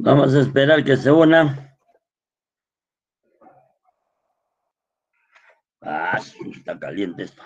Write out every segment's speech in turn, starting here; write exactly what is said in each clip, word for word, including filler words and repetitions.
Vamos a esperar que se una. Ah, está caliente esto.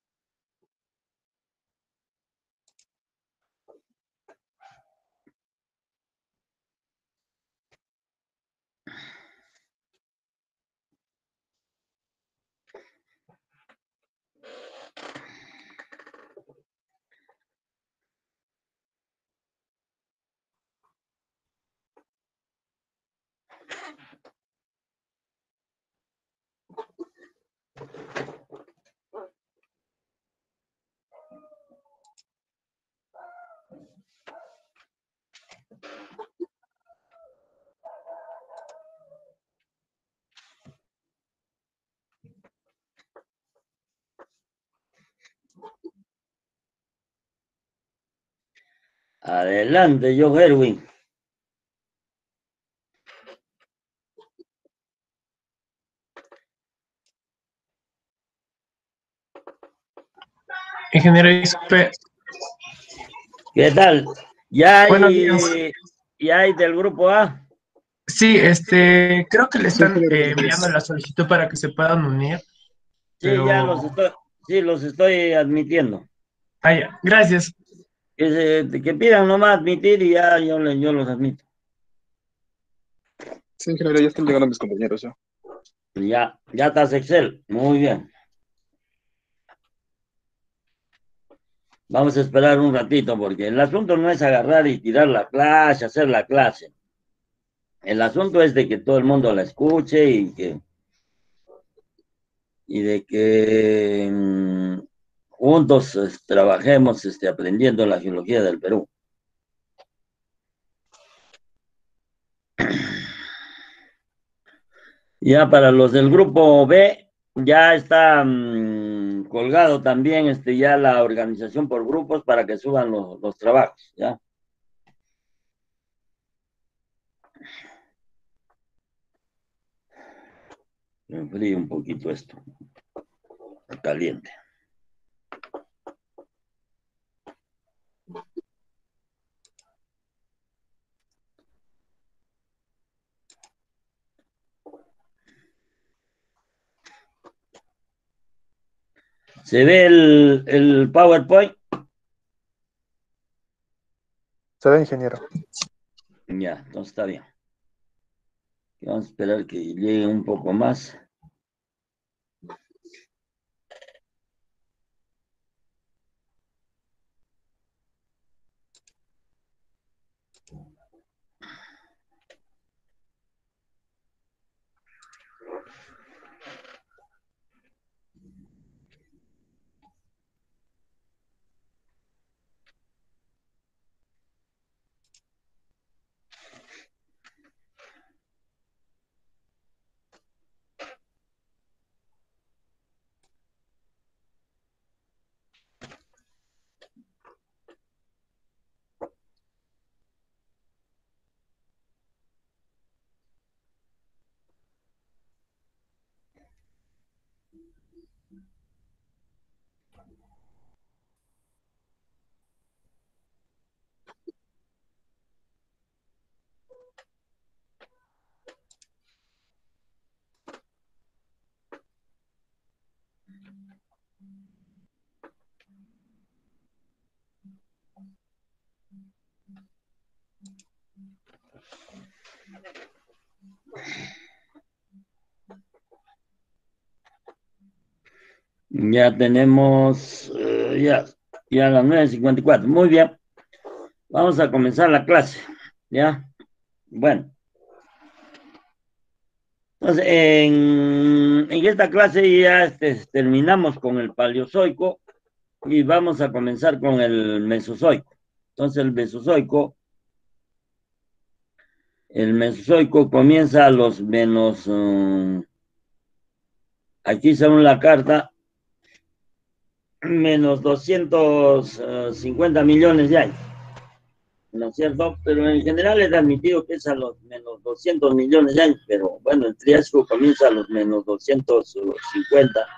Adelante, John Erwin. Ingeniero Ispe. ¿Qué tal? ¿Ya Buenos hay, días. ¿ya hay del grupo A? Sí, este, creo que le están eh, enviando la solicitud para que se puedan unir, Sí, ya los pero... estoy, sí, los estoy admitiendo. Ah, ya. Gracias. Que, se, que pidan nomás admitir y ya yo, yo los admito. Sí, ingeniero, ya están llegando mis compañeros ya. Ya, ya estás Excel. Muy bien. Vamos a esperar un ratito porque el asunto no es agarrar y tirar la clase, hacer la clase. El asunto es de que todo el mundo la escuche y que y de que mmm, juntos eh, trabajemos este, aprendiendo la geología del Perú. Ya para los del grupo B, ya está mmm, colgado también este, ya la organización por grupos para que suban los, los trabajos, ¿ya? Me enfríe un poquito esto, caliente. ¿Se ve el, el PowerPoint? Se ve, ingeniero. Ya, entonces está bien. Vamos a esperar que llegue un poco más. Ya tenemos, uh, ya, ya a las nueve cincuenta y cuatro. Muy bien. Vamos a comenzar la clase. ¿Ya? Bueno. Entonces, en, en esta clase ya este, terminamos con el Paleozoico y vamos a comenzar con el Mesozoico. Entonces, el Mesozoico, el Mesozoico comienza a los menos, um, aquí según la carta, menos doscientos cincuenta millones de años, ¿no es cierto? Pero en general es admitido que es a los menos doscientos millones de años, pero bueno, el Triásico comienza a los menos doscientos cincuenta,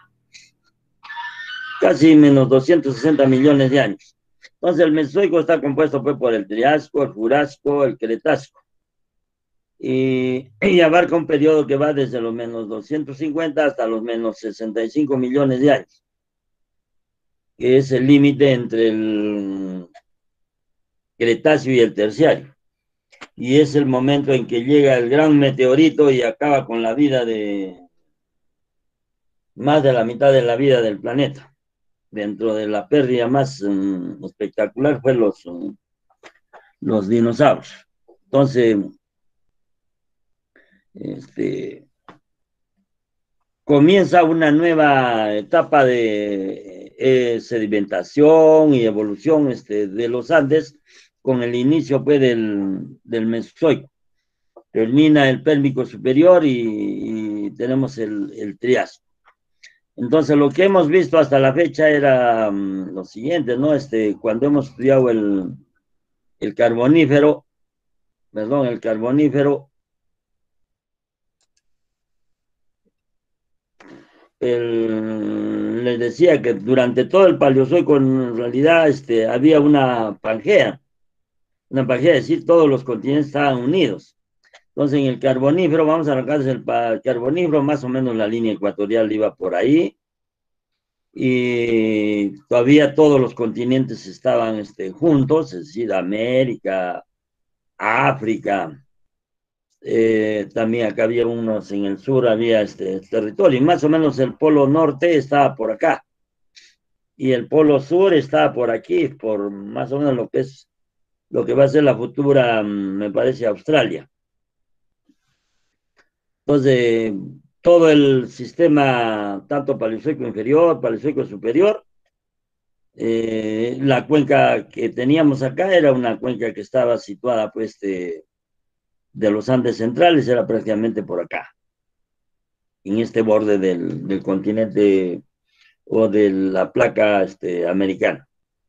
casi menos doscientos sesenta millones de años. Entonces el Mesozoico está compuesto pues, por el Triásico, el Jurásico, el Cretácico. y, y abarca un periodo que va desde los menos doscientos cincuenta hasta los menos sesenta y cinco millones de años, que es el límite entre el Cretáceo y el Terciario. Y es el momento en que llega el gran meteorito y acaba con la vida de más de la mitad de la vida del planeta. Dentro de la pérdida más um, espectacular fue los, um, los dinosaurios. Entonces, este, comienza una nueva etapa de eh, sedimentación y evolución este, de los Andes con el inicio pues, del, del Mesozoico. Termina el Pérmico superior y, y tenemos el, el Triásico. Entonces, lo que hemos visto hasta la fecha era um, lo siguiente, ¿no? Este, cuando hemos estudiado el, el Carbonífero, perdón, el Carbonífero, el, les decía que durante todo el Paleozoico en realidad este, había una Pangea, una Pangea, es decir, todos los continentes estaban unidos. Entonces, en el Carbonífero, vamos a arrancar desde el Carbonífero, más o menos la línea ecuatorial iba por ahí, y todavía todos los continentes estaban este, juntos, es decir, América, África, eh, también acá había unos en el sur, había este territorio, y más o menos el polo norte estaba por acá, y el polo sur estaba por aquí, por más o menos lo que es, lo que va a ser la futura, me parece, Australia. Entonces, todo el sistema, tanto Paleozoico inferior, Paleozoico superior, eh, la cuenca que teníamos acá era una cuenca que estaba situada, pues, de, de los Andes centrales, era prácticamente por acá, en este borde del, del continente o de la placa este, americana.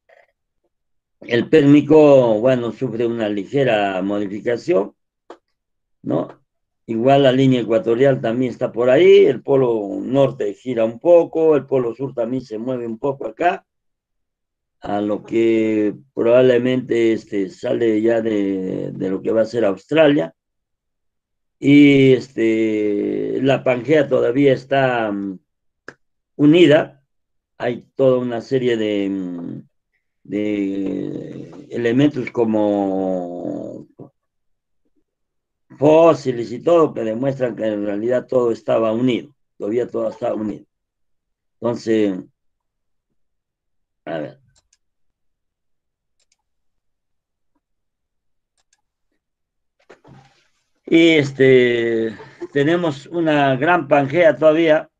El Pérmico, bueno, sufre una ligera modificación, ¿no? Igual la línea ecuatorial también está por ahí, el polo norte gira un poco, el polo sur también se mueve un poco acá, a lo que probablemente este, sale ya de, de lo que va a ser Australia. Y este, la Pangea todavía está um, unida, hay toda una serie de, um, de elementos como fósiles y todo que demuestran que en realidad todo estaba unido, todavía todo estaba unido. Entonces, a ver. Y este, tenemos una gran Pangea todavía.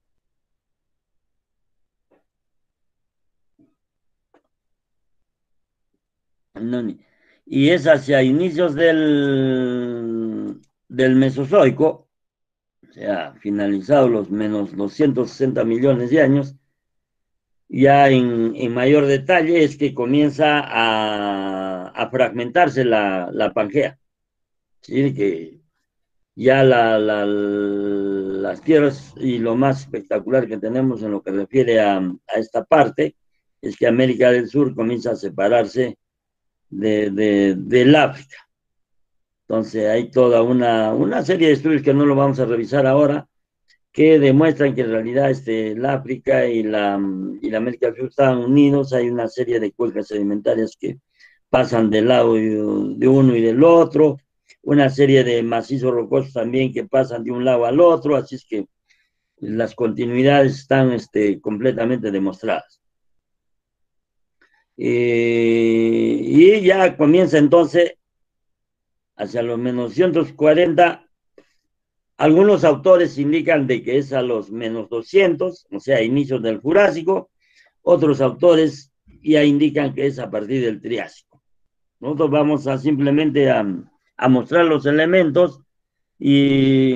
Y es hacia inicios del, del Mesozoico, o sea, finalizados los menos doscientos sesenta millones de años, ya en, en mayor detalle es que comienza a, a fragmentarse la, la Pangea. Es decir, que ya la, la, las tierras y lo más espectacular que tenemos en lo que refiere a, a esta parte es que América del Sur comienza a separarse de, de, del África. Entonces hay toda una, una serie de estudios que no lo vamos a revisar ahora, que demuestran que en realidad este, el África y la, y la América del Sur están unidos. Hay una serie de cuencas sedimentarias que pasan del lado de uno y del otro, una serie de macizos rocosos también que pasan de un lado al otro, así es que las continuidades están este, completamente demostradas. Eh, y ya comienza entonces, hacia los menos doscientos cuarenta, algunos autores indican de que es a los menos doscientos, o sea, a inicios del Jurásico, otros autores ya indican que es a partir del Triásico. Nosotros vamos a simplemente a, a mostrar los elementos y,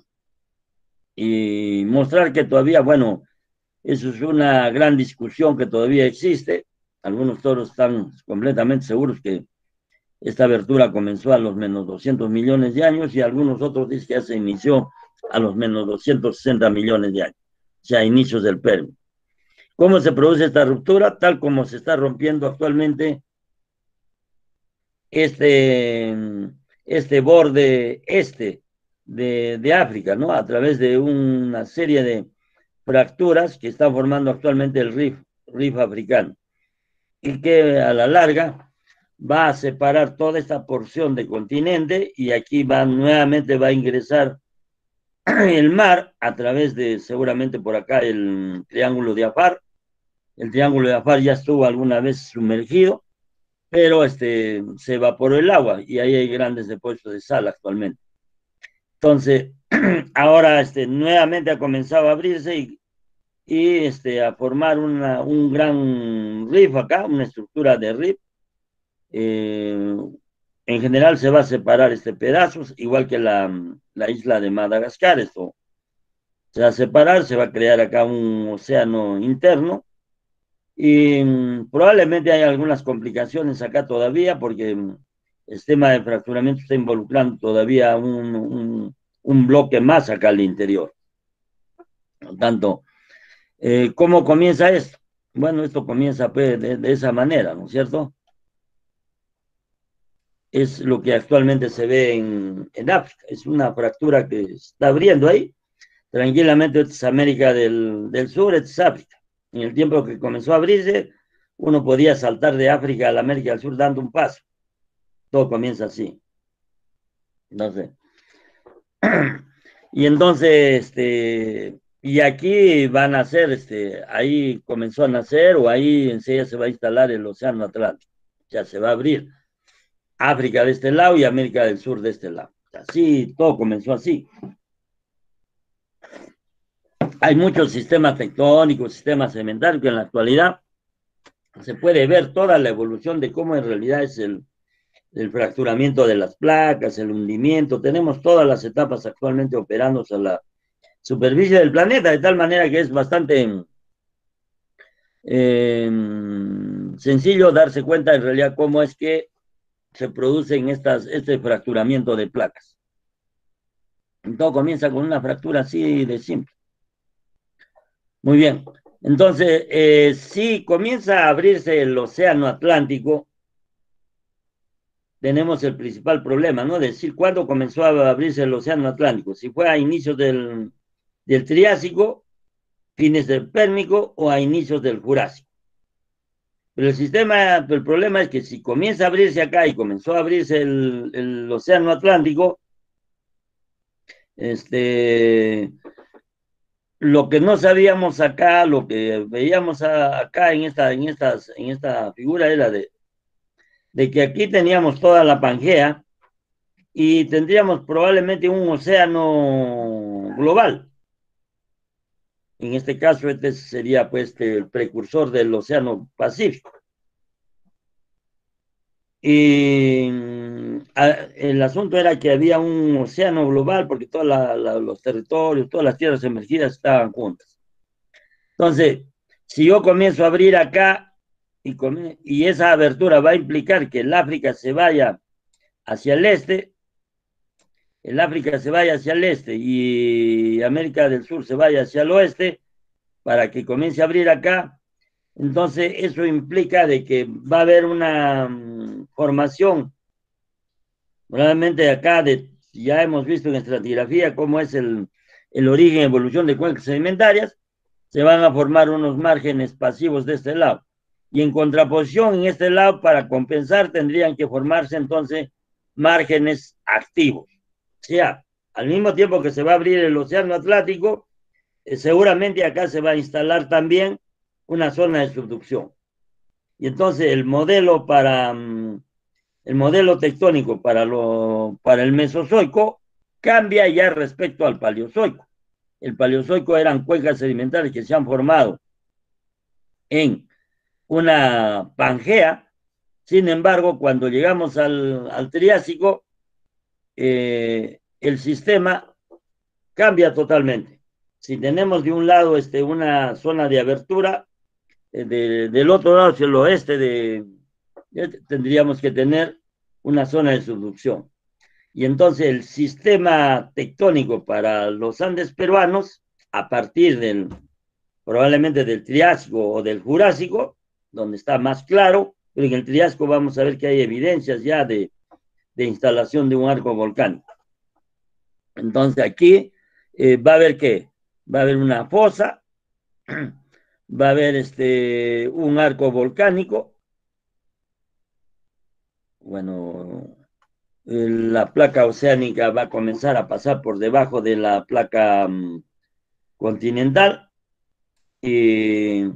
y mostrar que todavía, bueno, eso es una gran discusión que todavía existe. Algunos toros están completamente seguros que esta abertura comenzó a los menos doscientos millones de años y algunos otros dicen que ya se inició a los menos doscientos sesenta millones de años, o sea, a inicios del Pérmico. ¿Cómo se produce esta ruptura? Tal como se está rompiendo actualmente este, este borde este de, de África, ¿no? A través de una serie de fracturas que están formando actualmente el Rif, Rif africano, y que a la larga va a separar toda esta porción de continente, y aquí va nuevamente va a ingresar el mar a través de seguramente por acá el Triángulo de Afar. El Triángulo de Afar ya estuvo alguna vez sumergido, pero este, se evaporó el agua y ahí hay grandes depósitos de sal actualmente. Entonces, ahora este, nuevamente ha comenzado a abrirse y, y este, a formar una, un gran rift acá, una estructura de rift. Eh, en general se va a separar este pedazos, igual que la, la isla de Madagascar. Esto se va a separar, se va a crear acá un océano interno. Y mm, probablemente hay algunas complicaciones acá todavía, porque mm, el tema de fracturamiento está involucrando todavía un, un, un bloque más acá al interior. Por lo tanto, eh, ¿cómo comienza esto? Bueno, esto comienza pues, de, de esa manera, ¿no es cierto? Es lo que actualmente se ve en, en África. Es una fractura que está abriendo ahí. Tranquilamente, esta es América del, del Sur, esta es África. En el tiempo que comenzó a abrirse, uno podía saltar de África a la América del Sur dando un paso. Todo comienza así. No sé. Y entonces, este, y aquí van a nacer, este, ahí comenzó a nacer, o ahí enseguida se va a instalar el Océano Atlántico. Ya se va a abrir África de este lado y América del Sur de este lado. Así, todo comenzó así. Hay muchos sistemas tectónicos, sistemas sedimentarios que en la actualidad se puede ver toda la evolución de cómo en realidad es el, el fracturamiento de las placas, el hundimiento. Tenemos todas las etapas actualmente operando a la superficie del planeta, de tal manera que es bastante eh, sencillo darse cuenta en realidad cómo es que se producen estas, este fracturamiento de placas. Todo comienza con una fractura así de simple. Muy bien. Entonces, eh, si comienza a abrirse el océano Atlántico, tenemos el principal problema, ¿no? Es decir, ¿cuándo comenzó a abrirse el océano Atlántico? Si fue a inicios del, del Triásico, fines del Pérmico, o a inicios del Jurásico. Pero el sistema, el problema es que si comienza a abrirse acá y comenzó a abrirse el, el océano Atlántico, este... lo que no sabíamos acá, lo que veíamos a, acá en esta, en, estas, en esta figura era de, de que aquí teníamos toda la Pangea y tendríamos probablemente un océano global. En este caso, este sería pues el precursor del océano Pacífico. Y a, el asunto era que había un océano global porque todos la, la, los territorios, todas las tierras emergidas estaban juntas. Entonces, si yo comienzo a abrir acá y, y esa abertura va a implicar que el África se vaya hacia el este, el África se vaya hacia el este y América del Sur se vaya hacia el oeste, para que comience a abrir acá, entonces eso implica de que va a haber una um, formación, realmente acá de, ya hemos visto en estratigrafía cómo es el, el origen y evolución de cuencas sedimentarias. Se van a formar unos márgenes pasivos de este lado. Y en contraposición, en este lado, para compensar, tendrían que formarse entonces márgenes activos. O sea, al mismo tiempo que se va a abrir el océano Atlántico, eh, seguramente acá se va a instalar también una zona de subducción. Y entonces el modelo para um, el modelo tectónico para, lo, para el Mesozoico cambia ya respecto al Paleozoico. El Paleozoico eran cuencas sedimentarias que se han formado en una Pangea. Sin embargo, cuando llegamos al, al Triásico, eh, el sistema cambia totalmente. Si tenemos de un lado este, una zona de abertura, eh, de, del otro lado hacia el oeste, de, de, tendríamos que tener una zona de subducción. Y entonces el sistema tectónico para los Andes peruanos, a partir del, probablemente del Triásico o del Jurásico, donde está más claro, pero en el Triásico vamos a ver que hay evidencias ya de, de instalación de un arco volcánico. Entonces aquí eh, va a haber ¿qué? Va a haber una fosa, va a haber este, un arco volcánico. Bueno, la placa oceánica va a comenzar a pasar por debajo de la placa um, continental y,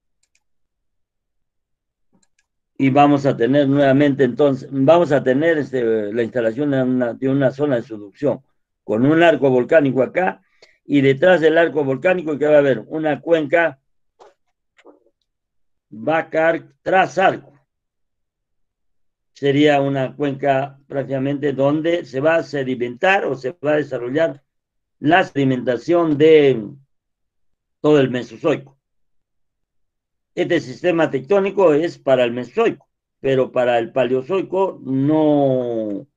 y vamos a tener nuevamente entonces, vamos a tener este, la instalación de una, de una zona de subducción con un arco volcánico acá y detrás del arco volcánico que va a haber una cuenca Bacar tras arco. Sería una cuenca prácticamente donde se va a sedimentar o se va a desarrollar la sedimentación de todo el Mesozoico. Este sistema tectónico es para el Mesozoico, pero para el Paleozoico no,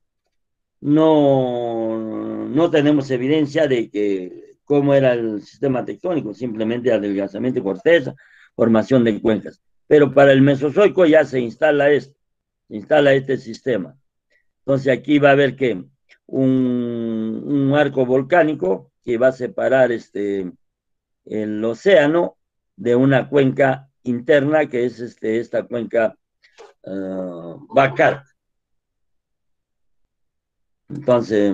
no, no tenemos evidencia de que cómo era el sistema tectónico, simplemente adelgazamiento de corteza, formación de cuencas. Pero para el Mesozoico ya se instala esto, se instala este sistema. Entonces aquí va a haber que un, un arco volcánico que va a separar este, el océano de una cuenca interna que es este, esta cuenca uh, Bacar. Entonces,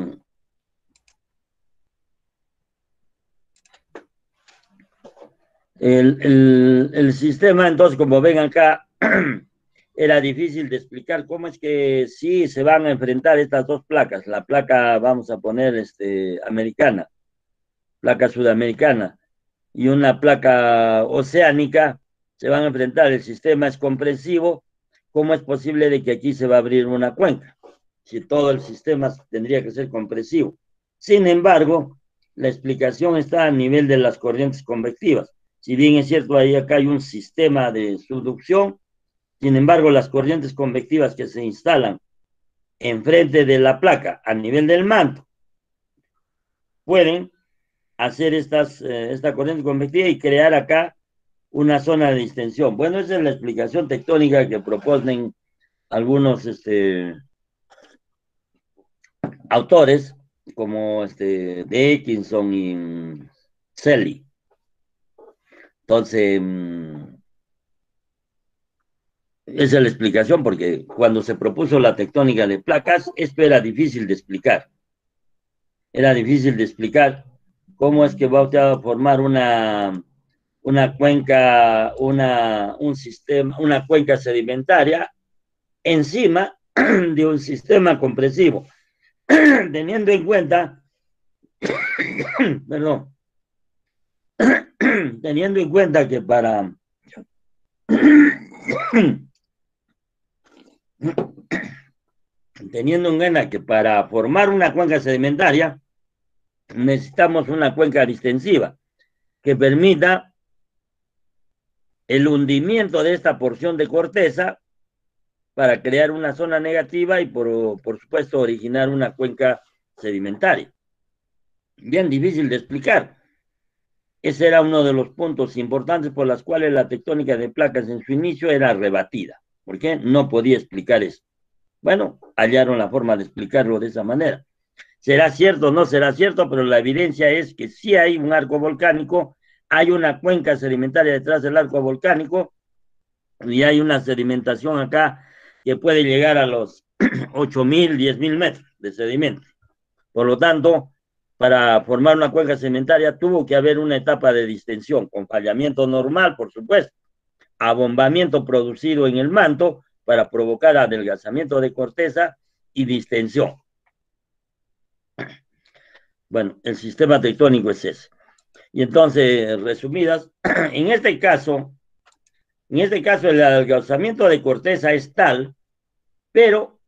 el, el, el sistema, entonces, como ven acá, era difícil de explicar cómo es que sí se van a enfrentar estas dos placas. La placa, vamos a poner, este, americana, placa sudamericana, y una placa oceánica, se van a enfrentar. El sistema es comprensivo. ¿Cómo es posible de que aquí se va a abrir una cuenca? Si todo el sistema tendría que ser compresivo. Sin embargo, la explicación está a nivel de las corrientes convectivas. Si bien es cierto, ahí acá hay un sistema de subducción, sin embargo, las corrientes convectivas que se instalan enfrente de la placa a nivel del manto pueden hacer estas, eh, esta corriente convectiva y crear acá una zona de distensión. Bueno, esa es la explicación tectónica que proponen algunos este, autores, como este, Dickinson y Selly. Entonces, esa es la explicación, porque cuando se propuso la tectónica de placas, esto era difícil de explicar. Era difícil de explicar cómo es que va a formar una, una cuenca, una, un sistema, una cuenca sedimentaria encima de un sistema compresivo, teniendo en cuenta, perdón, teniendo en cuenta que para teniendo en cuenta que para formar una cuenca sedimentaria necesitamos una cuenca distensiva que permita el hundimiento de esta porción de corteza para crear una zona negativa y por, por supuesto originar una cuenca sedimentaria. Bien difícil de explicar. Ese era uno de los puntos importantes por los cuales la tectónica de placas en su inicio era rebatida. ¿Por qué? No podía explicar eso. Bueno, hallaron la forma de explicarlo de esa manera. ¿Será cierto o no será cierto? Pero la evidencia es que sí hay un arco volcánico, hay una cuenca sedimentaria detrás del arco volcánico y hay una sedimentación acá que puede llegar a los ocho mil, diez mil metros de sedimento. Por lo tanto, para formar una cuenca sedimentaria tuvo que haber una etapa de distensión, con fallamiento normal, por supuesto, abombamiento producido en el manto para provocar adelgazamiento de corteza y distensión. Bueno, el sistema tectónico es ese. Y entonces, resumidas, en este caso, en este caso el adelgazamiento de corteza es tal, pero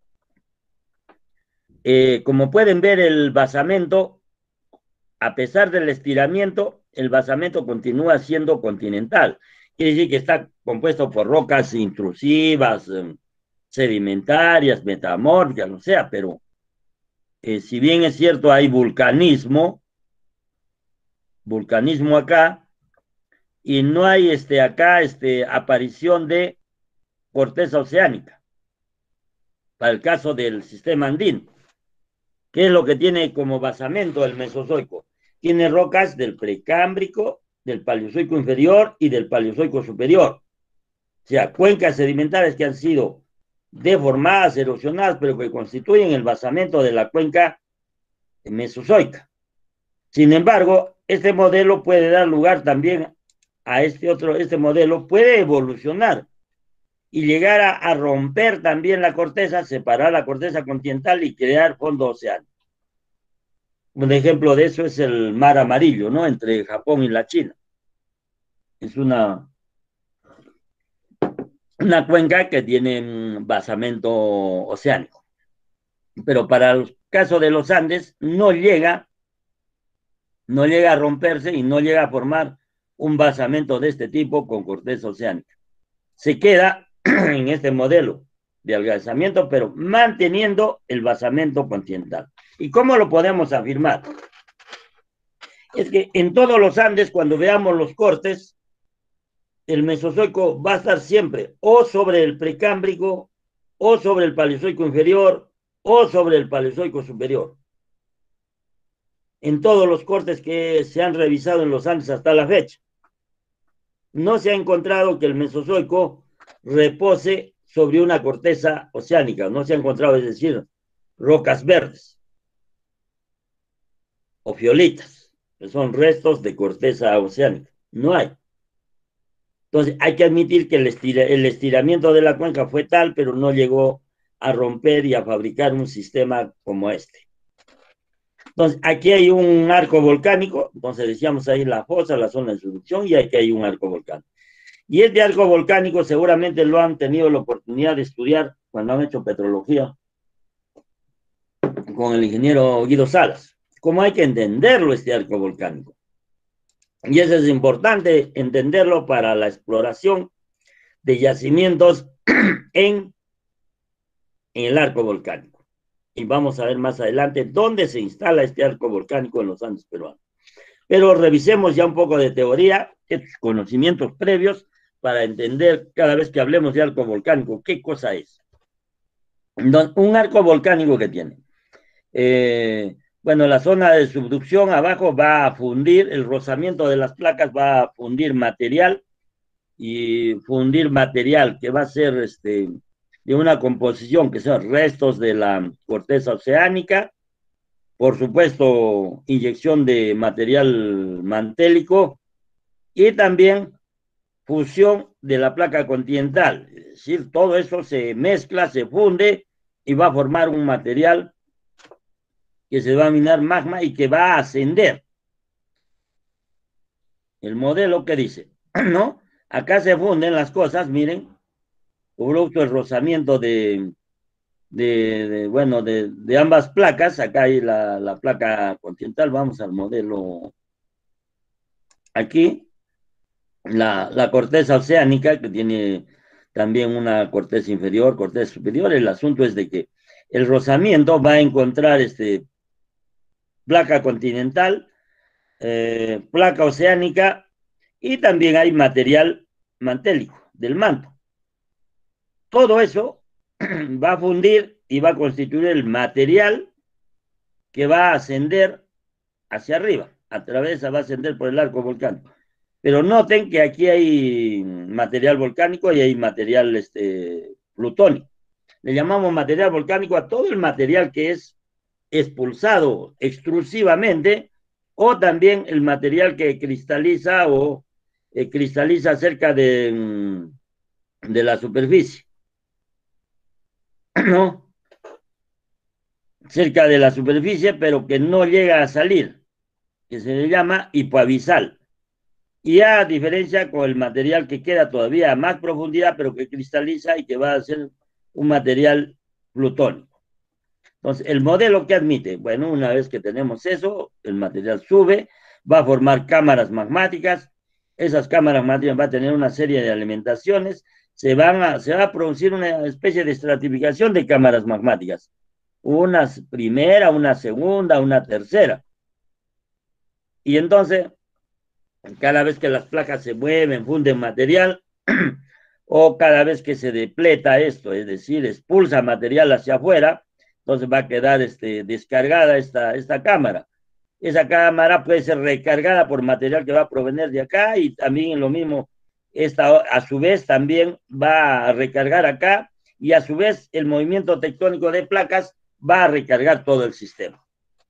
eh, como pueden ver, el basamento, a pesar del estiramiento, el basamento continúa siendo continental. Quiere decir que está compuesto por rocas intrusivas, eh, sedimentarias, metamórficas, o sea, pero eh, si bien es cierto hay vulcanismo, vulcanismo acá, y no hay este, acá este, aparición de corteza oceánica, para el caso del sistema andino. ¿Qué es lo que tiene como basamento el Mesozoico? Tiene rocas del Precámbrico, del Paleozoico inferior y del Paleozoico superior. O sea, cuencas sedimentarias que han sido deformadas, erosionadas, pero que constituyen el basamento de la cuenca mesozoica. Sin embargo, este modelo puede dar lugar también a este otro, este modelo puede evolucionar y llegar a, a romper también la corteza, separar la corteza continental y crear fondo oceánico. Un ejemplo de eso es el mar amarillo, ¿no? Entre Japón y la China. Es una, una cuenca que tiene un basamento oceánico. Pero para el caso de los Andes no llega, no llega a romperse y no llega a formar un basamento de este tipo con corteza oceánica. Se queda en este modelo de algalzamiento, pero manteniendo el basamento continental. ¿Y cómo lo podemos afirmar? Es que en todos los Andes, cuando veamos los cortes, el Mesozoico va a estar siempre o sobre el Precámbrico, o sobre el Paleozoico inferior, o sobre el Paleozoico superior. En todos los cortes que se han revisado en los Andes hasta la fecha, no se ha encontrado que el Mesozoico repose sobre una corteza oceánica, no se ha encontrado, es decir, rocas verdes o fiolitas, que son restos de corteza oceánica. No hay. Entonces, hay que admitir que el, estira, el estiramiento de la cuenca fue tal, pero no llegó a romper y a fabricar un sistema como este. Entonces, aquí hay un arco volcánico, entonces decíamos ahí la fosa, la zona de subducción, y aquí hay un arco volcánico. Y este arco volcánico seguramente lo han tenido la oportunidad de estudiar cuando han hecho petrología con el ingeniero Guido Salas. ¿Cómo hay que entenderlo este arco volcánico? Y eso es importante entenderlo para la exploración de yacimientos en, en el arco volcánico. Y vamos a ver más adelante dónde se instala este arco volcánico en los Andes peruanos. Pero revisemos ya un poco de teoría, estos conocimientos previos, para entender cada vez que hablemos de arco volcánico, qué cosa es. Un arco volcánico que tiene. Eh, bueno, la zona de subducción abajo va a fundir, el rozamiento de las placas va a fundir material, y fundir material que va a ser este, de una composición que son restos de la corteza oceánica, por supuesto, inyección de material mantélico y también fusión de la placa continental. Es decir, todo eso se mezcla, se funde y va a formar un material que se va a denominar magma y que va a ascender. El modelo que dice, ¿no? Acá se funden las cosas, miren, producto del rozamiento de, de, de bueno, de, de ambas placas. Acá hay la, la placa continental, vamos al modelo aquí. La, la corteza oceánica, que tiene también una corteza inferior, corteza superior. El asunto es de que el rozamiento va a encontrar este, placa continental, eh, placa oceánica, y también hay material mantélico del manto. Todo eso va a fundir y va a constituir el material que va a ascender hacia arriba, a través, va a ascender por el arco volcánico. Pero noten que aquí hay material volcánico y hay material este, plutónico. Le llamamos material volcánico a todo el material que es expulsado extrusivamente, o también el material que cristaliza o eh, cristaliza cerca de, de la superficie, ¿no? Cerca de la superficie, pero que no llega a salir, que se le llama hipoabisal. Y a diferencia con el material que queda todavía a más profundidad, pero que cristaliza y que va a ser un material plutónico. Entonces, el modelo que admite, bueno, una vez que tenemos eso, el material sube, va a formar cámaras magmáticas. Esas cámaras magmáticas van a tener una serie de alimentaciones, se, van a, se va a producir una especie de estratificación de cámaras magmáticas. Una primera, una segunda, una tercera. Y entonces, cada vez que las placas se mueven, funden material, o cada vez que se depleta esto, es decir, expulsa material hacia afuera, Entonces va a quedar este, descargada esta, esta cámara. Esa cámara puede ser recargada por material que va a provenir de acá y también lo mismo, esta a su vez también va a recargar acá y a su vez el movimiento tectónico de placas va a recargar todo el sistema.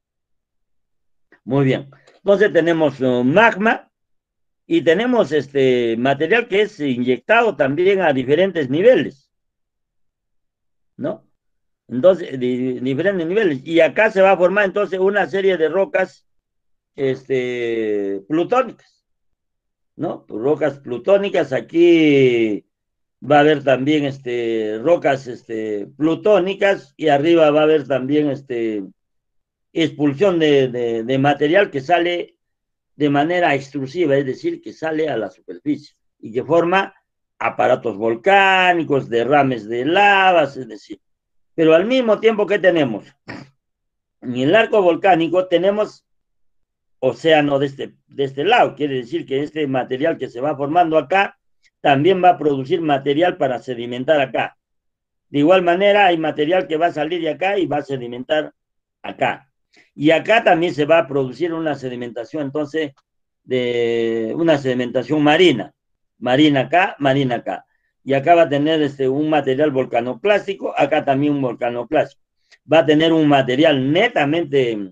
Muy bien. Entonces tenemos uh, magma y tenemos este material que es inyectado también a diferentes niveles, ¿no? Entonces, de diferentes niveles. Y acá se va a formar entonces una serie de rocas este, plutónicas, ¿no? Rocas plutónicas. Aquí va a haber también este, rocas este, plutónicas y arriba va a haber también este, expulsión de, de, de material que sale de manera extrusiva, es decir, que sale a la superficie y que forma aparatos volcánicos, derrames de lavas, es decir. Pero al mismo tiempo que tenemos, en el arco volcánico tenemos océano de este, de este lado, quiere decir que este material que se va formando acá también va a producir material para sedimentar acá. De igual manera hay material que va a salir de acá y va a sedimentar acá. Y acá también se va a producir una sedimentación, entonces, de una sedimentación marina. Marina acá, marina acá. Y acá va a tener este, un material volcanoclástico, acá también un volcanoclástico. Va a tener un material netamente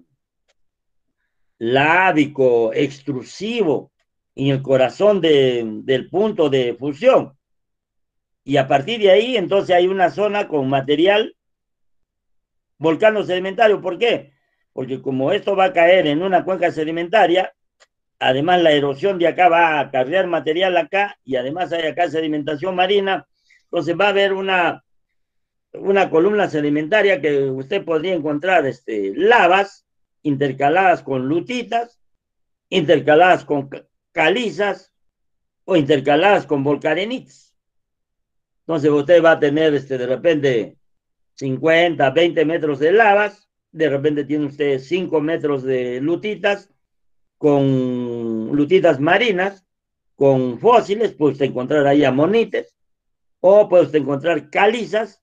lábico, extrusivo, en el corazón de, del punto de fusión. Y a partir de ahí, entonces hay una zona con material volcano sedimentario. ¿Por qué? Porque como esto va a caer en una cuenca sedimentaria, además la erosión de acá va a cargar material acá y además hay acá sedimentación marina, entonces va a haber una, una columna sedimentaria que usted podría encontrar este, lavas intercaladas con lutitas, intercaladas con calizas o intercaladas con volcarenitas. Entonces usted va a tener este, de repente cincuenta, veinte metros de lavas, de repente tiene usted cinco metros de lutitas, con lutitas marinas, con fósiles, puede usted encontrar ahí amonites, o puede usted encontrar calizas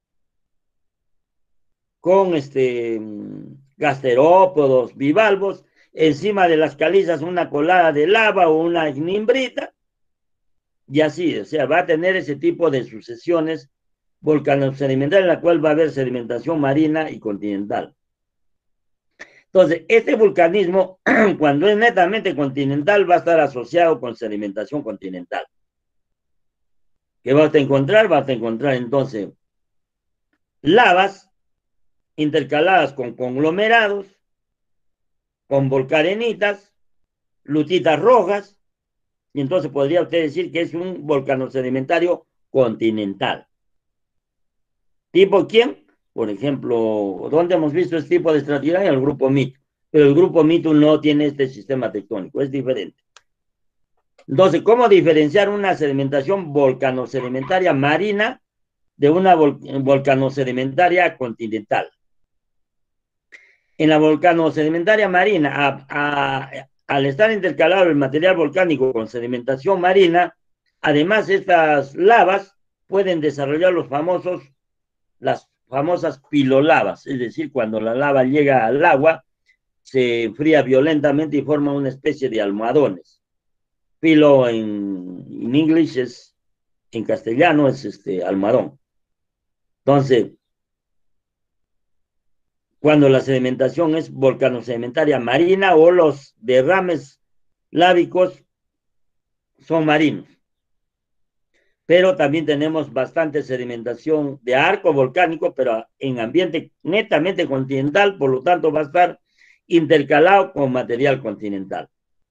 con este, gasterópodos, bivalvos, encima de las calizas una colada de lava o una ignimbrita, y así, o sea, va a tener ese tipo de sucesiones volcano-sedimentarias en la cual va a haber sedimentación marina y continental. Entonces, este vulcanismo, cuando es netamente continental, va a estar asociado con sedimentación continental. ¿Qué vas a encontrar? Vas a encontrar entonces lavas intercaladas con conglomerados, con volcarenitas, lutitas rojas, y entonces podría usted decir que es un volcano sedimentario continental. ¿Tipo quién? Por ejemplo, ¿dónde hemos visto este tipo de estratigrafía? En el grupo M I T. Pero el grupo M I T no tiene este sistema tectónico, es diferente. Entonces, ¿cómo diferenciar una sedimentación volcanosedimentaria marina de una vol volcanosedimentaria continental? En la volcanosedimentaria marina, a, a, al estar intercalado el material volcánico con sedimentación marina, además estas lavas pueden desarrollar los famosos, las famosas pilolavas, es decir, cuando la lava llega al agua, se enfría violentamente y forma una especie de almohadones. Pilo en, en inglés es, en castellano es este almohadón. Entonces, cuando la sedimentación es volcanosedimentaria marina o los derrames lábicos son marinos. Pero también tenemos bastante sedimentación de arco volcánico, pero en ambiente netamente continental, por lo tanto va a estar intercalado con material continental.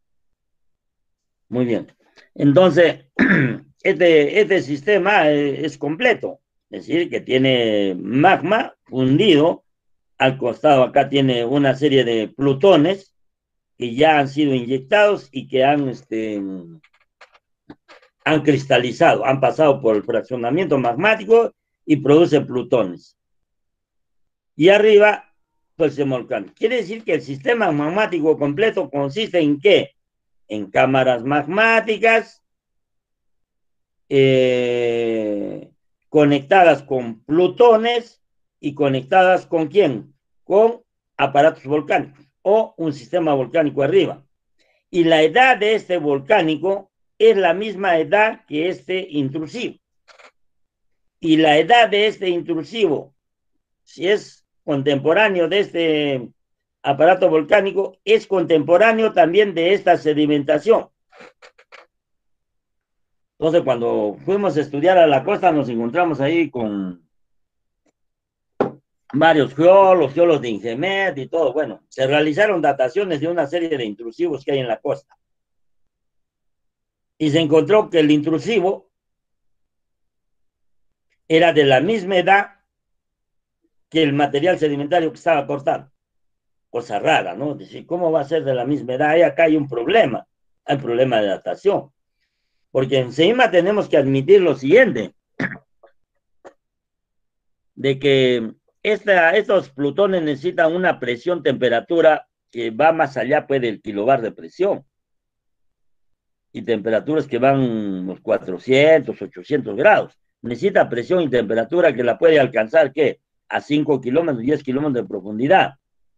Muy bien. Entonces, este, este sistema es completo, es decir, que tiene magma fundido, al costado acá tiene una serie de plutones que ya han sido inyectados y que han, este, han cristalizado, han pasado por el fraccionamiento magmático y producen plutones. Y arriba, pues el volcán. Quiere decir que el sistema magmático completo consiste en ¿qué? En cámaras magmáticas eh, conectadas con plutones y conectadas ¿con quién? Con aparatos volcánicos o un sistema volcánico arriba. Y la edad de este volcánico es la misma edad que este intrusivo. Y la edad de este intrusivo, si es contemporáneo de este aparato volcánico, es contemporáneo también de esta sedimentación. Entonces, cuando fuimos a estudiar a la costa, nos encontramos ahí con varios geólogos, geólogos de INGEMET y todo. Bueno, se realizaron dataciones de una serie de intrusivos que hay en la costa. Y se encontró que el intrusivo era de la misma edad que el material sedimentario que estaba cortando. Cosa rara, ¿no? Decir, ¿cómo va a ser de la misma edad? Y acá hay un problema, hay un problema de datación. Porque encima tenemos que admitir lo siguiente, de que esta, estos plutones necesitan una presión, temperatura que va más allá pues, del kilobar de presión. Y temperaturas que van los cuatrocientos, ochocientos grados. Necesita presión y temperatura que la puede alcanzar, ¿qué? A cinco kilómetros, diez kilómetros de profundidad.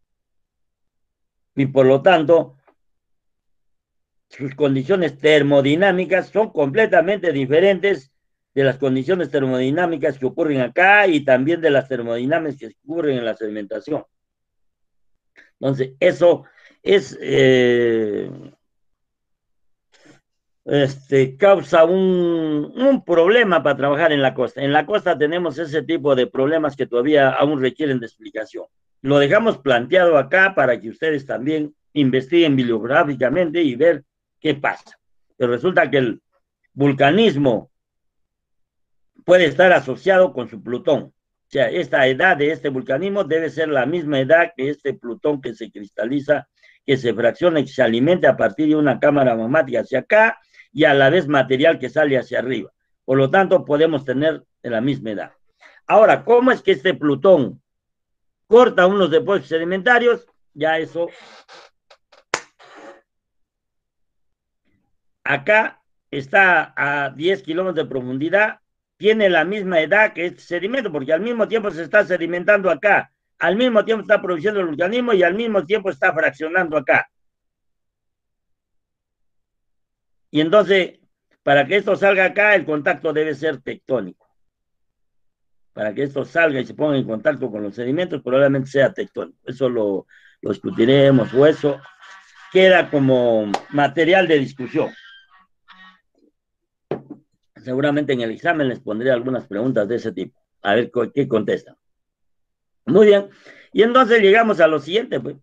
Y por lo tanto, sus condiciones termodinámicas son completamente diferentes de las condiciones termodinámicas que ocurren acá y también de las termodinámicas que ocurren en la sedimentación. Entonces, eso es... Eh, Este, causa un, un problema para trabajar en la costa. En la costa tenemos ese tipo de problemas que todavía aún requieren de explicación. Lo dejamos planteado acá para que ustedes también investiguen bibliográficamente y ver qué pasa. Pero resulta que el vulcanismo puede estar asociado con su Plutón. O sea, esta edad de este vulcanismo debe ser la misma edad que este Plutón que se cristaliza, que se fracciona y se alimenta a partir de una cámara magmática hacia acá, y a la vez material que sale hacia arriba. Por lo tanto, podemos tener la misma edad. Ahora, ¿cómo es que este Plutón corta unos depósitos sedimentarios? Ya eso... Acá está a diez kilómetros de profundidad, tiene la misma edad que este sedimento, porque al mismo tiempo se está sedimentando acá, al mismo tiempo está produciendo el vulcanismo y al mismo tiempo está fraccionando acá. Y entonces, para que esto salga acá, el contacto debe ser tectónico. Para que esto salga y se ponga en contacto con los sedimentos, probablemente sea tectónico. Eso lo, lo discutiremos, o eso queda como material de discusión. Seguramente en el examen les pondré algunas preguntas de ese tipo. A ver qué contestan. Muy bien. Y entonces llegamos a lo siguiente, pues.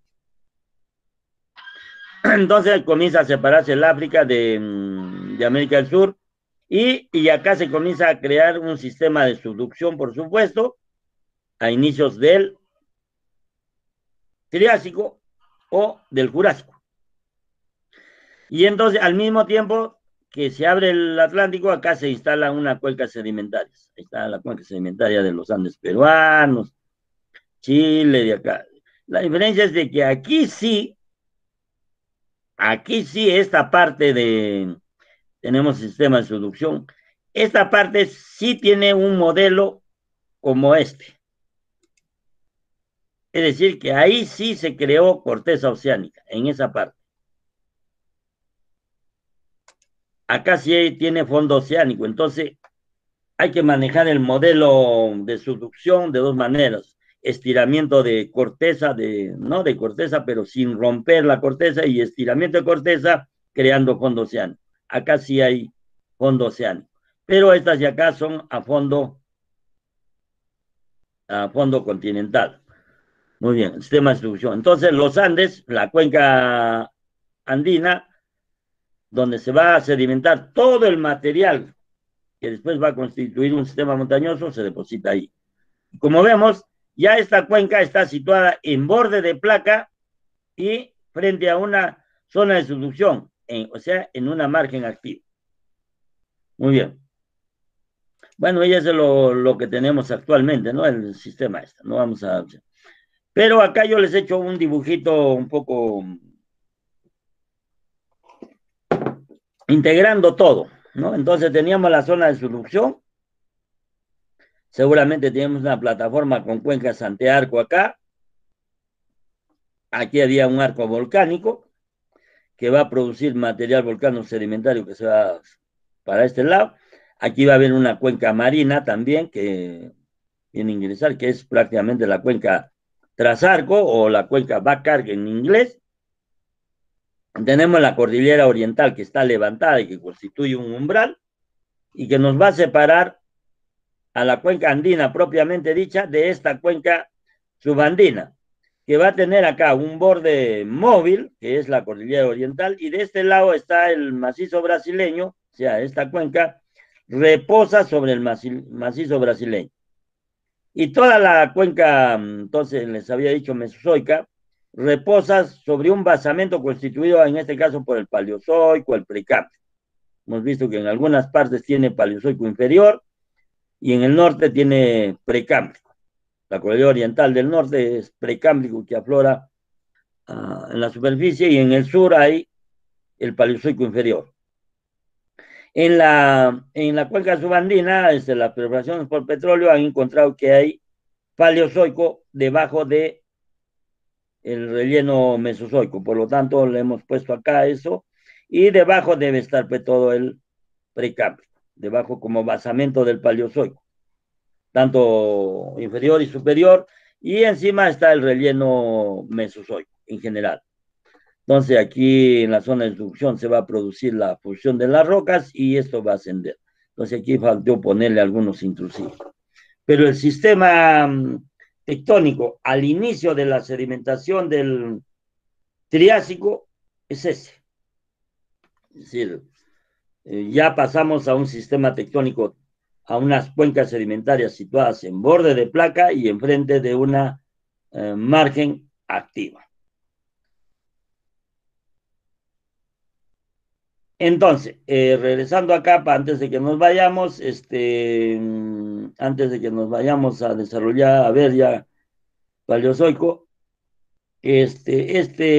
Entonces comienza a separarse el África de, de América del Sur y, y acá se comienza a crear un sistema de subducción, por supuesto, a inicios del Triásico o del Jurásico. Y entonces al mismo tiempo que se abre el Atlántico, acá se instala una cuenca sedimentaria. Ahí está la cuenca sedimentaria de los Andes peruanos, Chile, de acá. La diferencia es de que aquí sí, aquí sí esta parte de, tenemos sistema de subducción, esta parte sí tiene un modelo como este. Es decir, que ahí sí se creó corteza oceánica, en esa parte. Acá sí tiene fondo oceánico, entonces hay que manejar el modelo de subducción de dos maneras. Estiramiento de corteza, de, no de corteza, pero sin romper la corteza, y estiramiento de corteza creando fondo oceánico. Acá sí hay fondo oceánico, pero estas de acá son a fondo, a fondo continental. Muy bien, sistema de distribución. Entonces los Andes, la cuenca andina, donde se va a sedimentar todo el material que después va a constituir un sistema montañoso, se deposita ahí. Como vemos, ya esta cuenca está situada en borde de placa y frente a una zona de subducción, en, o sea, en una margen activa. Muy bien. Bueno, ya es lo, lo que tenemos actualmente, ¿no? El sistema este, no vamos a... Pero acá yo les he hecho un dibujito un poco integrando todo, ¿no? Entonces teníamos la zona de subducción, Seguramente tenemos una plataforma con cuencas antearco acá. Aquí había un arco volcánico que va a producir material volcano sedimentario que se va para este lado. Aquí va a haber una cuenca marina también que viene a ingresar, que es prácticamente la cuenca Trasarco o la cuenca Bacarg en inglés. Tenemos la cordillera oriental que está levantada y que constituye un umbral y que nos va a separar a la cuenca andina propiamente dicha de esta cuenca subandina, que va a tener acá un borde móvil, que es la cordillera oriental, y de este lado está el macizo brasileño, o sea, esta cuenca reposa sobre el macizo brasileño. Y toda la cuenca, entonces les había dicho mesozoica, reposa sobre un basamento constituido en este caso por el paleozoico, el precámbrico. Hemos visto que en algunas partes tiene paleozoico inferior y en el norte tiene precámbrico. La cordillera oriental del norte es precámbrico que aflora uh, en la superficie y en el sur hay el paleozoico inferior. En la, en la cuenca subandina, desde las perforaciones por petróleo, han encontrado que hay paleozoico debajo de el relleno mesozoico, por lo tanto le hemos puesto acá eso, y debajo debe estar pues, todo el precámbrico, debajo como basamento del paleozoico, tanto inferior y superior, y encima está el relleno mesozoico en general. Entonces aquí en la zona de subducción se va a producir la fusión de las rocas y esto va a ascender. Entonces aquí faltó ponerle algunos intrusivos. Pero el sistema tectónico al inicio de la sedimentación del Triásico es ese. Es decir, eh, ya pasamos a un sistema tectónico, a unas cuencas sedimentarias situadas en borde de placa y enfrente de una eh, margen activa. Entonces, eh, regresando acá, antes de que nos vayamos, este, antes de que nos vayamos a desarrollar, a ver ya Paleozoico, este,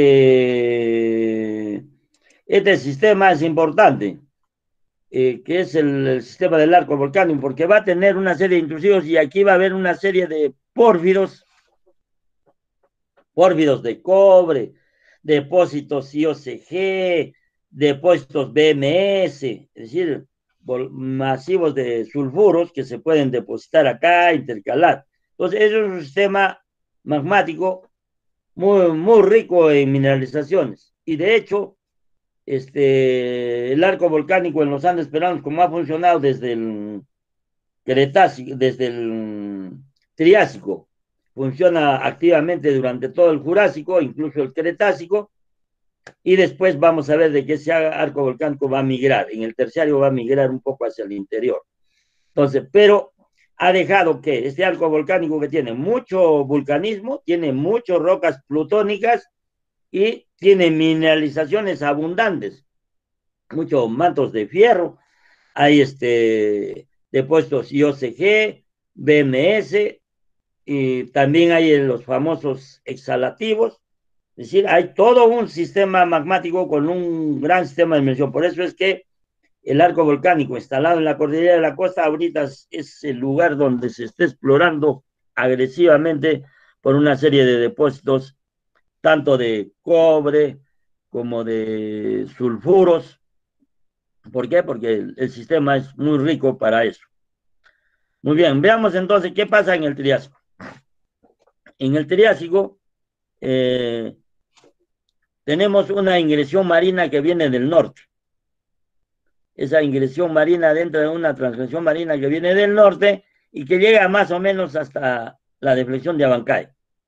este, este sistema es importante, eh, que es el, el sistema del arco volcánico, porque va a tener una serie de intrusivos y aquí va a haber una serie de pórfidos, pórfidos de cobre, depósitos I O C G, depósitos B M S, es decir, masivos de sulfuros que se pueden depositar acá, intercalar. Entonces, eso es un sistema magmático muy, muy rico en mineralizaciones. Y de hecho, este, el arco volcánico en los Andes peruanos, como ha funcionado desde el Cretácico, desde el Triásico, funciona activamente durante todo el Jurásico, incluso el Cretácico, y después vamos a ver de que ese arco volcánico va a migrar, en el terciario va a migrar un poco hacia el interior. Entonces, pero ha dejado que este arco volcánico que tiene mucho vulcanismo, tiene muchas rocas plutónicas y tiene mineralizaciones abundantes, muchos mantos de fierro, hay este, depósitos I O C G, B M S, y también hay los famosos exhalativos. Es decir, hay todo un sistema magmático con un gran sistema de inmersión. Por eso es que el arco volcánico instalado en la cordillera de la costa ahorita es, es el lugar donde se está explorando agresivamente por una serie de depósitos, tanto de cobre como de sulfuros. ¿Por qué? Porque el, el sistema es muy rico para eso. Muy bien, veamos entonces qué pasa en el Triásico. En el Triásico, eh, tenemos una ingresión marina que viene del norte. Esa ingresión marina dentro de una transgresión marina que viene del norte y que llega más o menos hasta la deflexión de Abancay.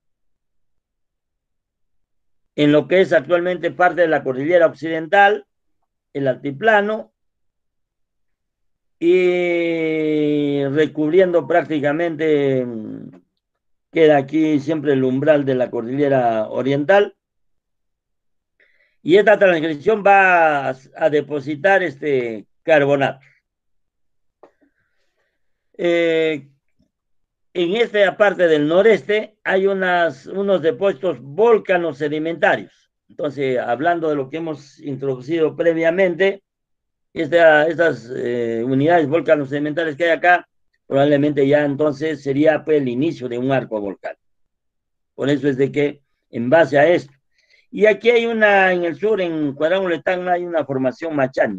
En lo que es actualmente parte de la cordillera occidental, el altiplano, y recubriendo prácticamente, queda aquí siempre el umbral de la cordillera oriental. Y esta transgresión va a, a depositar este carbonato. Eh, en esta parte del noreste hay unas, unos depósitos volcanos sedimentarios. Entonces, hablando de lo que hemos introducido previamente, esta, estas eh, unidades volcanos sedimentarias que hay acá probablemente ya entonces sería pues el inicio de un arco volcánico. Por eso es de que, en base a esto, y aquí hay una, en el sur, en Cuadrángulo de Tacna, hay una formación Machani,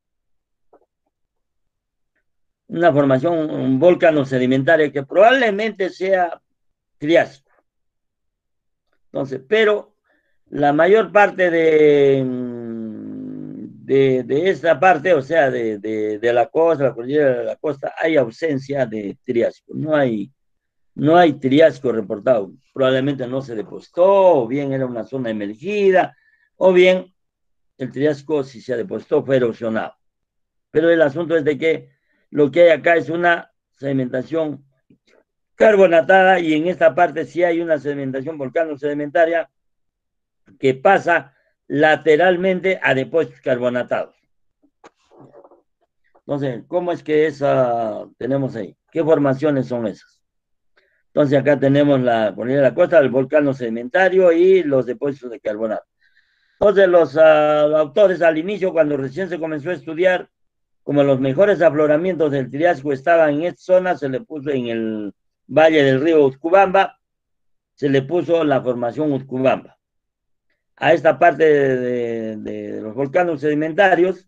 una formación, un volcán sedimentario que probablemente sea Triásico. Entonces, pero la mayor parte de, de, de esta parte, o sea, de, de, de la costa, la cordillera de la costa, hay ausencia de Triásico, no hay, no hay Triásico reportado, probablemente no se depositó, o bien era una zona emergida, o bien el Triásico, si se depositó, fue erosionado. Pero el asunto es de que lo que hay acá es una sedimentación carbonatada, y en esta parte sí hay una sedimentación volcano-sedimentaria que pasa lateralmente a depósitos carbonatados. Entonces, ¿cómo es que esa tenemos ahí? ¿Qué formaciones son esas? Entonces, acá tenemos la cordillera de la costa, el volcán sedimentario y los depósitos de carbonato. Entonces, los uh, autores al inicio, cuando recién se comenzó a estudiar, como los mejores afloramientos del Triásico estaban en esta zona, se le puso en el valle del río Utcubamba, se le puso la formación Utcubamba. A esta parte de, de, de los volcanes sedimentarios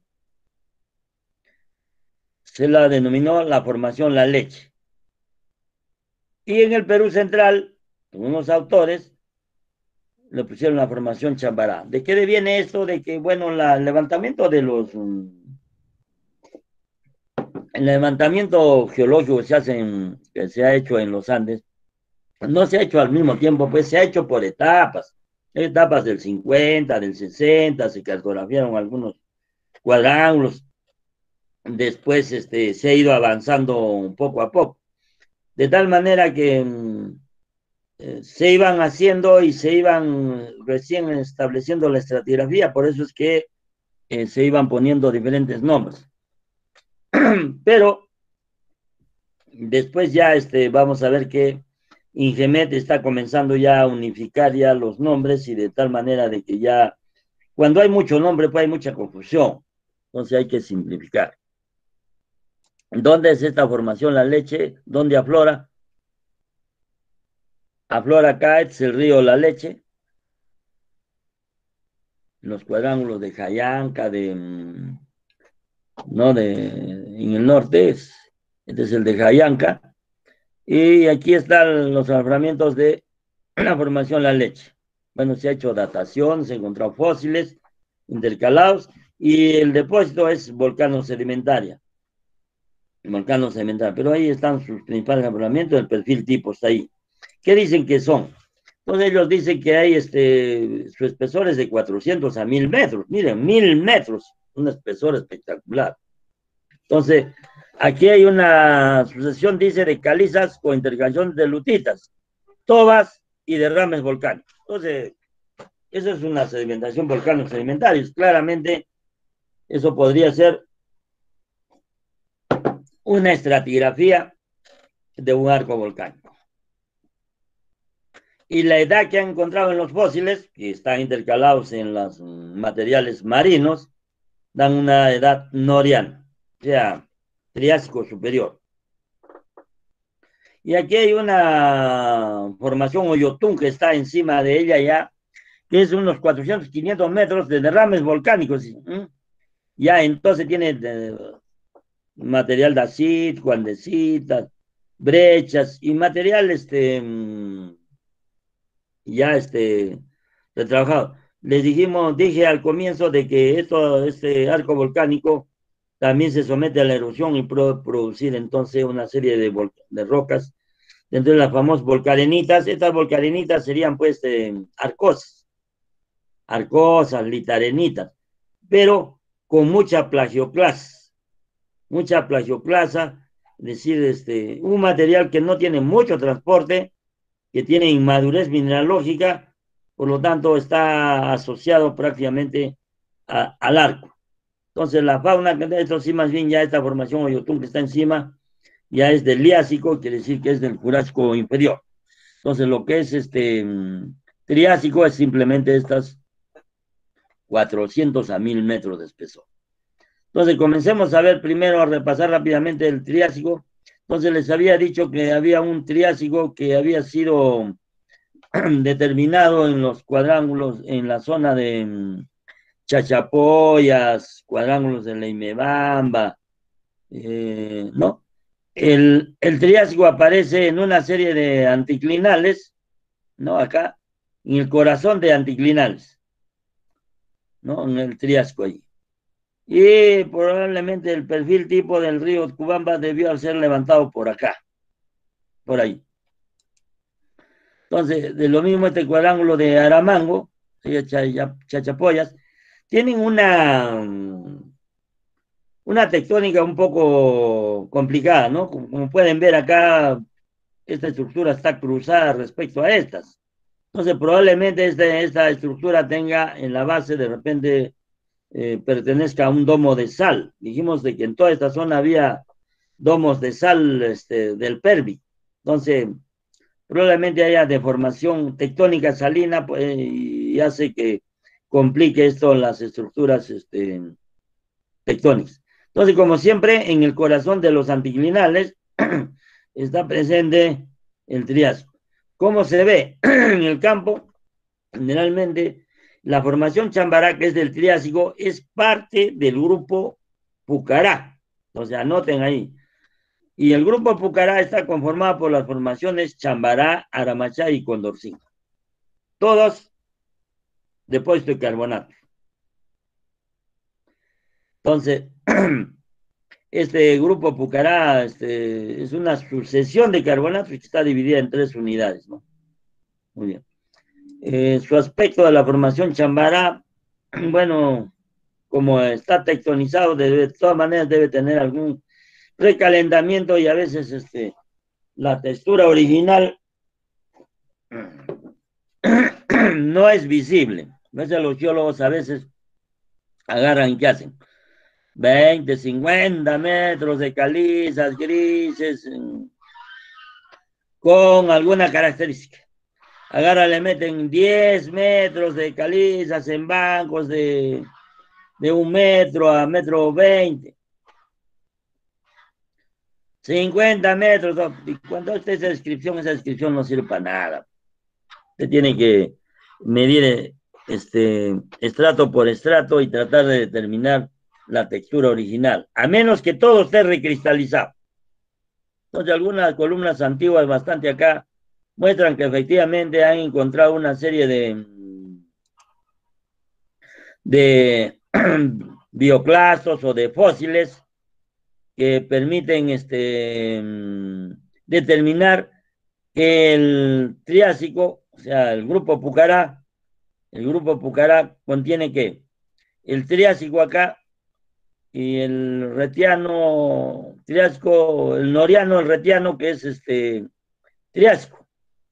se la denominó la formación La Leche. Y en el Perú central, unos autores le pusieron la formación Chambará. ¿De qué deviene esto? De que, bueno, la, el levantamiento de los... El levantamiento geológico que se, hace en, que se ha hecho en los Andes, no se ha hecho al mismo tiempo, pues se ha hecho por etapas. Etapas del cincuenta, del sesenta, se cartografiaron algunos cuadrángulos. Después este, se ha ido avanzando poco a poco. De tal manera que eh, se iban haciendo y se iban recién estableciendo la estratigrafía, por eso es que eh, se iban poniendo diferentes nombres. Pero después ya este, vamos a ver que Ingemet está comenzando ya a unificar ya los nombres, y de tal manera de que ya, cuando hay mucho nombre, pues hay mucha confusión. Entonces hay que simplificar. ¿Dónde es esta formación La Leche? ¿Dónde aflora? Aflora acá, es el río La Leche, los cuadrángulos de Jayanca, de, no, de, en el norte es, este es el de Jayanca, y aquí están los afloramientos de la formación La Leche. Bueno, se ha hecho datación, se han encontrado fósiles intercalados, y el depósito es volcano sedimentaria, volcano sedimentaria, pero ahí están sus principales afloramientos, el perfil tipo está ahí. ¿Qué dicen que son? Entonces ellos dicen que hay este, su espesor es de cuatrocientos a mil metros, miren, mil metros, un espesor espectacular. Entonces, aquí hay una sucesión, dice, de calizas con intercalación de lutitas, tobas y derrames volcánicos. Entonces, eso es una sedimentación volcano-sedimentaria. Claramente, eso podría ser una estratigrafía de un arco volcánico. Y la edad que han encontrado en los fósiles, que están intercalados en los materiales marinos, dan una edad noriana, o sea, Triásico superior. Y aquí hay una formación Oyotún que está encima de ella ya, que es unos cuatrocientos, quinientos metros de derrames volcánicos. ¿Mm? Ya entonces tiene de, material dacit, cuandecitas, brechas y material este... ya este, de trabajado. Les dijimos, dije al comienzo de que esto, este arco volcánico también se somete a la erosión y puede producir entonces una serie de, de rocas, dentro de las famosas volcarenitas. Estas volcarenitas serían pues eh, arcosas, arcosas, litarenitas, pero con mucha plagioclasa, mucha plagioclasa, es decir, este, un material que no tiene mucho transporte, que tiene inmadurez mineralógica, por lo tanto está asociado prácticamente a, al arco. Entonces la fauna, esto sí más bien ya esta formación Oyotún que está encima, ya es del Liásico, quiere decir que es del Jurásico inferior. Entonces lo que es este Triásico es simplemente estas cuatrocientos a mil metros de espesor. Entonces comencemos a ver primero, a repasar rápidamente el Triásico. Entonces les había dicho que había un Triásico que había sido determinado en los cuadrángulos, en la zona de mm, Chachapoyas, cuadrángulos de Leimebamba, eh, ¿no? El, el Triásico aparece en una serie de anticlinales, ¿no? Acá, en el corazón de anticlinales, ¿no? En el Triásico ahí. Y probablemente el perfil tipo del río Cubamba debió ser levantado por acá, por ahí. Entonces, de lo mismo este cuadrángulo de Aramango, Chachapoyas, tienen una, una tectónica un poco complicada, ¿no? Como, como pueden ver acá, esta estructura está cruzada respecto a estas. Entonces, probablemente este, esta estructura tenga en la base, de repente, eh, pertenezca a un domo de sal. Dijimos de que en toda esta zona había domos de sal este, del Perbi. Entonces, probablemente haya deformación tectónica salina pues, y hace que complique esto las estructuras este, tectónicas. Entonces, como siempre, en el corazón de los anticlinales está presente el Triásico. ¿Cómo se ve en el campo? Generalmente, la formación Chambará, que es del Triásico, es parte del grupo Pucará. O sea, anoten ahí. Y el grupo Pucará está conformado por las formaciones Chambará, Aramachá y Condorcín. Todos depósito de carbonato. Entonces, este grupo Pucará este, es una sucesión de carbonatos que está dividida en tres unidades, ¿no? Muy bien. Eh, su aspecto de la formación Chambará, bueno, como está tectonizado, de, de todas maneras debe tener algún recalentamiento y a veces este, la textura original no es visible. A veces los geólogos a veces agarran y ¿qué hacen? veinte, cincuenta metros de calizas grises con alguna característica. Agarran, le meten diez metros de calizas en bancos de, de un metro a metro veinte. cincuenta metros. Y cuando usted esa descripción, esa descripción no sirve para nada. Usted tiene que medir este estrato por estrato y tratar de determinar la textura original, a menos que todo esté recristalizado. Entonces, algunas columnas antiguas bastante acá muestran que efectivamente han encontrado una serie de, de bioclastos o de fósiles que permiten este, determinar que el Triásico, o sea, el grupo Pucará, el grupo Pucará contiene ¿qué? El Triásico acá y el Retiano, Triásico, el Noriano, el Retiano, que es este Triásico.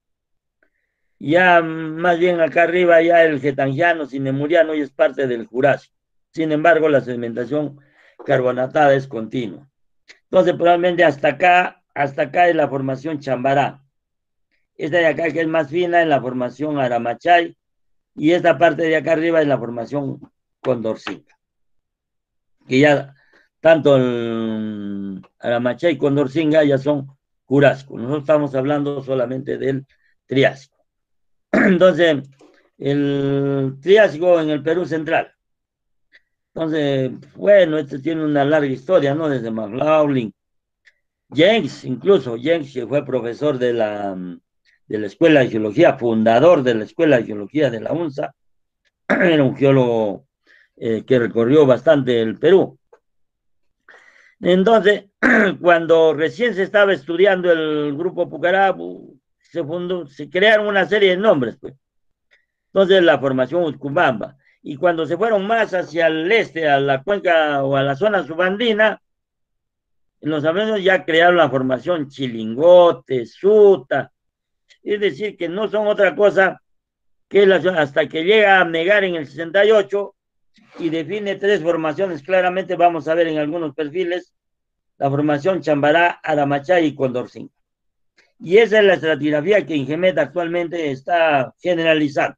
Ya más bien acá arriba ya el Getangiano, Cinemuriano, y es parte del Jurásico. Sin embargo, la sedimentación carbonatada es continua. Entonces, probablemente hasta acá, hasta acá es la formación Chambará. Esta de acá que es más fina es la formación Aramachay y esta parte de acá arriba es la formación Condorcinca. Que ya tanto el Aramachay y Condorcinca ya son Jurásico. Nosotros estamos hablando solamente del Triásico. Entonces, el Triásico en el Perú central. Entonces, bueno, este tiene una larga historia, ¿no? Desde McLaughlin, Jenks, incluso Jenks, que fue profesor de la, de la Escuela de Geología, fundador de la Escuela de Geología de la UNSA, era un geólogo eh, que recorrió bastante el Perú. Entonces, cuando recién se estaba estudiando el grupo Pucará, se fundó, se crearon una serie de nombres, pues. Entonces, la formación Utcubamba. Y cuando se fueron más hacia el este, a la cuenca o a la zona subandina, los armenios ya crearon la formación Chilingote, Suta, es decir, que no son otra cosa que la, hasta que llega a Megar en el sesenta y ocho y define tres formaciones, claramente vamos a ver en algunos perfiles, la formación Chambará, Aramachay y Condorcín. Y esa es la estratigrafía que Ingemet actualmente está generalizando.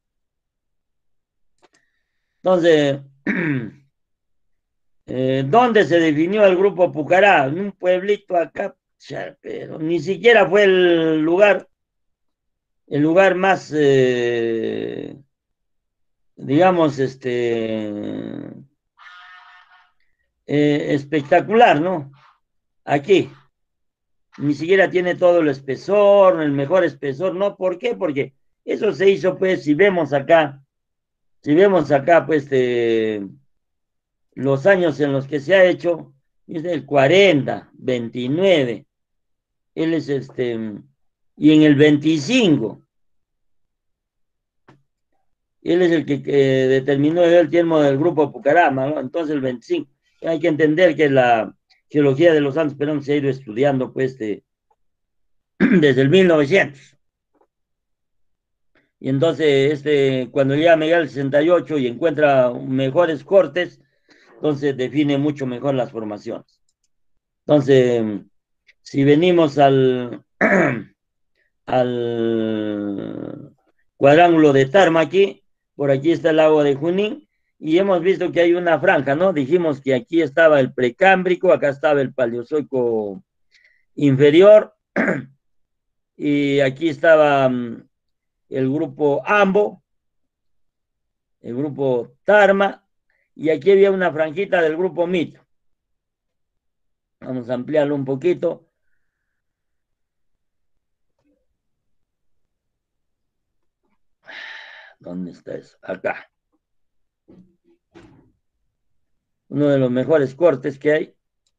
Entonces, eh, ¿dónde se definió el grupo Pucará? En un pueblito acá sea, pero ni siquiera fue el lugar, el lugar más, eh, digamos, este, eh, espectacular, ¿no? Aquí, ni siquiera tiene todo el espesor, el mejor espesor, ¿no? ¿Por qué? Porque eso se hizo, pues, si vemos acá, si vemos acá, pues, eh, los años en los que se ha hecho, es el cuarenta, veintinueve, él es este, y en el veinticinco, él es el que, que determinó el tiempo del grupo Pucarama, ¿no? Entonces el veinticinco, hay que entender que la geología de los Andes Perón se ha ido estudiando, pues, de, desde el mil novecientos. Y entonces, este, cuando llega Miguel al sesenta y ocho y encuentra mejores cortes, entonces define mucho mejor las formaciones. Entonces, si venimos al, al cuadrángulo de Tarma aquí, por aquí está el lago de Junín, y hemos visto que hay una franja, ¿no? Dijimos que aquí estaba el precámbrico, acá estaba el paleozoico inferior, y aquí estaba um, el grupo Ambo, el grupo Tarma, y aquí había una franjita del grupo Mito. Vamos a ampliarlo un poquito. ¿Dónde está eso? Acá. Uno de los mejores cortes que hay,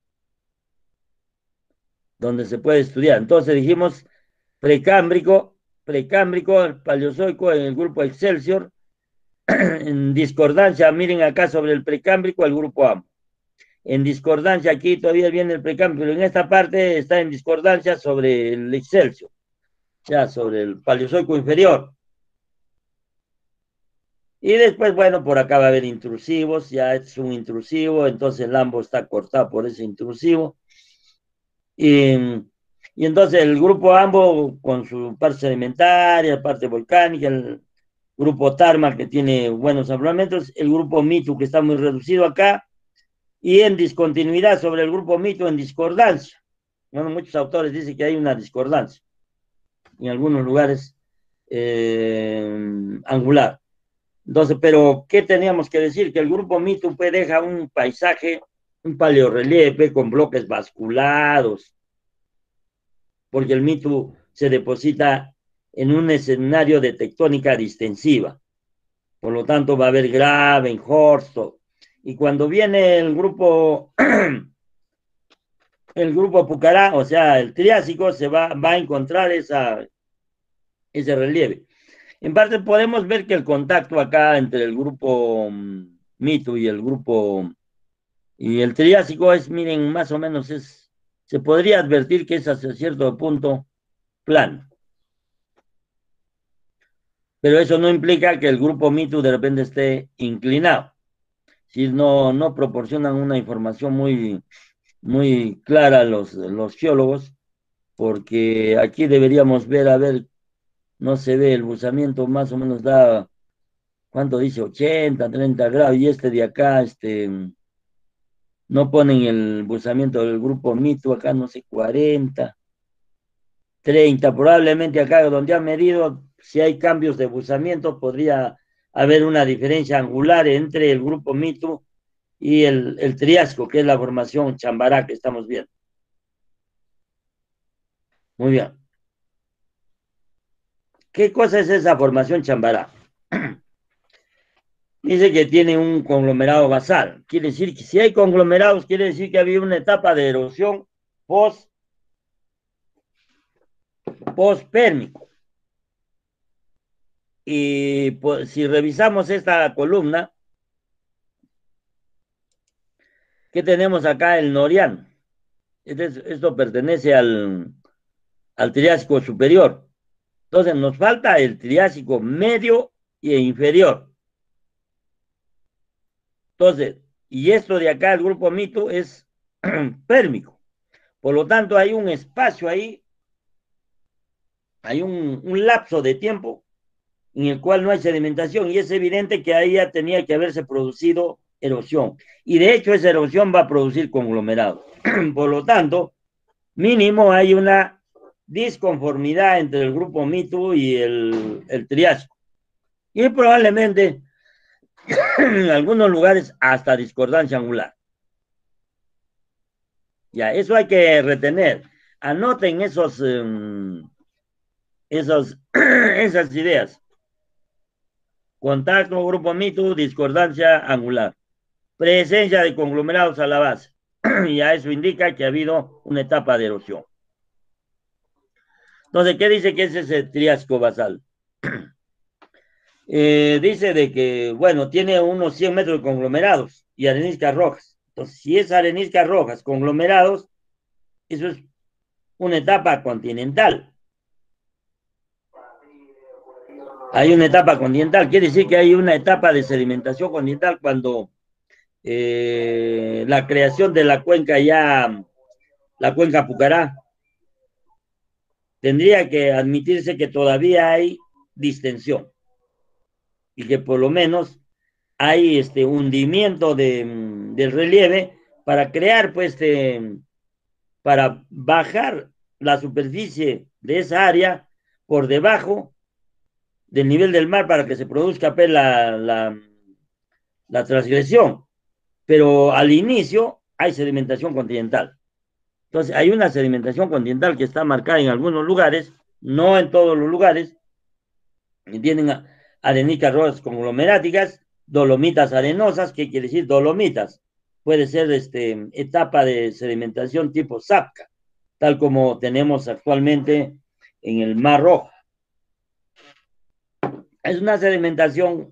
donde se puede estudiar. Entonces dijimos precámbrico, precámbrico, el paleozoico en el grupo Excelsior, en discordancia, miren acá sobre el precámbrico, el grupo Ambo. En discordancia, aquí todavía viene el precámbrico, pero en esta parte está en discordancia sobre el Excelsior, ya sobre el paleozoico inferior. Y después, bueno, por acá va a haber intrusivos, ya es un intrusivo, entonces el Ambo está cortado por ese intrusivo. Y, y entonces el grupo Ambo, con su parte sedimentaria, parte volcánica, el grupo Tarma, que tiene buenos afloramientos, el grupo Mitu, que está muy reducido acá, y en discontinuidad sobre el grupo Mitu, en discordancia. Bueno, muchos autores dicen que hay una discordancia, en algunos lugares eh, angular. Entonces, pero, ¿qué teníamos que decir? Que el grupo Mitu pues, deja un paisaje, un paleorrelieve con bloques basculados, porque el Mitu se deposita en un escenario de tectónica distensiva. Por lo tanto, va a haber Graben, Horsto. Y cuando viene el grupo, el grupo Pucará, o sea, el Triásico, se va, va a encontrar esa, ese relieve. En parte podemos ver que el contacto acá entre el grupo Mitu y el grupo y el Triásico es, miren, más o menos es, se podría advertir que es hasta cierto punto plano. Pero eso no implica que el grupo Mitu de repente esté inclinado. Si no, no proporcionan una información muy, muy clara los, los geólogos, porque aquí deberíamos ver, a ver, no se ve, el buzamiento más o menos da, ¿cuánto dice? ochenta, treinta grados, y este de acá, este, no ponen el buzamiento del grupo Mitu, acá no sé, cuarenta, treinta, probablemente acá donde han medido, si hay cambios de buzamiento, podría haber una diferencia angular entre el grupo Mitu y el, el Triásico, que es la formación Chambará que estamos viendo. Muy bien. ¿Qué cosa es esa formación Chambará? Dice que tiene un conglomerado basal. Quiere decir que si hay conglomerados, quiere decir que había una etapa de erosión post, post-pérmico. Y pues, si revisamos esta columna, ¿qué tenemos acá? El Noriano. Este, esto pertenece al, al Triásico superior. Entonces nos falta el Triásico medio e inferior. Entonces, y esto de acá, el grupo Mitu, es pérmico. Por lo tanto, hay un espacio ahí, hay un, un lapso de tiempo en el cual no hay sedimentación, y es evidente que ahí ya tenía que haberse producido erosión. Y de hecho, esa erosión va a producir conglomerados. Por lo tanto, mínimo hay una disconformidad entre el grupo Mitu y el, el Triasco. Y probablemente en algunos lugares hasta discordancia angular. Ya, eso hay que retener. Anoten esos, um, esos esas ideas. Contacto, grupo Mitu, discordancia angular. Presencia de conglomerados a la base. Y a eso indica que ha habido una etapa de erosión. Entonces, ¿qué dice que es ese Triasco basal? Eh, dice de que, bueno, tiene unos cien metros de conglomerados y areniscas rojas. Entonces, si es areniscas rojas, conglomerados, eso es una etapa continental. Hay una etapa continental, quiere decir que hay una etapa de sedimentación continental cuando eh, la creación de la cuenca ya, la cuenca Pucará, tendría que admitirse que todavía hay distensión y que por lo menos hay este hundimiento de, del relieve para crear, pues, este, para bajar la superficie de esa área por debajo del nivel del mar para que se produzca pues, la, la, la transgresión. Pero al inicio hay sedimentación continental. Entonces, hay una sedimentación continental que está marcada en algunos lugares, no en todos los lugares, y tienen arenicas rojas conglomeráticas, dolomitas arenosas, ¿qué quiere decir dolomitas? Puede ser este, etapa de sedimentación tipo Zapca, tal como tenemos actualmente en el Mar Rojo. Es una sedimentación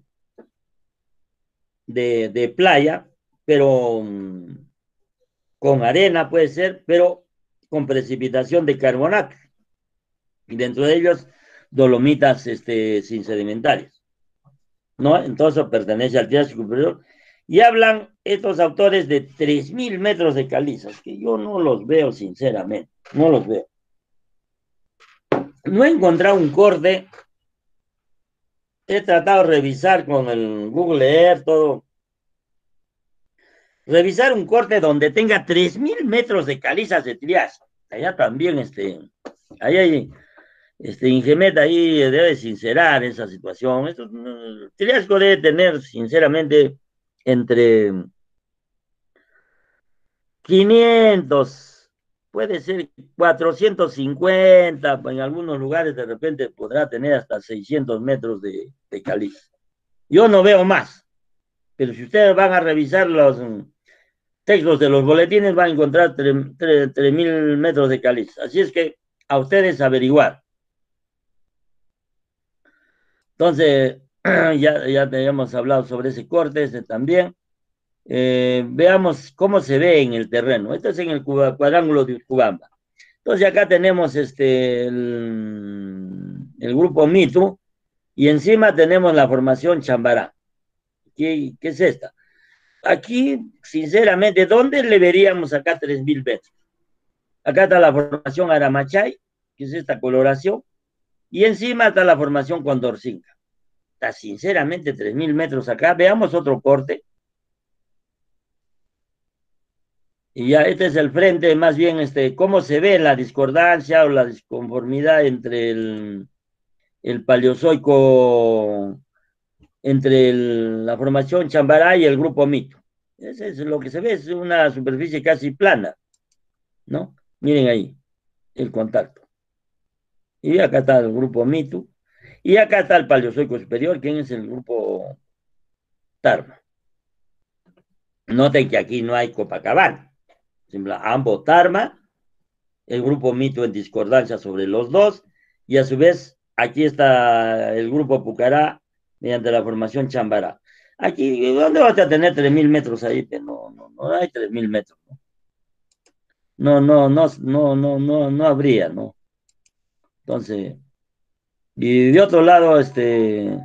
de, de playa, pero um, con arena puede ser, pero con precipitación de carbonato. Y dentro de ellos, dolomitas este, sin sedimentarias. ¿No? Entonces pertenece al Triásico Superior. Y hablan estos autores de tres mil metros de calizas, que yo no los veo sinceramente, no los veo. No he encontrado un corte, he tratado de revisar con el Google Earth, todo. Revisar un corte donde tenga tres mil metros de calizas de Triásico. Allá también, este, ahí hay, este, Ingemet ahí debe sincerar esa situación. Esto, el Triásico debe tener, sinceramente, entre quinientos, puede ser cuatrocientos cincuenta, en algunos lugares de repente podrá tener hasta seiscientos metros de, de caliza. Yo no veo más, pero si ustedes van a revisar los textos de los boletines van a encontrar tres mil metros de caliza. Así es que a ustedes averiguar. Entonces, ya, ya habíamos hablado sobre ese corte, ese también. Eh, veamos cómo se ve en el terreno. Esto es en el cuadrángulo de Ucubamba. Entonces acá tenemos este, el, el grupo Mitu y encima tenemos la formación Chambará. ¿Qué, qué es esta? Aquí, sinceramente, ¿dónde le veríamos acá tres mil metros? Acá está la formación Aramachay, que es esta coloración, y encima está la formación Condorcinca. Está sinceramente tres mil metros acá. Veamos otro corte. Y ya este es el frente, más bien, este, cómo se ve la discordancia o la disconformidad entre el, el paleozoico, entre el, la formación Chambará y el grupo Mito. Eso es lo que se ve, es una superficie casi plana, ¿no? Miren ahí, el contacto. Y acá está el grupo Mito. Y acá está el paleozoico superior, que es el grupo Tarma. Noten que aquí no hay Copacabana. Ambos Tarma, el grupo Mito en discordancia sobre los dos, y a su vez aquí está el grupo Pucará mediante la formación Chambará. Aquí, ¿dónde vas a tener tres mil metros ahí? No, no, no hay tres mil metros. No, no, no, no, no, no, no habría, ¿no? Entonces, y de otro lado, este,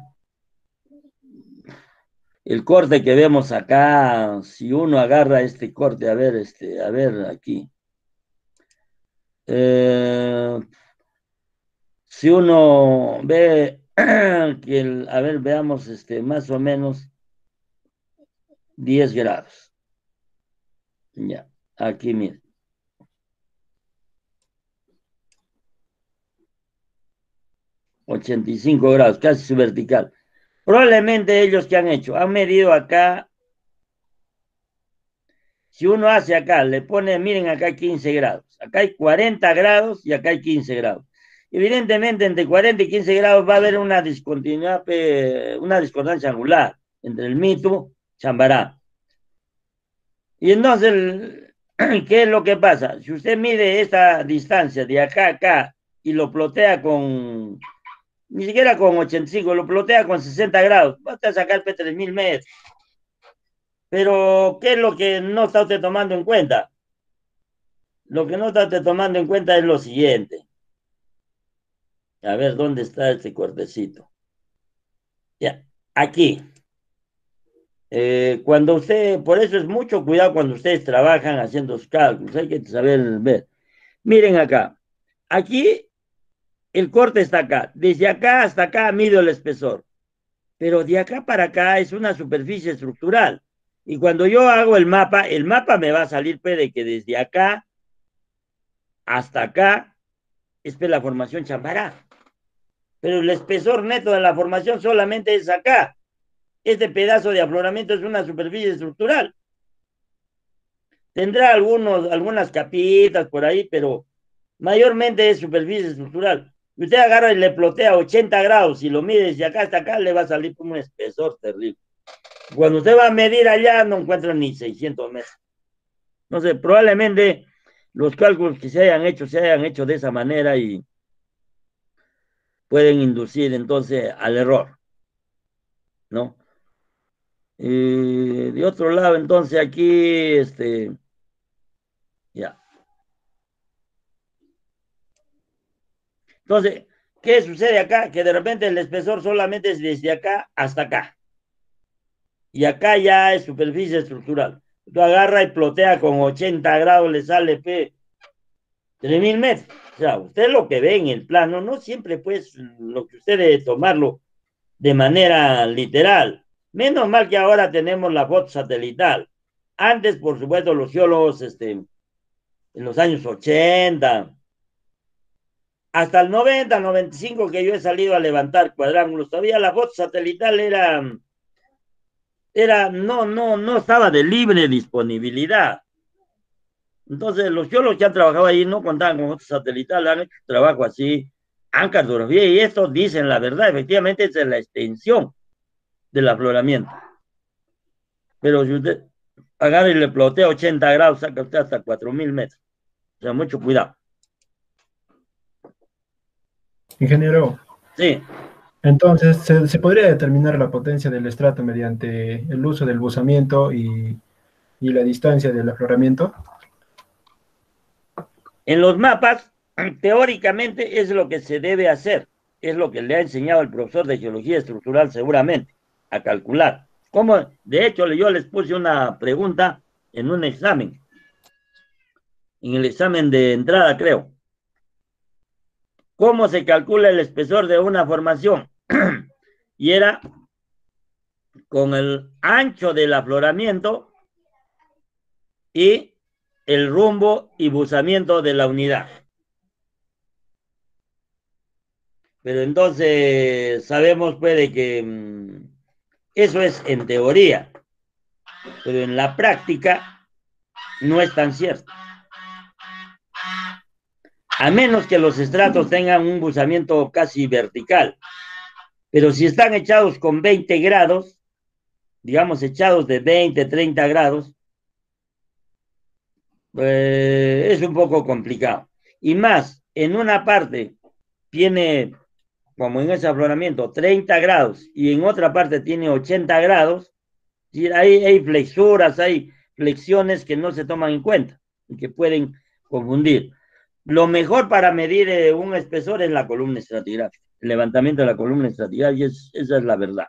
el corte que vemos acá, si uno agarra este corte, a ver, este, a ver aquí. Eh, si uno ve que, el, a ver, veamos, este, más o menos diez grados. Ya, aquí miren. ochenta y cinco grados, casi su vertical. Probablemente ellos que han hecho, han medido acá, si uno hace acá, le pone, miren acá hay quince grados, acá hay cuarenta grados y acá hay quince grados. Evidentemente entre cuarenta y quince grados va a haber una discontinuidad, una discordancia angular entre el mito y Chambará. Y entonces, ¿qué es lo que pasa? Si usted mide esta distancia de acá a acá y lo plotea con, ni siquiera con ochenta y cinco, lo plotea con sesenta grados, va a sacar tres mil metros. Pero, ¿qué es lo que no está usted tomando en cuenta? Lo que no está usted tomando en cuenta es lo siguiente. A ver, ¿dónde está este cortecito? Ya, aquí. Eh, cuando usted, por eso es mucho cuidado cuando ustedes trabajan haciendo los cálculos, hay que saber ver. Miren acá, aquí el corte está acá, desde acá hasta acá mido el espesor, pero de acá para acá es una superficie estructural. Y cuando yo hago el mapa, el mapa me va a salir pues, de que desde acá hasta acá es pues, la formación Chambará. Pero el espesor neto de la formación solamente es acá. Este pedazo de afloramiento es una superficie estructural. Tendrá algunos, algunas capitas por ahí, pero mayormente es superficie estructural. Usted agarra y le plotea ochenta grados y lo mide desde acá hasta acá, le va a salir un espesor terrible. Cuando usted va a medir allá, no encuentra ni seiscientos metros. No sé, probablemente los cálculos que se hayan hecho, se hayan hecho de esa manera y pueden inducir entonces al error, ¿no? Y de otro lado, entonces aquí, este, ya. Entonces, ¿qué sucede acá? Que de repente el espesor solamente es desde acá hasta acá. Y acá ya es superficie estructural. Tú agarra y plotea con ochenta grados, le sale P tres mil metros. O sea, usted lo que ve en el plano, no siempre pues lo que usted debe tomarlo de manera literal. Menos mal que ahora tenemos la foto satelital. Antes, por supuesto, los geólogos, este, en los años ochenta, hasta el noventa, noventa y cinco que yo he salido a levantar cuadrángulos, todavía la foto satelital era, era no, no, no estaba de libre disponibilidad. Entonces, los geólogos que han trabajado ahí no contaban con fotos satelitales, han hecho trabajo así, han cartografiado, y estos dicen la verdad, efectivamente, esa es la extensión del afloramiento. Pero si usted agarra y le plotea ochenta grados, saca usted hasta cuatro mil metros. O sea, mucho cuidado. Ingeniero. Sí. Entonces, ¿se, se podría determinar la potencia del estrato mediante el uso del buzamiento y, y la distancia del afloramiento? En los mapas, teóricamente es lo que se debe hacer. Es lo que le ha enseñado el profesor de geología estructural seguramente, a calcular. ¿Cómo? De hecho, yo les puse una pregunta en un examen. En el examen de entrada, creo. ¿Cómo se calcula el espesor de una formación? Y era con el ancho del afloramiento y el rumbo y buzamiento de la unidad. Pero entonces sabemos pues de que mmm, eso es en teoría, pero en la práctica no es tan cierto. A menos que los estratos tengan un buzamiento casi vertical. Pero si están echados con veinte grados, digamos echados de veinte, treinta grados, eh, es un poco complicado. Y más, en una parte tiene, como en ese afloramiento, treinta grados y en otra parte tiene ochenta grados, y hay, hay flexuras, hay flexiones que no se toman en cuenta y que pueden confundir. Lo mejor para medir eh, un espesor es la columna estratigráfica, el levantamiento de la columna estratigráfica, es, esa es la verdad,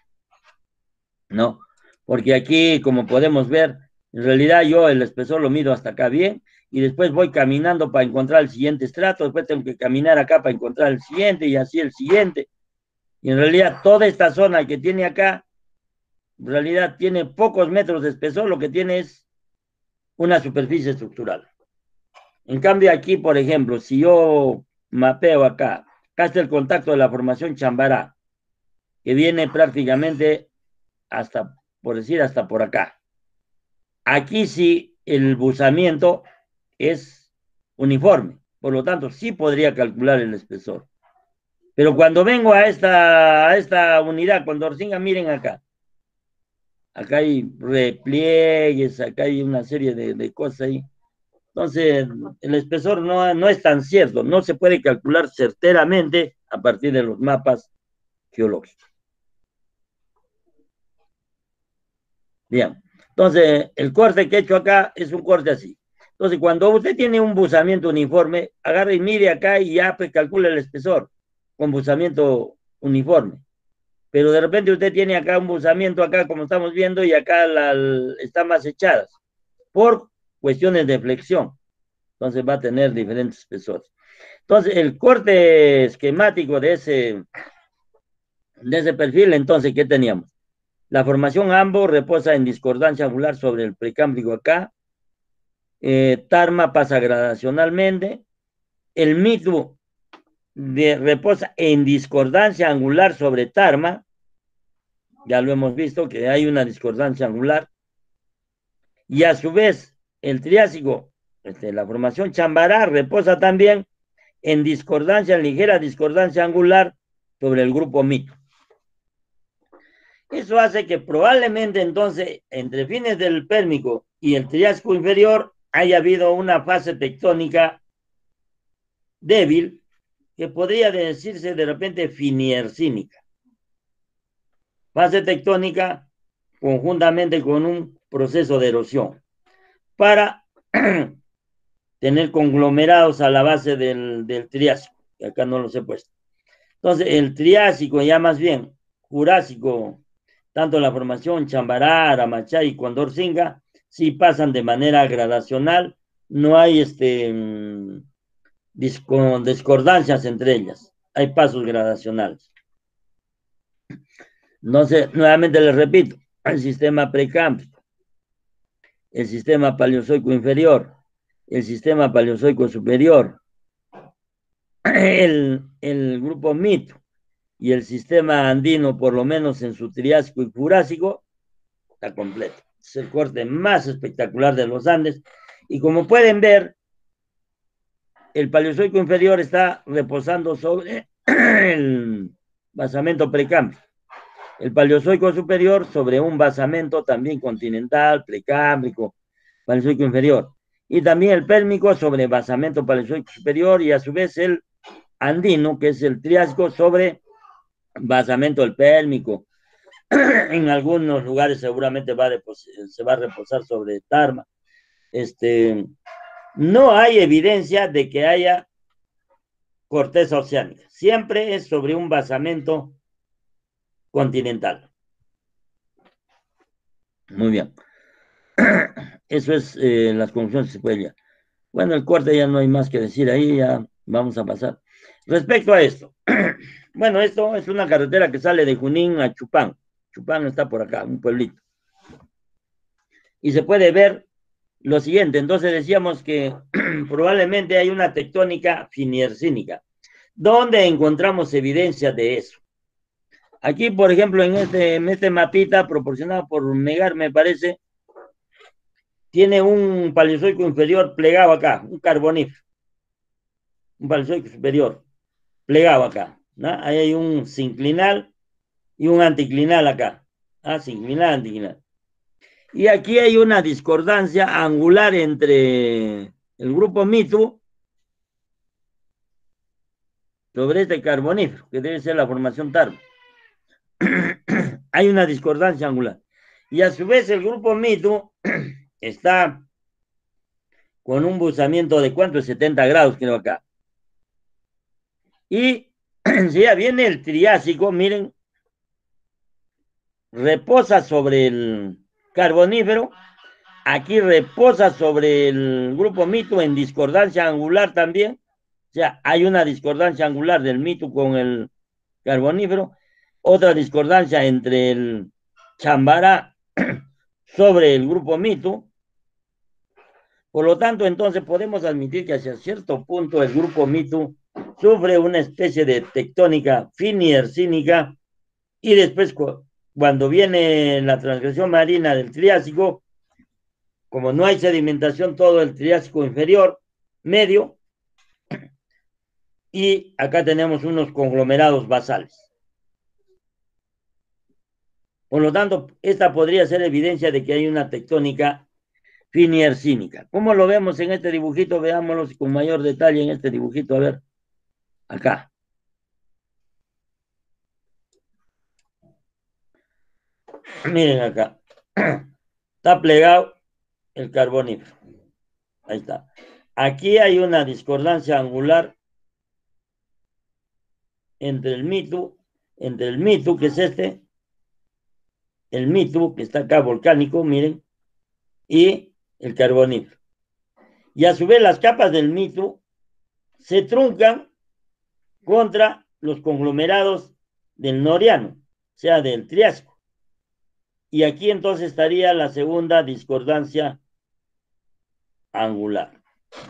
¿no? Porque aquí, como podemos ver, en realidad yo el espesor lo mido hasta acá bien, y después voy caminando para encontrar el siguiente estrato, después tengo que caminar acá para encontrar el siguiente, y así el siguiente. Y en realidad toda esta zona que tiene acá, en realidad tiene pocos metros de espesor, lo que tiene es una superficie estructural. En cambio aquí, por ejemplo, si yo mapeo acá acá está el contacto de la formación Chambará, que viene prácticamente hasta, por decir, hasta por acá. Aquí sí el buzamiento es uniforme, por lo tanto sí podría calcular el espesor. Pero cuando vengo a esta, a esta unidad, cuando Orsinga, miren acá. Acá hay repliegues, acá hay una serie de, de cosas ahí. Entonces, el espesor no, no es tan cierto, no se puede calcular certeramente a partir de los mapas geológicos. Bien, entonces el corte que he hecho acá es un corte así. Entonces, cuando usted tiene un buzamiento uniforme, agarre y mire acá y ya pues, calcula el espesor con buzamiento uniforme. Pero de repente usted tiene acá un buzamiento acá, como estamos viendo, y acá la, están más echadas por cuestiones de flexión. Entonces va a tener diferentes espesores. Entonces, el corte esquemático de ese, de ese perfil, entonces, ¿qué teníamos? La formación ambos reposa en discordancia angular sobre el precámbrico acá. Eh, Tarma pasa gradacionalmente. El mito de, reposa en discordancia angular sobre Tarma. Ya lo hemos visto que hay una discordancia angular. Y a su vez, el Triásico, este, la formación Chambará, reposa también en discordancia, ligera discordancia angular sobre el grupo mito. Eso hace que probablemente entonces, entre fines del Pérmico y el Triásico inferior, haya habido una fase tectónica débil que podría decirse de repente finiercínica. Fase tectónica conjuntamente con un proceso de erosión para tener conglomerados a la base del, del Triásico, que acá no los he puesto. Entonces, el Triásico, ya más bien, Jurásico, tanto la formación Chambará, Aramachay y Condorcinga, sí pasan de manera gradacional, no hay este, discordancias entre ellas, hay pasos gradacionales. Entonces, nuevamente les repito, el sistema precámbrico, el sistema paleozoico inferior, el sistema paleozoico superior, el, el grupo mito y el sistema andino, por lo menos en su Triásico y Jurásico, está completo. Es el corte más espectacular de los Andes. Y como pueden ver, el paleozoico inferior está reposando sobre el basamento precámbrico. El paleozoico superior sobre un basamento también continental, precámbrico, paleozoico inferior. Y también el pérmico sobre basamento paleozoico superior y a su vez el andino, que es el Triásico, sobre basamento del pérmico. En algunos lugares seguramente va a se va a reposar sobre Tarma. Este, no hay evidencia de que haya corteza oceánica. Siempre es sobre un basamento continental. Muy bien. Eso es eh, las conclusiones que se pueden llegar. Bueno, el corte ya no hay más que decir ahí, ya vamos a pasar. Respecto a esto, bueno, esto es una carretera que sale de Junín a Chupán. Chupán está por acá, un pueblito. Y se puede ver lo siguiente. Entonces decíamos que probablemente hay una tectónica finiercínica. ¿Dónde encontramos evidencia de eso? Aquí, por ejemplo, en este, en este mapita proporcionado por Megar, me parece, tiene un paleozoico inferior plegado acá, un carbonífero. Un paleozoico superior plegado acá, ¿no? Ahí hay un sinclinal y un anticlinal acá. Ah, sinclinal, anticlinal. Y aquí hay una discordancia angular entre el grupo Mitu sobre este carbonífero, que debe ser la formación Tarma. Hay una discordancia angular. Y a su vez el grupo Mitu está con un buzamiento de ¿cuánto? setenta grados, creo acá. Y si ya viene el Triásico, miren, reposa sobre el carbonífero, aquí reposa sobre el grupo Mitu en discordancia angular también, o sea, hay una discordancia angular del Mitu con el carbonífero, otra discordancia entre el Chambará sobre el grupo Mitu. Por lo tanto, entonces podemos admitir que hacia cierto punto el grupo Mitu sufre una especie de tectónica finiersínica y después cuando viene la transgresión marina del Triásico, como no hay sedimentación, todo el Triásico inferior, medio, y acá tenemos unos conglomerados basales. Por lo tanto, esta podría ser evidencia de que hay una tectónica finiersínica. ¿Cómo lo vemos en este dibujito? Veámoslo con mayor detalle en este dibujito. A ver, acá. Miren acá. Está plegado el carbonífero. Ahí está. Aquí hay una discordancia angular entre el mito, entre el mito, que es este, el mito, que está acá volcánico, miren, y el carbonífero. Y a su vez las capas del mito se truncan contra los conglomerados del Noriano, o sea, del Triásico. Y aquí entonces estaría la segunda discordancia angular.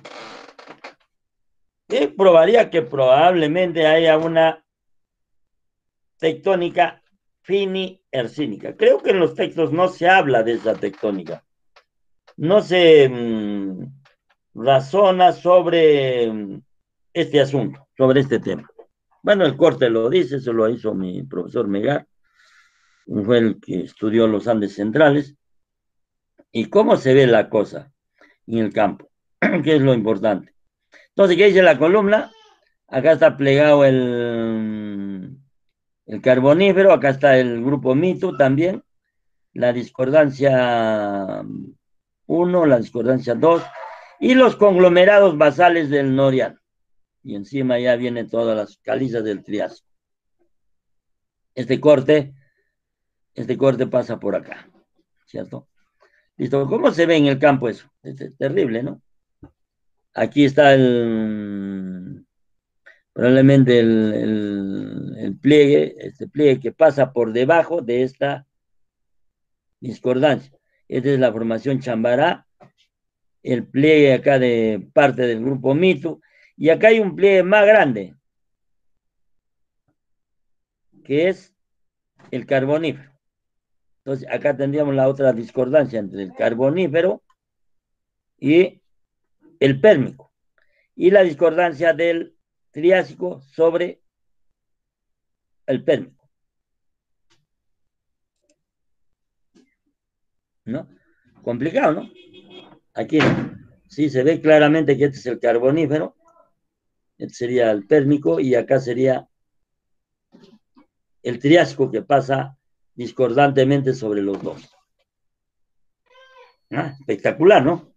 Que probaría que probablemente haya una tectónica finiersínica. Creo que en los textos no se habla de esa tectónica. No se mmm, razona sobre mmm, este asunto, sobre este tema. Bueno, el corte lo dice, se lo hizo mi profesor Megar, fue el que estudió los Andes centrales. ¿Y cómo se ve la cosa en el campo? ¿Qué es lo importante? Entonces, ¿qué dice la columna? Acá está plegado el, el carbonífero, acá está el grupo mito también, la discordancia uno, la discordancia dos, y los conglomerados basales del Noriano. Y encima ya vienen todas las calizas del Triásico. Este corte, este corte pasa por acá, ¿cierto? Listo, ¿cómo se ve en el campo eso? Es terrible, ¿no? Aquí está el, probablemente el, el, el pliegue, este pliegue que pasa por debajo de esta discordancia. Esta es la formación Chambará, el pliegue acá de parte del grupo mito, y acá hay un pliegue más grande, que es el carbonífero. Entonces, acá tendríamos la otra discordancia entre el carbonífero y el pérmico, y la discordancia del Triásico sobre el pérmico, ¿no? Complicado, ¿no? Aquí sí se ve claramente que este es el carbonífero, este sería el pérmico, y acá sería el Triásico que pasa discordantemente sobre los dos. ¿Ah? Espectacular, ¿no?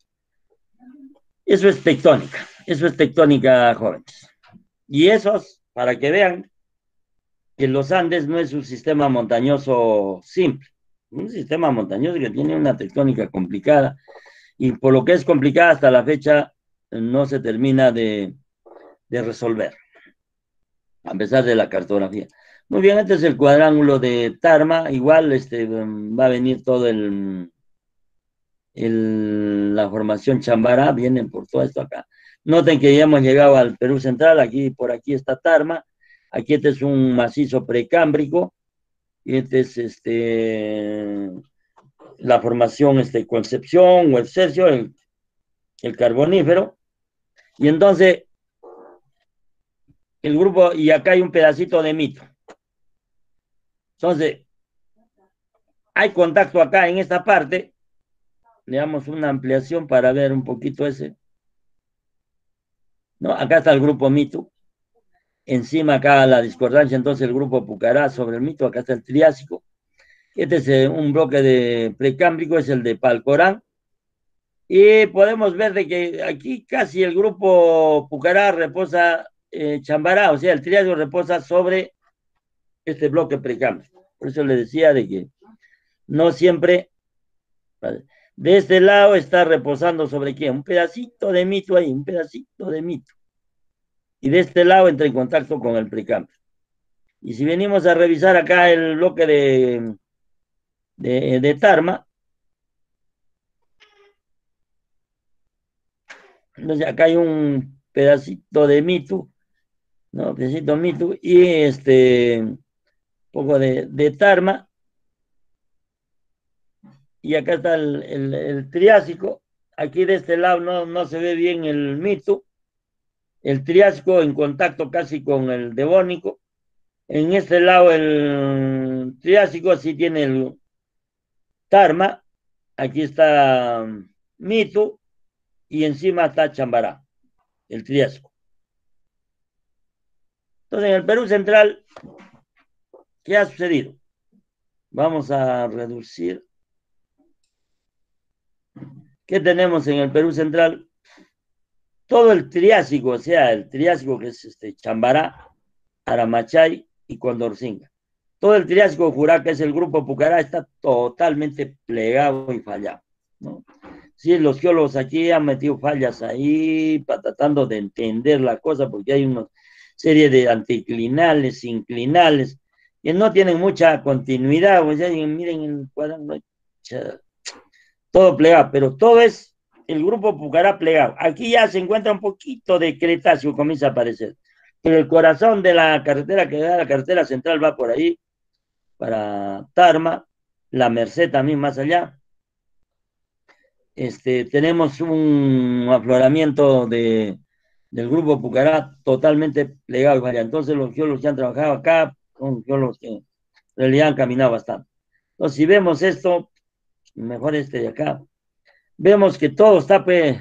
Eso es tectónica, eso es tectónica, jóvenes. Y esos, para que vean que los Andes no es un sistema montañoso simple, un sistema montañoso que tiene una tectónica complicada, y por lo que es complicada hasta la fecha no se termina de, de resolver, a pesar de la cartografía. Muy bien, este es el cuadrángulo de Tarma, igual este, va a venir todo el, el, la formación Chambará, vienen por todo esto acá. Noten que ya hemos llegado al Perú central, aquí por aquí está Tarma, aquí este es un macizo precámbrico, y este es este, la formación este, Concepción o el Cercio, el, el carbonífero, y entonces el grupo, y acá hay un pedacito de mito. Entonces, hay contacto acá en esta parte, le damos una ampliación para ver un poquito ese, ¿no? Acá está el grupo mito, encima acá la discordancia, entonces el grupo Pucará sobre el mito, acá está el Triásico, este es eh, un bloque de precámbrico, es el de Palcorán, y podemos ver de que aquí casi el grupo Pucará reposa eh, Chambará, o sea, el Triásico reposa sobre este bloque precámbrico. Por eso le decía de que no siempre, ¿vale? De este lado está reposando sobre quién, un pedacito de mito ahí, un pedacito de mito. Y de este lado entra en contacto con el precámbrico. Y si venimos a revisar acá el bloque de, de, de Tarma, entonces acá hay un pedacito de mito ¿no? Pedacito Mitu y este, un poco de, de Tarma. Y acá está el, el, el Triásico. Aquí de este lado no, no se ve bien el Mitu. El Triásico en contacto casi con el Devónico. En este lado el Triásico sí tiene el Tarma. Aquí está Mitu y encima está Chambará, el Triásico. Entonces, en el Perú Central, ¿qué ha sucedido? Vamos a reducir. ¿Qué tenemos en el Perú Central? Todo el Triásico, o sea, el Triásico que es este, Chambará, Aramachay y Condorcinga. Todo el Triásico Jurá, que es el grupo Pucará, está totalmente plegado y fallado, ¿no? Sí, los geólogos aquí han metido fallas ahí, para tratando de entender la cosa, porque hay una serie de anticlinales, inclinales, que no tienen mucha continuidad. O sea, miren el cuaderno, todo plegado, pero todo es el grupo Pucará plegado. Aquí ya se encuentra un poquito de Cretácico, comienza a aparecer. Pero el corazón de la carretera que da la carretera central va por ahí, para Tarma, la Merced también más allá. Este, tenemos un afloramiento de, del grupo Pucará totalmente plegado y variado. Entonces los geólogos que han trabajado acá son geólogos que en realidad han caminado bastante. Entonces si vemos esto, mejor este de acá, vemos que todo está pues,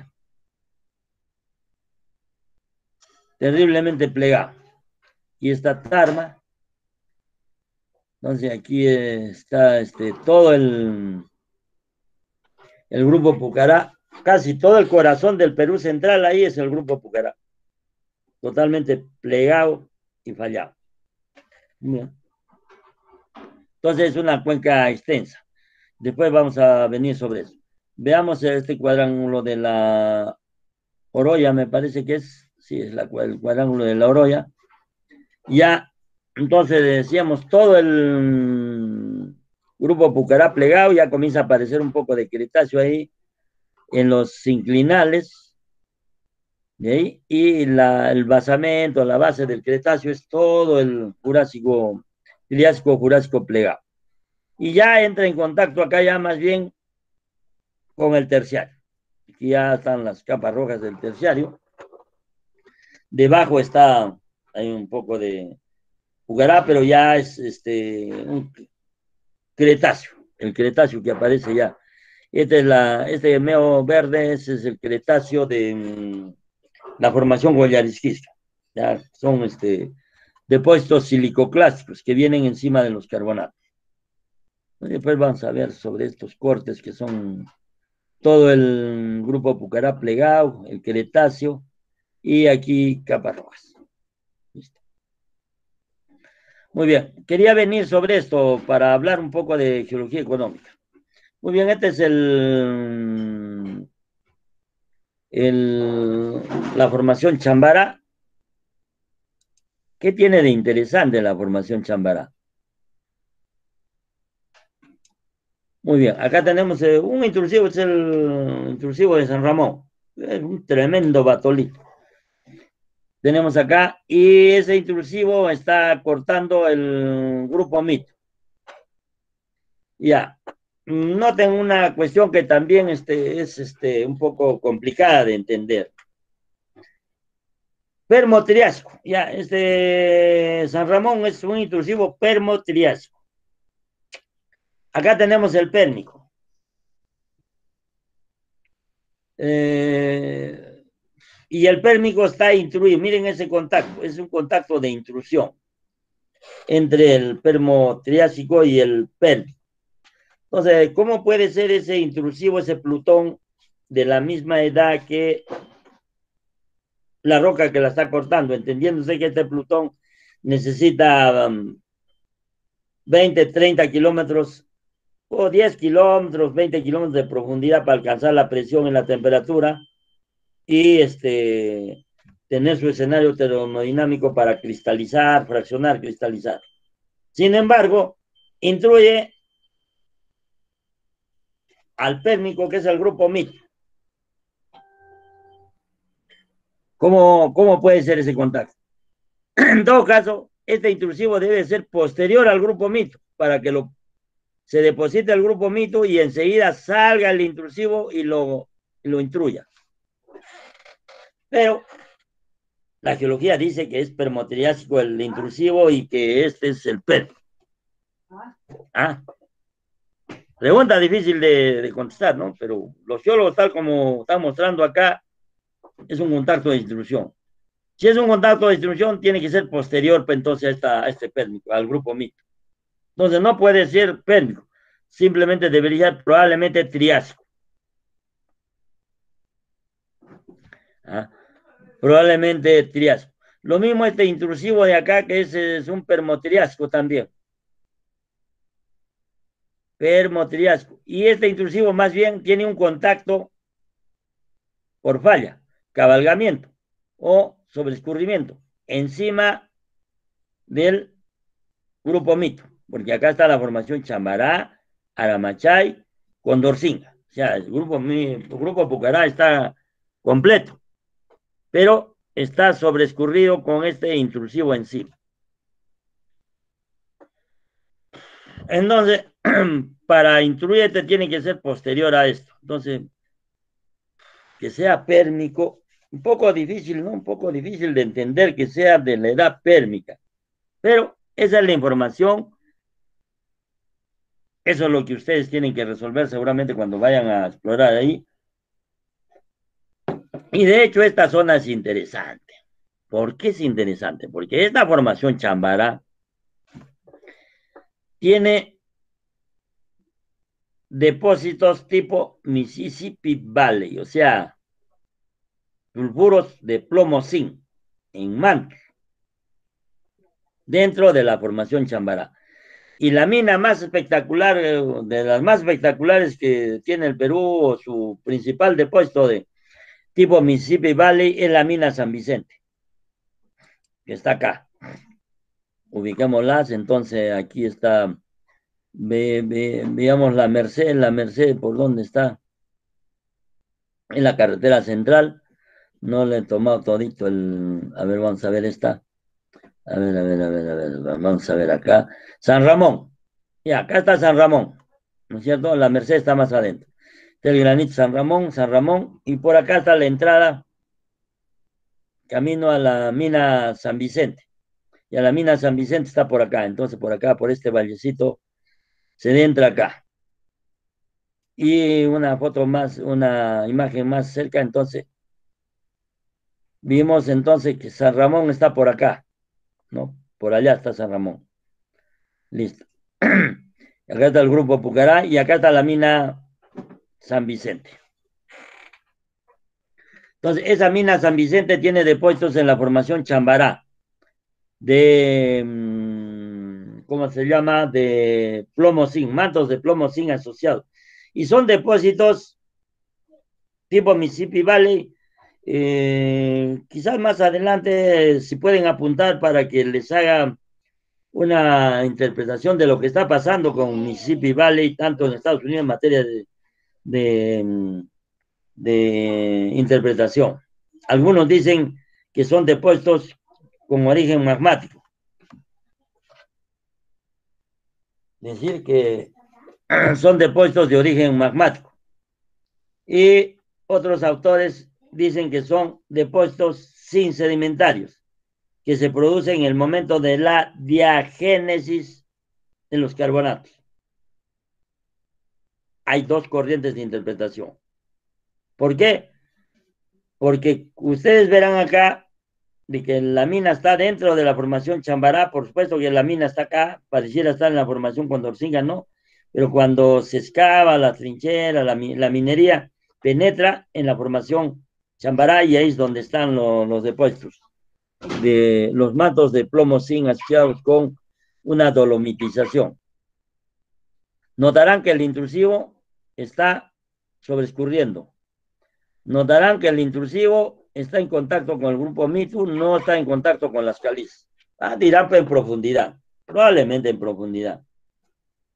terriblemente plegado. Y esta Tarma, entonces aquí está este, todo el, el grupo Pucará, casi todo el corazón del Perú Central ahí es el grupo Pucará, totalmente plegado y fallado. Bien. Entonces es una cuenca extensa. Después vamos a venir sobre eso. Veamos este cuadrángulo de la Oroya, me parece que es, sí, es la, el cuadrángulo de la Oroya. Ya, entonces decíamos, todo el grupo Pucará plegado, ya comienza a aparecer un poco de Cretáceo ahí, en los inclinales, ¿de ahí? Y la, el basamento, la base del Cretáceo es todo el Jurásico, Triásico, Jurásico plegado. Y ya entra en contacto acá ya más bien con el terciario. Aquí ya están las capas rojas del terciario. Debajo está, hay un poco de Pucará, pero ya es este, un Cretáceo, el Cretáceo que aparece ya. Este es la, este meo verde, ese es el Cretáceo de um, la formación Goyarisquista. Ya son este, depósitos silicoclásticos que vienen encima de los carbonatos. Después vamos a ver sobre estos cortes que son todo el grupo Pucará plegado, el Cretáceo y aquí capas rojas. Listo. Muy bien, quería venir sobre esto para hablar un poco de geología económica. Muy bien, este es el, el la formación Chambará. ¿Qué tiene de interesante la formación Chambará? Muy bien, acá tenemos eh, un intrusivo, es el intrusivo de San Ramón. Es un tremendo batolito. Tenemos acá, y ese intrusivo está cortando el grupo mito. Ya, noten una cuestión que también este, es este, un poco complicada de entender. Permotriásico, ya, este San Ramón es un intrusivo permotriásico. Acá tenemos el pérmico. Eh, y el pérmico está intruido. Miren ese contacto, es un contacto de intrusión entre el permotriásico y el pérmico. Entonces, ¿cómo puede ser ese intrusivo, ese Plutón, de la misma edad que la roca que la está cortando? Entendiéndose que este Plutón necesita um, veinte, treinta kilómetros o diez kilómetros, veinte kilómetros de profundidad para alcanzar la presión y la temperatura y este, tener su escenario termodinámico para cristalizar, fraccionar, cristalizar. Sin embargo, intruye al pérmico, que es el grupo M I T. ¿Cómo, ¿Cómo puede ser ese contacto? En todo caso, este intrusivo debe ser posterior al grupo mito para que lo, se deposite el grupo mito y enseguida salga el intrusivo y lo, y lo intruya. Pero la geología dice que es permotriásico el intrusivo y que este es el PER. ¿Ah? Pregunta difícil de, de contestar, ¿no? Pero los geólogos, tal como están mostrando acá, es un contacto de intrusión. Si es un contacto de intrusión, tiene que ser posterior, pues, entonces, a, esta, a este pérmico, al grupo mito. Entonces, no puede ser pérmico. Simplemente debería ser probablemente triásico. ¿Ah? Probablemente triásico. Lo mismo este intrusivo de acá, que es, es un permotriásico también. Permotriásico. Y este intrusivo más bien tiene un contacto por falla, cabalgamiento o sobreescurrimiento encima del grupo mito, porque acá está la formación Chambará, Aramachay, Condorcinga. O sea, el grupo, el grupo Pucará está completo, pero está sobrescurrido con este intrusivo encima. Entonces, para intruirte tiene que ser posterior a esto. Entonces, que sea pérmico, un poco difícil, ¿no? Un poco difícil de entender que sea de la edad pérmica. Pero esa es la información. Eso es lo que ustedes tienen que resolver seguramente cuando vayan a explorar ahí. Y de hecho esta zona es interesante. ¿Por qué es interesante? Porque esta formación Chambará tiene depósitos tipo Mississippi Valley, o sea, sulfuros de plomo zinc en mantos dentro de la formación Chambará. Y la mina más espectacular, de las más espectaculares que tiene el Perú, o su principal depósito de tipo Mississippi Valley, es la mina San Vicente, que está acá. Ubiquémoslas, entonces aquí está, ve, ve, veamos la Merced, la Merced, ¿por dónde está? En la carretera central. No le he tomado todito el, a ver, vamos a ver esta. A ver, a ver, a ver, a ver, vamos a ver acá. San Ramón. Ya, acá está San Ramón, ¿no es cierto? La Merced está más adentro. Está el granito San Ramón, San Ramón, y por acá está la entrada, camino a la mina San Vicente. Y a la mina San Vicente está por acá. Entonces, por acá, por este vallecito, se entra acá. Y una foto más, una imagen más cerca, entonces, vimos entonces que San Ramón está por acá, ¿no? Por allá está San Ramón. Listo. Acá está el grupo Pucará y acá está la mina San Vicente. Entonces, esa mina San Vicente tiene depósitos en la formación Chambará de, ¿cómo se llama? De plomo zinc, mantos de plomo zinc asociados. Y son depósitos tipo Mississippi Valley. Eh, quizás más adelante si pueden apuntar para que les haga una interpretación de lo que está pasando con Mississippi Valley, tanto en Estados Unidos en materia de, de, de interpretación. Algunos dicen que son depósitos con origen magmático. Es decir, que son depósitos de origen magmático. Y otros autores dicen que son depósitos sin sedimentarios, que se producen en el momento de la diagénesis de los carbonatos. Hay dos corrientes de interpretación. ¿Por qué? Porque ustedes verán acá de que la mina está dentro de la formación Chambará, por supuesto que la mina está acá, pareciera estar en la formación Condorcinga, ¿no? Pero cuando se excava la trinchera, la, la minería, penetra en la formación Chambará y ahí es donde están lo, los depósitos de los mantos de plomo zinc asociados con una dolomitización. Notarán que el intrusivo está sobrescurriendo. Notarán que el intrusivo está en contacto con el grupo mito, no está en contacto con las calizas. Ah, dirán en profundidad, probablemente en profundidad.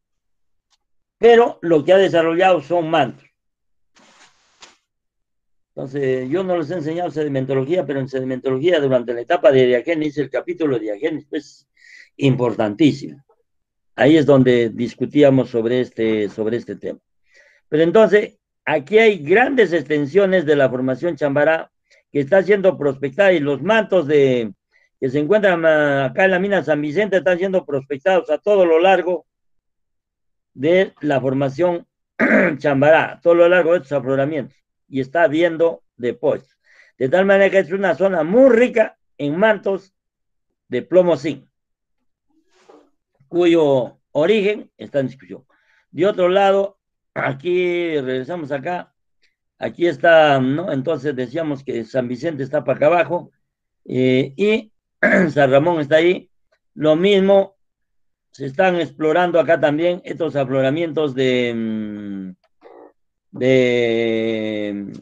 Pero lo que ha desarrollado son mantos. Entonces, yo no les he enseñado sedimentología, pero en sedimentología durante la etapa de diagénesis, el capítulo de diagénesis es importantísimo. Ahí es donde discutíamos sobre este, sobre este tema. Pero entonces, aquí hay grandes extensiones de la formación Chambará que está siendo prospectada y los mantos de, que se encuentran acá en la mina San Vicente están siendo prospectados a todo lo largo de la formación Chambará, a todo lo largo de estos afloramientos. Y está habiendo depósitos. De tal manera que es una zona muy rica en mantos de plomo zinc, cuyo origen está en discusión. De otro lado, aquí regresamos acá, aquí está, ¿no? Entonces decíamos que San Vicente está para acá abajo eh, y San Ramón está ahí. Lo mismo, se están explorando acá también estos afloramientos de, de,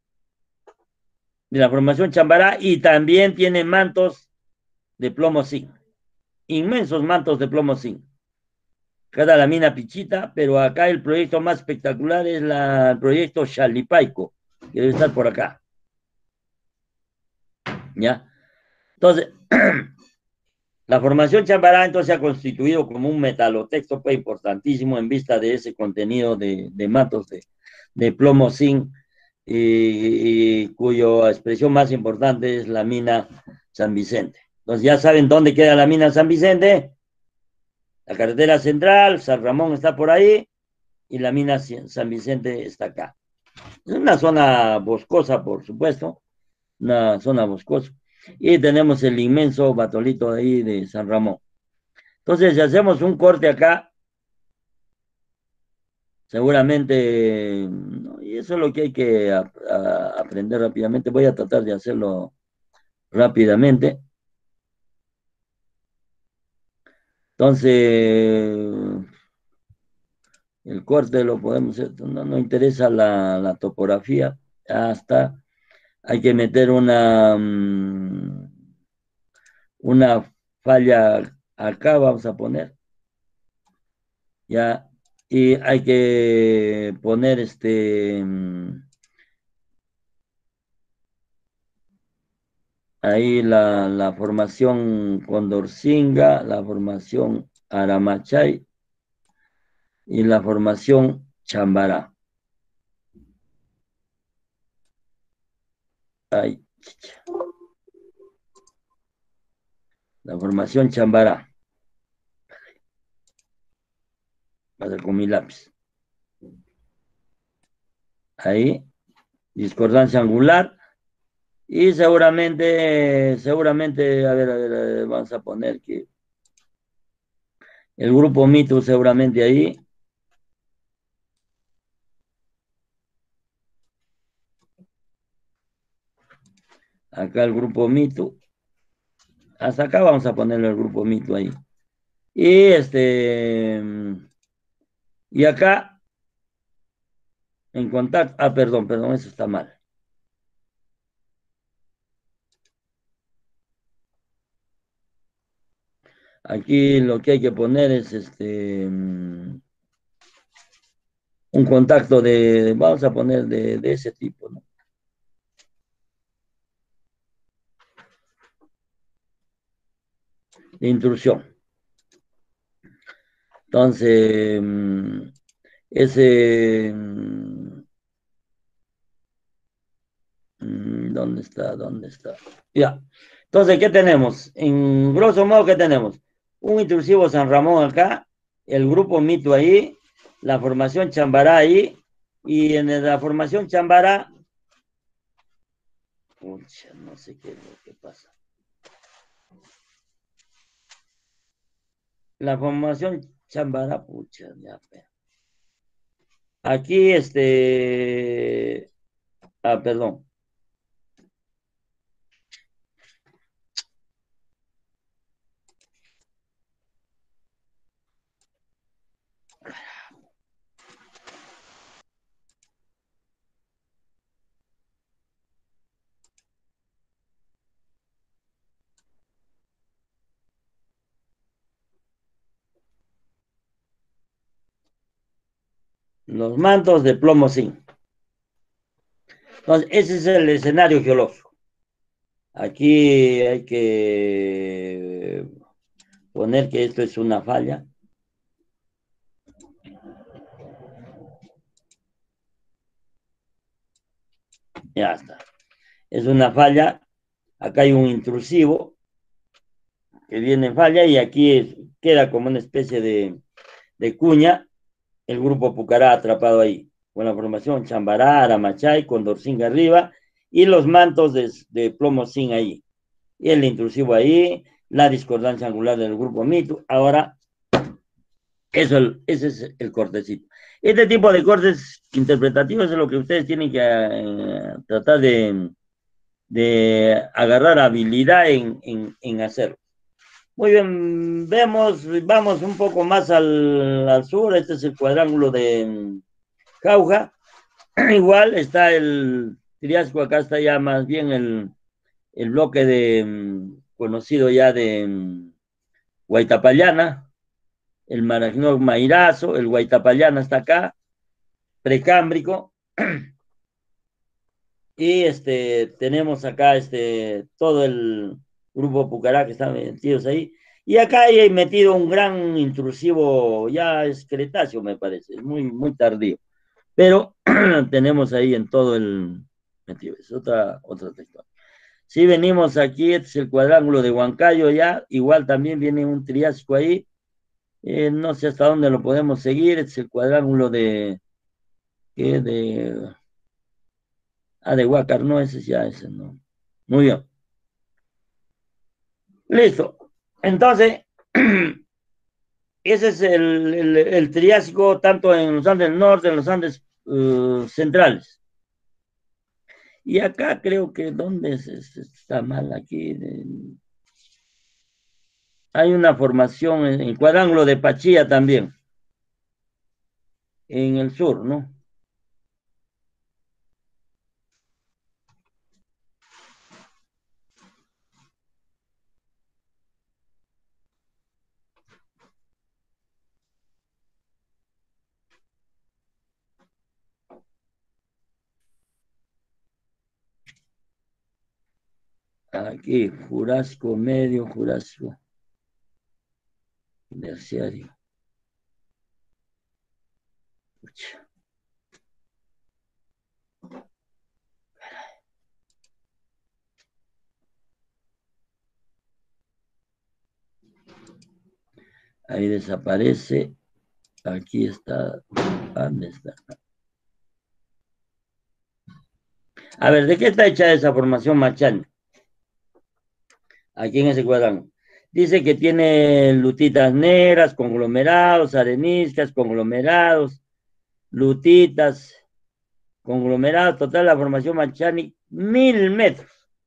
de la formación Chambará y también tiene mantos de plomo zinc, inmensos mantos de plomo zinc. Cada la mina Pichita, pero acá el proyecto más espectacular es la, el proyecto Xalipayco, que debe estar por acá. ¿Ya? Entonces, la formación Chambará entonces se ha constituido como un metalotexto pues, importantísimo en vista de ese contenido de, de matos de, de plomo zinc, y, y cuya expresión más importante es la mina San Vicente. Entonces, ya saben dónde queda la mina San Vicente. La carretera central, San Ramón está por ahí, y la mina San Vicente está acá. Es una zona boscosa, por supuesto, una zona boscosa. Y tenemos el inmenso batolito ahí de San Ramón. Entonces, si hacemos un corte acá, seguramente, ¿no? Y eso es lo que hay que a, a, aprender rápidamente. Voy a tratar de hacerlo rápidamente. Entonces, el corte lo podemos hacer, no, no interesa la, la topografía, hasta hay que meter una, una falla acá, vamos a poner, ya, y hay que poner este, ahí la, la formación Condorcinga, la formación Aramachay y la formación Chambará. Ay, la formación Chambará. Voy a hacer con mi lápiz. Ahí, discordancia angular. Y seguramente, seguramente, a ver, a ver, a ver, vamos a poner que el grupo mito seguramente ahí. Acá el grupo mito. Hasta acá vamos a ponerle el grupo mito ahí. Y este, y acá, en contacto, ah, perdón, perdón, eso está mal. Aquí lo que hay que poner es este, un contacto de, vamos a poner de, de ese tipo, ¿no? De intrusión. Entonces, ese, ¿dónde está? ¿Dónde está? Ya. Entonces, ¿qué tenemos? En grosso modo, ¿qué tenemos? Un intrusivo San Ramón acá, el grupo mito ahí, la formación Chambará ahí, y en la formación Chambará, pucha, no sé qué es lo que pasa. La formación Chambará, pucha, ya. Aquí, este, ah, perdón. Los mantos de plomo zinc. Entonces, ese es el escenario geológico. Aquí hay que poner que esto es una falla. Ya está. Es una falla. Acá hay un intrusivo que viene en falla y aquí es, queda como una especie de, de cuña. El grupo Pucará atrapado ahí. Con la formación Chambará, Aramachay, Condorcinga arriba y los mantos de, de plomo zinc ahí. Y el intrusivo ahí, la discordancia angular del grupo Mitu. Ahora, eso, ese es el cortecito. Este tipo de cortes interpretativos es lo que ustedes tienen que eh, tratar de, de agarrar habilidad en, en, en hacerlo. Muy bien, vemos, vamos un poco más al, al sur. Este es el cuadrángulo de Jauja. Igual está el Triasco, acá está ya más bien el, el bloque de conocido ya de Guaitapallana, el Marañón Mairazo, el Guaitapallana está acá, precámbrico. Y este, tenemos acá este, todo el grupo Pucará que están metidos ahí. Y acá hay metido un gran intrusivo, ya es Cretáceo, me parece, es muy, muy tardío. Pero tenemos ahí en todo el metido. Es otra, otra textura. Si venimos aquí, este es el cuadrángulo de Huancayo ya, igual también viene un Triásico ahí. Eh, no sé hasta dónde lo podemos seguir, este es el cuadrángulo de, ¿qué? de Ah, de Huácar, no, ese ya, ese no. Muy bien. Listo. Entonces, ese es el, el, el Triásico, tanto en los Andes del Norte, en los Andes uh, centrales. Y acá creo que, ¿dónde es? Está mal aquí? Hay una formación en el cuadrángulo de Pachía también, en el sur, ¿no? Aquí, Jurásico medio, Jurásico terciario. Pucha. Ahí desaparece. Aquí está. ¿Dónde está? A ver, ¿de qué está hecha esa formación Machani? Aquí en ese cuadrángulo. Dice que tiene lutitas negras, conglomerados, areniscas, conglomerados, lutitas, conglomerados, total la formación Machani, mil metros.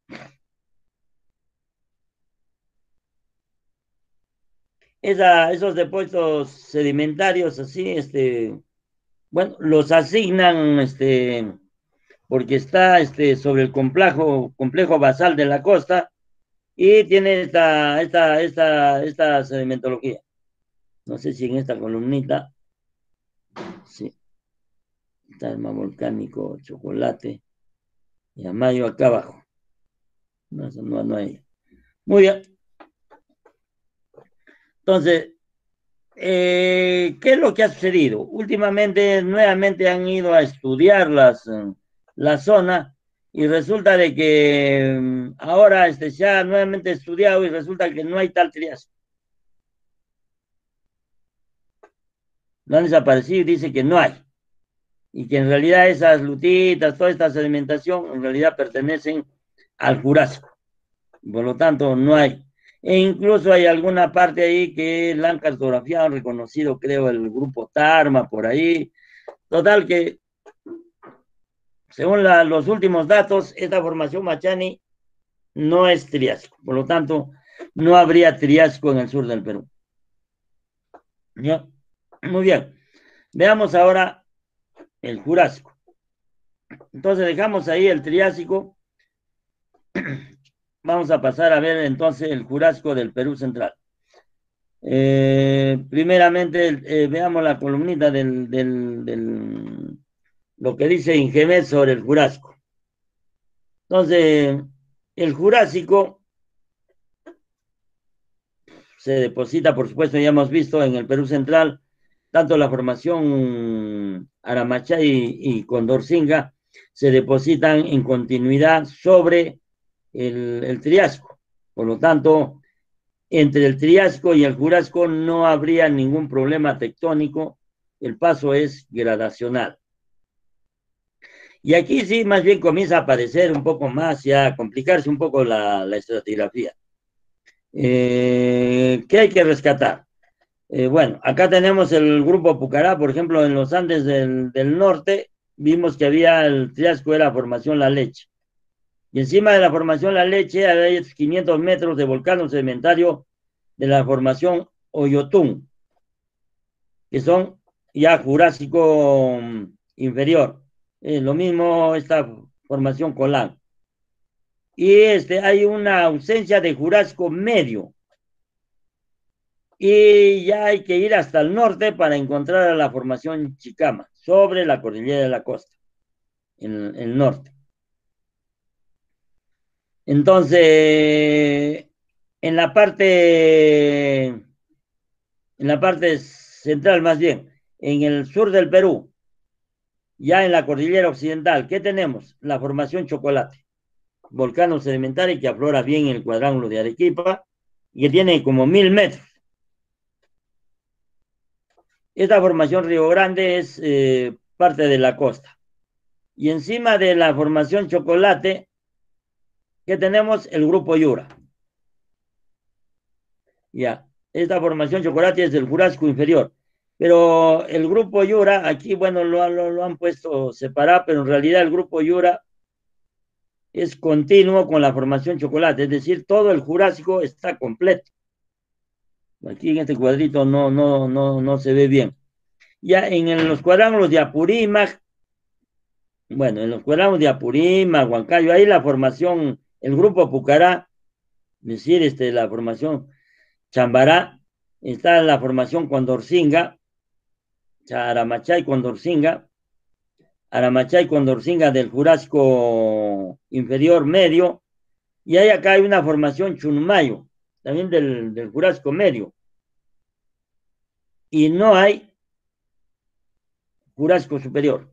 Esa, esos depósitos sedimentarios así, este, bueno, los asignan, este, porque está este, sobre el complejo, complejo basal de la costa y tiene esta, esta, esta, esta sedimentología. No sé si en esta columnita, sí, está el mar volcánico Chocolate y Amayo acá abajo. No, eso no, no hay. Muy bien. Entonces, eh, ¿qué es lo que ha sucedido? Últimamente, nuevamente han ido a estudiar las, la zona y resulta de que um, ahora este, se ha nuevamente estudiado y resulta que no hay tal Triásico. Lo han desaparecido y dice que no hay. Y que en realidad esas lutitas, toda esta sedimentación, en realidad pertenecen al Jurásico. Por lo tanto, no hay. E incluso hay alguna parte ahí que la han cartografiado, reconocido, creo, el grupo Tarma, por ahí. Total que, según la, los últimos datos, esta formación Machani no es Triásico. Por lo tanto, no habría Triásico en el sur del Perú. ¿Ya? Muy bien. Veamos ahora el Jurásico. Entonces dejamos ahí el Triásico. Vamos a pasar a ver entonces el Jurásico del Perú Central. Eh, primeramente, eh, veamos la columnita del, del, del, lo que dice Ingemet sobre el Jurásico. Entonces, el Jurásico se deposita, por supuesto, ya hemos visto en el Perú Central, tanto la formación Aramachay y, y Condorcinga se depositan en continuidad sobre el, el Triasco. Por lo tanto, entre el Triasco y el Jurásico no habría ningún problema tectónico, el paso es gradacional. Y aquí sí, más bien comienza a aparecer un poco más, ya a complicarse un poco la, la estratigrafía. Eh, ¿Qué hay que rescatar? Eh, bueno, acá tenemos el grupo Pucará, por ejemplo, en los Andes del, del norte, vimos que había el Triasco de la formación La Leche. Y encima de la formación La Leche hay quinientos metros de volcán sedimentario de la formación Oyotún, que son ya Jurásico um, inferior. Eh, lo mismo esta formación Colán. Y este, hay una ausencia de Jurásico medio. Y ya hay que ir hasta el norte para encontrar a la formación Chicama, sobre la cordillera de la costa, en el norte. Entonces, en la parte, en la parte central más bien, en el sur del Perú, ya en la cordillera occidental, ¿qué tenemos? La formación Chocolate, volcán sedimentario que aflora bien en el cuadrángulo de Arequipa y que tiene como mil metros. Esta formación Río Grande es eh, parte de la costa. Y encima de la formación Chocolate, ¿qué tenemos? El grupo Yura. Ya, esta formación Chocolate es del Jurásico inferior. Pero el grupo Yura, aquí, bueno, lo, lo, lo han puesto separado, pero en realidad el grupo Yura es continuo con la formación Chocolate, es decir, todo el Jurásico está completo. Aquí en este cuadrito no, no, no, no se ve bien. Ya en, en los cuadrángulos de Apurímac, bueno, en los cuadrángulos de Apurímac, Huancayo, ahí la formación, el grupo Pucará, es decir, este, la formación Chambará, está la formación Condorcinga, Aramachay, Condorcinga, Aramachay, Condorcinga del Jurásico inferior medio, y ahí acá hay una formación Chunmayo, también del, del Jurásico medio, y no hay Jurásico superior.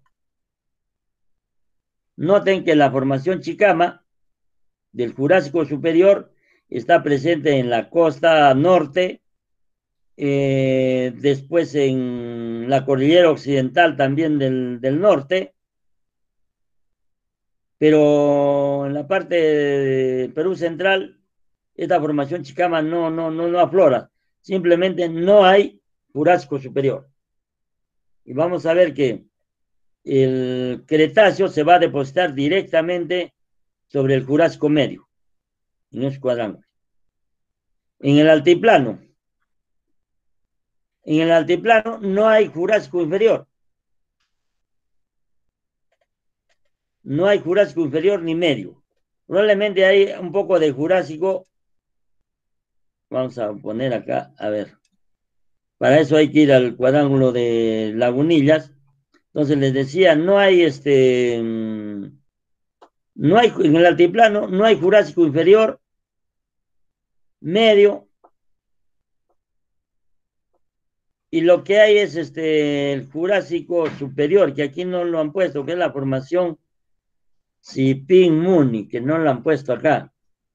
Noten que la formación Chicama del Jurásico superior está presente en la costa norte, eh, después en la cordillera occidental también del, del norte, pero en la parte de Perú central, esta formación Chicama no, no, no, no aflora, simplemente no hay Jurásico superior. Y vamos a ver que el Cretáceo se va a depositar directamente sobre el Jurásico medio, en esos cuadrángulos. En el altiplano, en el altiplano no hay Jurásico inferior. No hay Jurásico inferior ni medio. Probablemente hay un poco de Jurásico. Vamos a poner acá, a ver. Para eso hay que ir al cuadrángulo de Lagunillas. Entonces les decía, no hay este, no hay en el altiplano, no hay Jurásico inferior, medio, y lo que hay es este el Jurásico superior, que aquí no lo han puesto, que es la formación Sipin Muni, que no lo han puesto acá.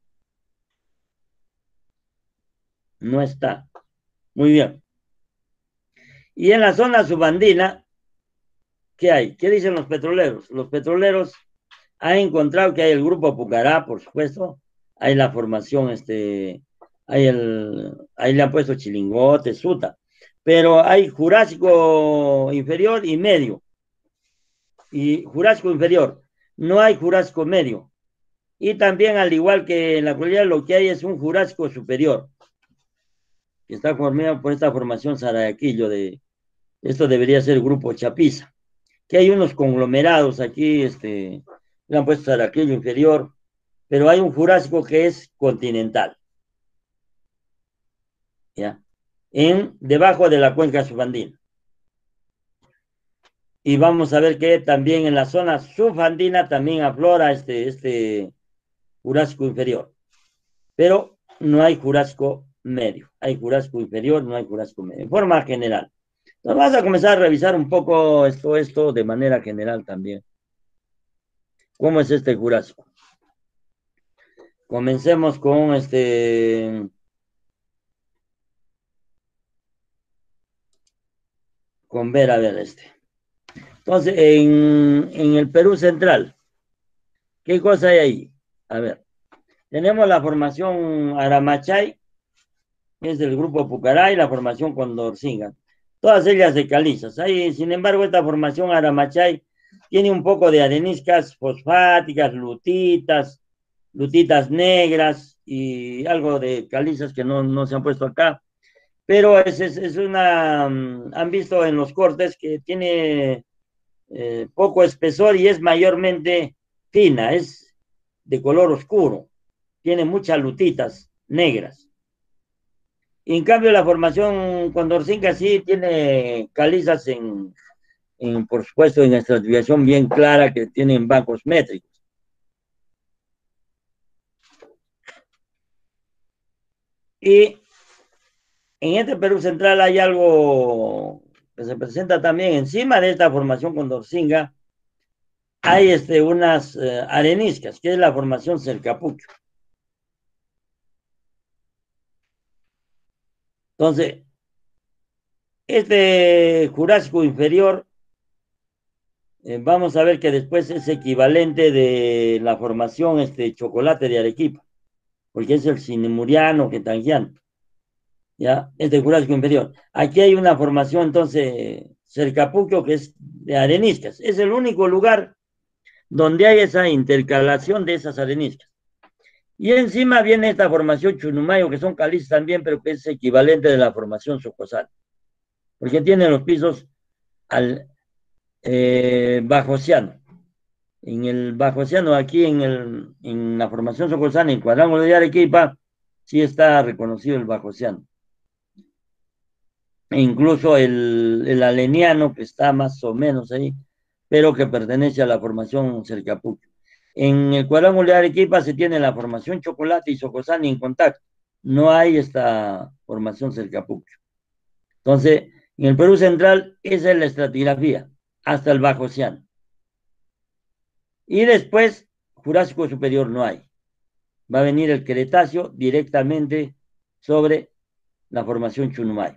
No está. Muy bien. Y en la zona subandina, ¿qué hay? ¿Qué dicen los petroleros? Los petroleros han encontrado que hay el grupo Pucará, por supuesto, hay la formación, este, hay el, ahí le han puesto Chilingote, Suta, pero hay Jurásico inferior y medio, y Jurásico inferior, no hay Jurásico medio, y también al igual que en la cordillera lo que hay es un Jurásico superior, que está formado por esta formación Sarayaquillo de, esto debería ser el grupo Chapiza, que hay unos conglomerados aquí, este, le han puesto Sarayaquillo inferior, pero hay un Jurásico que es continental, ¿ya? En, debajo de la cuenca subandina. y vamos a ver que también en la zona subandina también aflora este, este Jurásico inferior, pero no hay Jurásico medio, hay Jurásico inferior, no hay Jurásico medio, en forma general. Entonces vamos a comenzar a revisar un poco esto, esto de manera general también. ¿Cómo es este Jurásico? Comencemos con este... con ver, a ver, este. Entonces, en, en el Perú central, ¿qué cosa hay ahí? A ver, tenemos la formación Aramachay, es del grupo Pucará, y la formación Condorcinga. Todas ellas de calizas. Ahí, sin embargo, esta formación Aramachay tiene un poco de areniscas fosfáticas, lutitas, lutitas negras y algo de calizas que no, no se han puesto acá. Pero es, es, es una, han visto en los cortes que tiene eh, poco espesor y es mayormente fina, es de color oscuro, tiene muchas lutitas negras. Y en cambio la formación Condorcinga sí tiene calizas en, en, por supuesto, en estratificación bien clara que tienen bancos métricos. Y en este Perú central hay algo que se presenta también encima de esta formación Condorcinga, hay este, unas uh, areniscas, que es la formación Cercapucho. Entonces, este Jurásico inferior, eh, vamos a ver que después es equivalente de la formación este, Chocolate de Arequipa, porque es el cinemuriano que tangiano. ¿Ya? Este Jurásico inferior. Aquí hay una formación, entonces, Cercapucho, que es de areniscas. Es el único lugar donde hay esa intercalación de esas areniscas. Y encima viene esta formación Chunumayo, que son calizas también, pero que es equivalente de la formación Socosal, porque tiene los pisos al eh, bajo océano. En el bajo océano, aquí en, el, en la formación Socosal, en el cuadrángulo de Arequipa, sí está reconocido el bajo océano. E incluso el, el aleniano, que está más o menos ahí, pero que pertenece a la formación Cercapucho. En el cuadrángulo de Arequipa se tiene la formación Chocolate y Socosani en contacto. No hay esta formación Cercapucho. Entonces, en el Perú central, esa es la estratigrafía, hasta el Bajo Océano. Y después, Jurásico superior no hay. Va a venir el Cretáceo directamente sobre la formación Chunumay.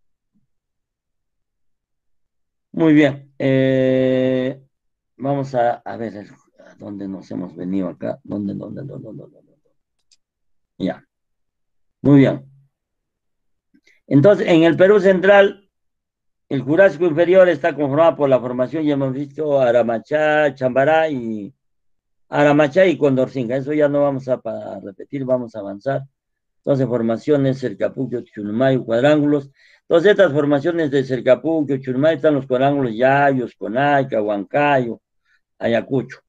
Muy bien. Eh, vamos a, a ver a dónde nos hemos venido acá. ¿Dónde, dónde, dónde, dónde, dónde? Ya. Muy bien. Entonces, en el Perú central, el Jurásico inferior está conformado por la formación, ya hemos visto, Aramachá, Chambará y Aramachá y Condorcinga. Eso ya no vamos a, a repetir, vamos a avanzar. Entonces, formaciones, Cercapucho, Chunumay, cuadrángulos. Entonces, estas formaciones de Cercapucho, Chunumay, están los cuadrángulos Yayos, Conayca, Huancayo, Ayacucho.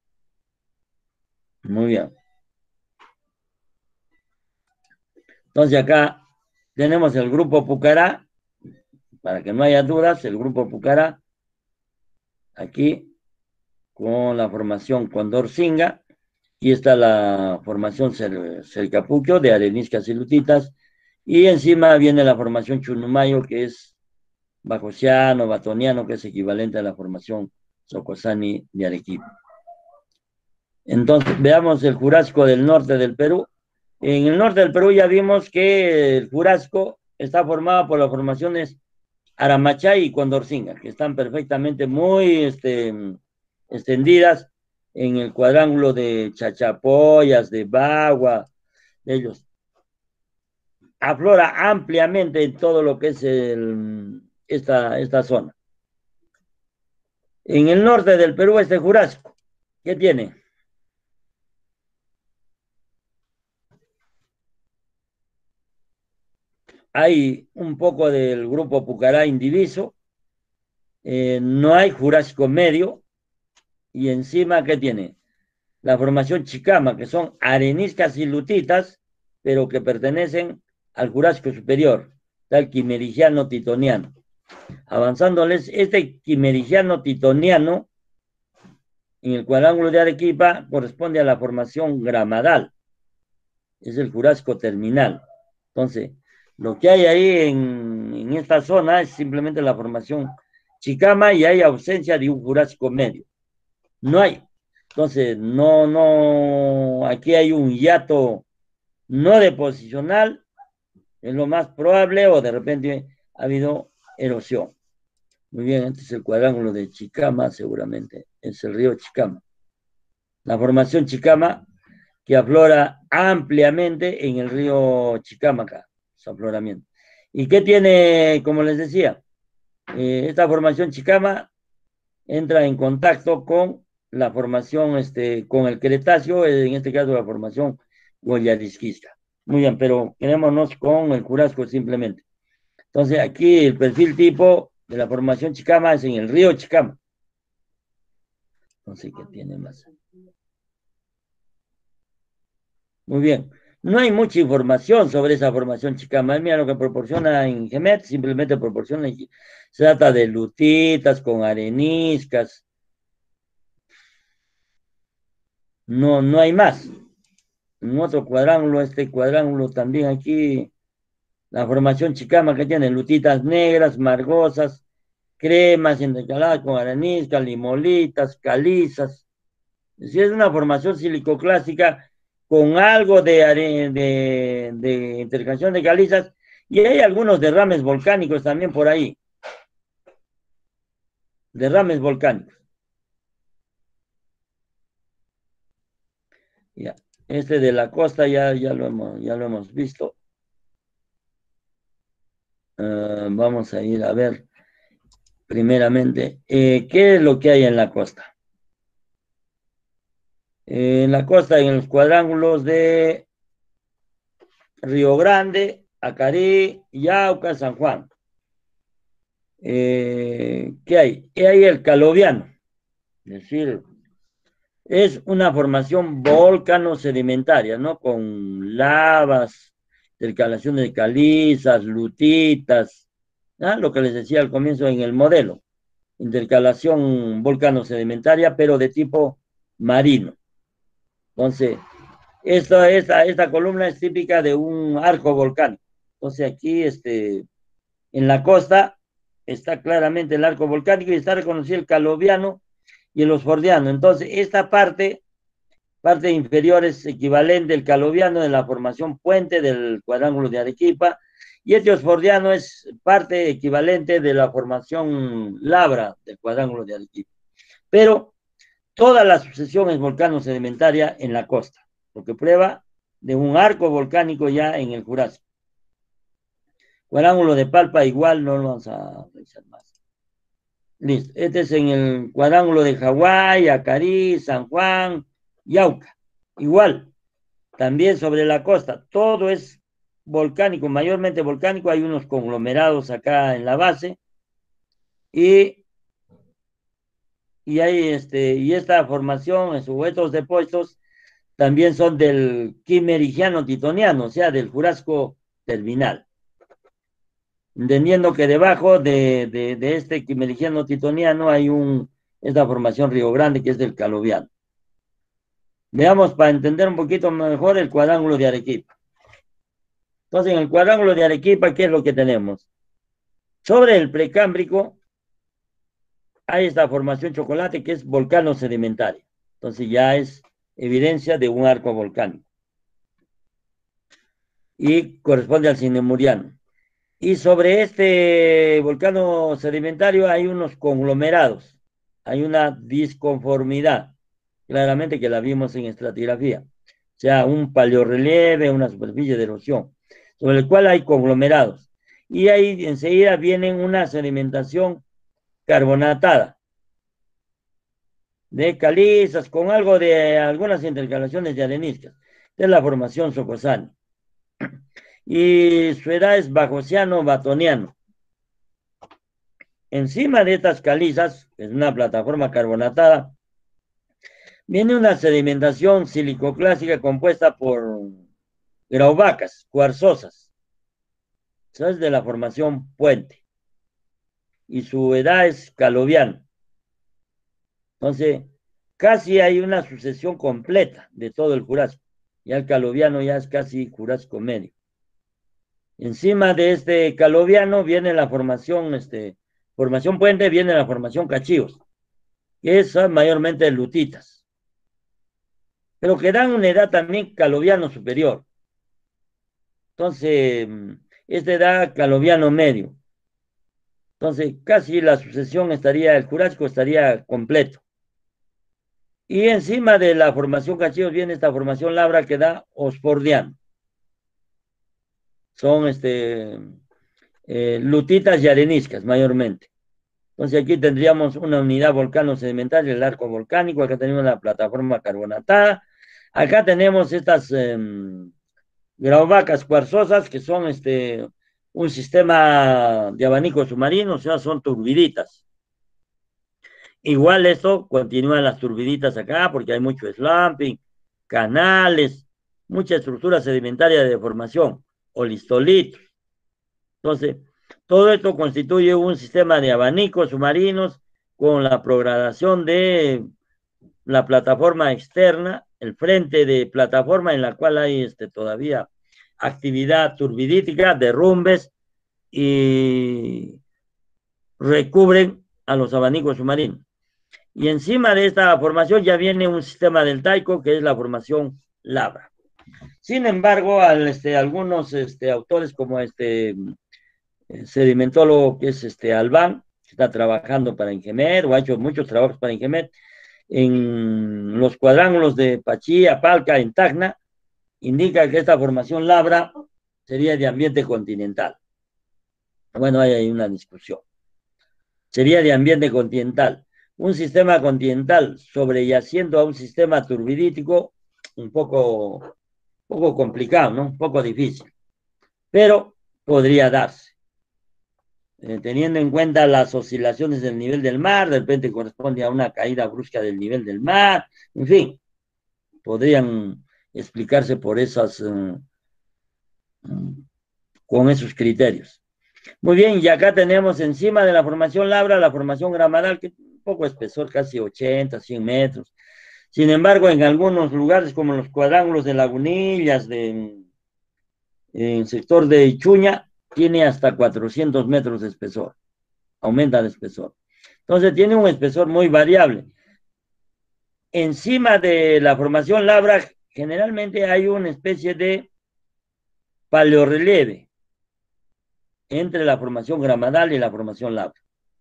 Muy bien. Entonces, acá tenemos el grupo Pucará, para que no haya dudas, el grupo Pucará, aquí, con la formación Condorcinga, y está la formación Cercapucho de areniscas y lutitas, y encima viene la formación Chunumayo, que es bajociano, batoniano, que es equivalente a la formación Socosani de Arequipa. Entonces, veamos el Jurásico del norte del Perú. En el norte del Perú ya vimos que el Jurásico está formado por las formaciones Aramachay y Condorcinga, que están perfectamente muy este, extendidas en el cuadrángulo de Chachapoyas, de Bagua, de ellos. Aflora ampliamente en todo lo que es el, esta, esta zona. En el norte del Perú, este Jurásico, ¿qué tiene? Hay un poco del grupo Pucará indiviso, eh, no hay Jurásico medio, y encima, ¿qué tiene? La formación Chicama, que son areniscas y lutitas, pero que pertenecen al Jurásico superior, tal quimerigiano titoniano. Avanzándoles, este quimerigiano titoniano en el cuadrángulo de Arequipa corresponde a la formación gramadal, es el Jurásico terminal. Entonces, lo que hay ahí en, en esta zona es simplemente la formación Chicama y hay ausencia de un Jurásico medio. No hay. Entonces, no, no, aquí hay un hiato no deposicional, es lo más probable, o de repente ha habido erosión. Muy bien, este es el cuadrángulo de Chicama, seguramente, es el río Chicama. La formación Chicama que aflora ampliamente en el río Chicama acá, su afloramiento. ¿Y qué tiene, como les decía? Eh, esta formación Chicama entra en contacto con la formación, este, con el Cretáceo, en este caso la formación Goyarisquista. Muy bien, pero quedémonos con el Jurásico simplemente. Entonces aquí el perfil tipo de la formación Chicama es en el río Chicama. No sé qué tiene más. Muy bien. No hay mucha información sobre esa formación Chicama. Mira lo que proporciona Ingemet, simplemente proporciona, se trata de lutitas con areniscas. No, no hay más. En otro cuadrángulo, este cuadrángulo también aquí, la formación Chicama que tiene lutitas negras, margosas, cremas intercaladas con areniscas, limolitas, calizas. Es decir, es una formación silicoclástica con algo de, de, de intercalación de calizas y hay algunos derrames volcánicos también por ahí. Derrames volcánicos. Ya. Este de la costa ya, ya, lo, hemos, ya lo hemos visto. Uh, vamos a ir a ver primeramente eh, qué es lo que hay en la costa. Eh, en la costa, en los cuadrángulos de Río Grande, Acarí, Yauca, San Juan. Eh, ¿Qué hay? ¿Qué hay el Caloviano? Es decir, es una formación volcano-sedimentaria, ¿no? Con lavas, intercalaciones de calizas, lutitas, ¿no? Lo que les decía al comienzo en el modelo, intercalación volcano-sedimentaria, pero de tipo marino. Entonces, esta, esta, esta columna es típica de un arco volcánico. Entonces, aquí, este, en la costa, está claramente el arco volcánico y está reconocido el Caloviano y el Osfordiano. Entonces, esta parte, parte inferior es equivalente al Caloviano de la formación Puente del cuadrángulo de Arequipa, y este Osfordiano es parte equivalente de la formación Labra del cuadrángulo de Arequipa. Pero toda la sucesión es volcano-sedimentaria en la costa, lo que prueba de un arco volcánico ya en el Jurásico. Cuadrángulo de Palpa igual, no lo vamos a revisar más. Listo, este es en el cuadrángulo de Hawái, Acarí, San Juan, Yauca. Igual, también sobre la costa, todo es volcánico, mayormente volcánico, hay unos conglomerados acá en la base, y, y hay este, y esta formación, en sus huesos depósitos, también son del quimerigiano titoniano, o sea, del Jurásico terminal. Entendiendo que debajo de, de, de este quimerigiano titoniano hay un, esta formación Río Grande que es del Caloviano. Veamos para entender un poquito mejor el cuadrángulo de Arequipa. Entonces, en el cuadrángulo de Arequipa, ¿qué es lo que tenemos? Sobre el precámbrico hay esta formación chocolate que es volcano sedimentario. Entonces ya es evidencia de un arco volcánico. Y corresponde al Cinemuriano. Y sobre este volcán sedimentario hay unos conglomerados, hay una disconformidad, claramente que la vimos en estratigrafía, o sea, un paleorrelieve, una superficie de erosión, sobre el cual hay conglomerados. Y ahí enseguida viene una sedimentación carbonatada, de calizas, con algo de algunas intercalaciones de areniscas, de la formación Socosani. Y su edad es bajociano-batoniano. Encima de estas calizas, es una plataforma carbonatada, viene una sedimentación silicoclásica compuesta por graubacas, cuarzosas. Eso es de la formación Puente. y su edad es caloviano. Entonces, casi hay una sucesión completa de todo el Jurásico. Ya el caloviano ya es casi Jurásico medio. Encima de este caloviano viene la formación, este, formación puente, viene la formación cachíos, que son mayormente lutitas, pero que dan una edad también caloviano superior. Entonces, este da caloviano medio. Entonces, casi la sucesión estaría, el Jurásico estaría completo. Y encima de la formación cachíos viene esta formación labra que da osfordiano. Son este, eh, lutitas y areniscas mayormente. Entonces aquí tendríamos una unidad volcano-sedimentaria, el arco volcánico, acá tenemos la plataforma carbonatada, acá tenemos estas eh, graubacas cuarzosas que son este, un sistema de abanico submarino, o sea, son turbiditas. Igual esto continúan las turbiditas acá porque hay mucho slumping, canales, mucha estructura sedimentaria de deformación, olistolitos. Entonces, todo esto constituye un sistema de abanicos submarinos con la progradación de la plataforma externa, el frente de plataforma en la cual hay este, todavía actividad turbidítica, derrumbes y recubren a los abanicos submarinos. Y encima de esta formación ya viene un sistema deltaico que es la formación labra. Sin embargo, al, este, algunos este, autores como este sedimentólogo que es este Albán, que está trabajando para Ingemet, o ha hecho muchos trabajos para Ingemet, en los cuadrángulos de Pachía, Palca, en Tacna, indica que esta formación labra sería de ambiente continental. Bueno, ahí hay una discusión. Sería de ambiente continental. Un sistema continental sobreyaciendo a un sistema turbidítico, un poco, poco complicado, ¿no? Un poco difícil. Pero podría darse. Eh, teniendo en cuenta las oscilaciones del nivel del mar, de repente corresponde a una caída brusca del nivel del mar, en fin, podrían explicarse por esas, uh, con esos criterios. Muy bien, y acá tenemos encima de la formación labra la formación gramadal, que un poco espesor, casi ochenta, cien metros. Sin embargo, en algunos lugares, como los cuadrángulos de Lagunillas, de, en el sector de Ichuña, tiene hasta cuatrocientos metros de espesor, aumenta de espesor. Entonces tiene un espesor muy variable. Encima de la formación labra, generalmente hay una especie de paleorrelieve entre la formación gramadal y la formación labra.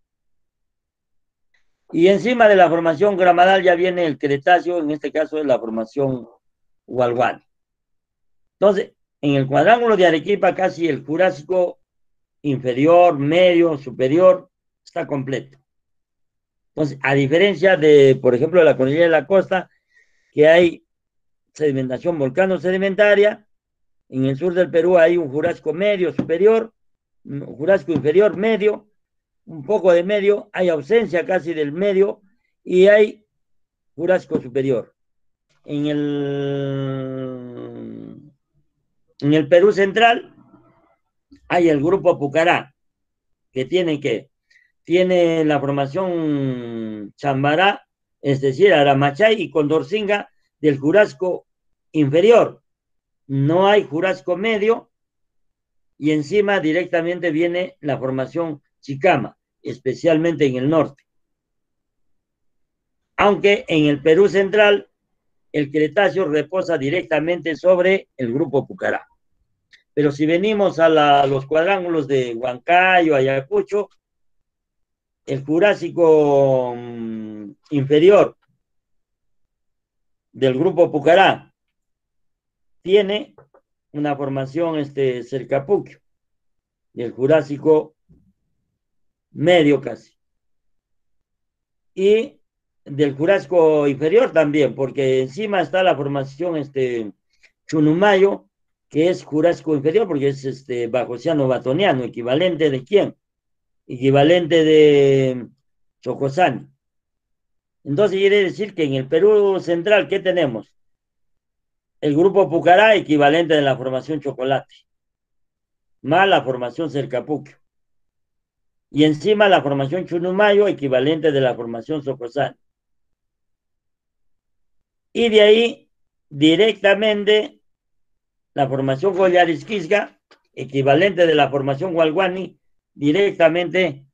Y encima de la formación gramadal ya viene el Cretáceo, en este caso es la formación Hualhuani. Entonces, en el cuadrángulo de Arequipa, casi el Jurásico inferior, medio, superior, está completo. Entonces, a diferencia de, por ejemplo, de la cordillera de la costa, que hay sedimentación volcano-sedimentaria, en el sur del Perú hay un Jurásico medio, superior, un Jurásico inferior, medio, un poco de medio, hay ausencia casi del medio, y hay Jurásico superior. En el, en el Perú central hay el grupo Pucará, que tiene que, tiene la formación Chambará, es decir, Aramachay y Condorcinga del Jurásico inferior. No hay Jurásico medio, y encima directamente viene la formación Chicama, especialmente en el norte. Aunque en el Perú central, el Cretáceo reposa directamente sobre el grupo Pucará. Pero si venimos a la, los cuadrángulos de Huancayo, Ayacucho, el Jurásico um, inferior del grupo Pucará tiene una formación este, cercapuquio, y el Jurásico medio casi. Y del Jurásico inferior también, porque encima está la formación este, Chunumayo, que es Jurásico inferior, porque es este, bajociano batoniano, equivalente de quién? Equivalente de Chocosani. Entonces quiere decir que en el Perú central, ¿qué tenemos? El grupo Pucará, equivalente de la formación Chocolate, más la formación Cercapuquio. y encima la formación Chunumayo, equivalente de la formación Socosani. Y de ahí, directamente, la formación Goyarisquisca, equivalente de la formación Hualguani, directamente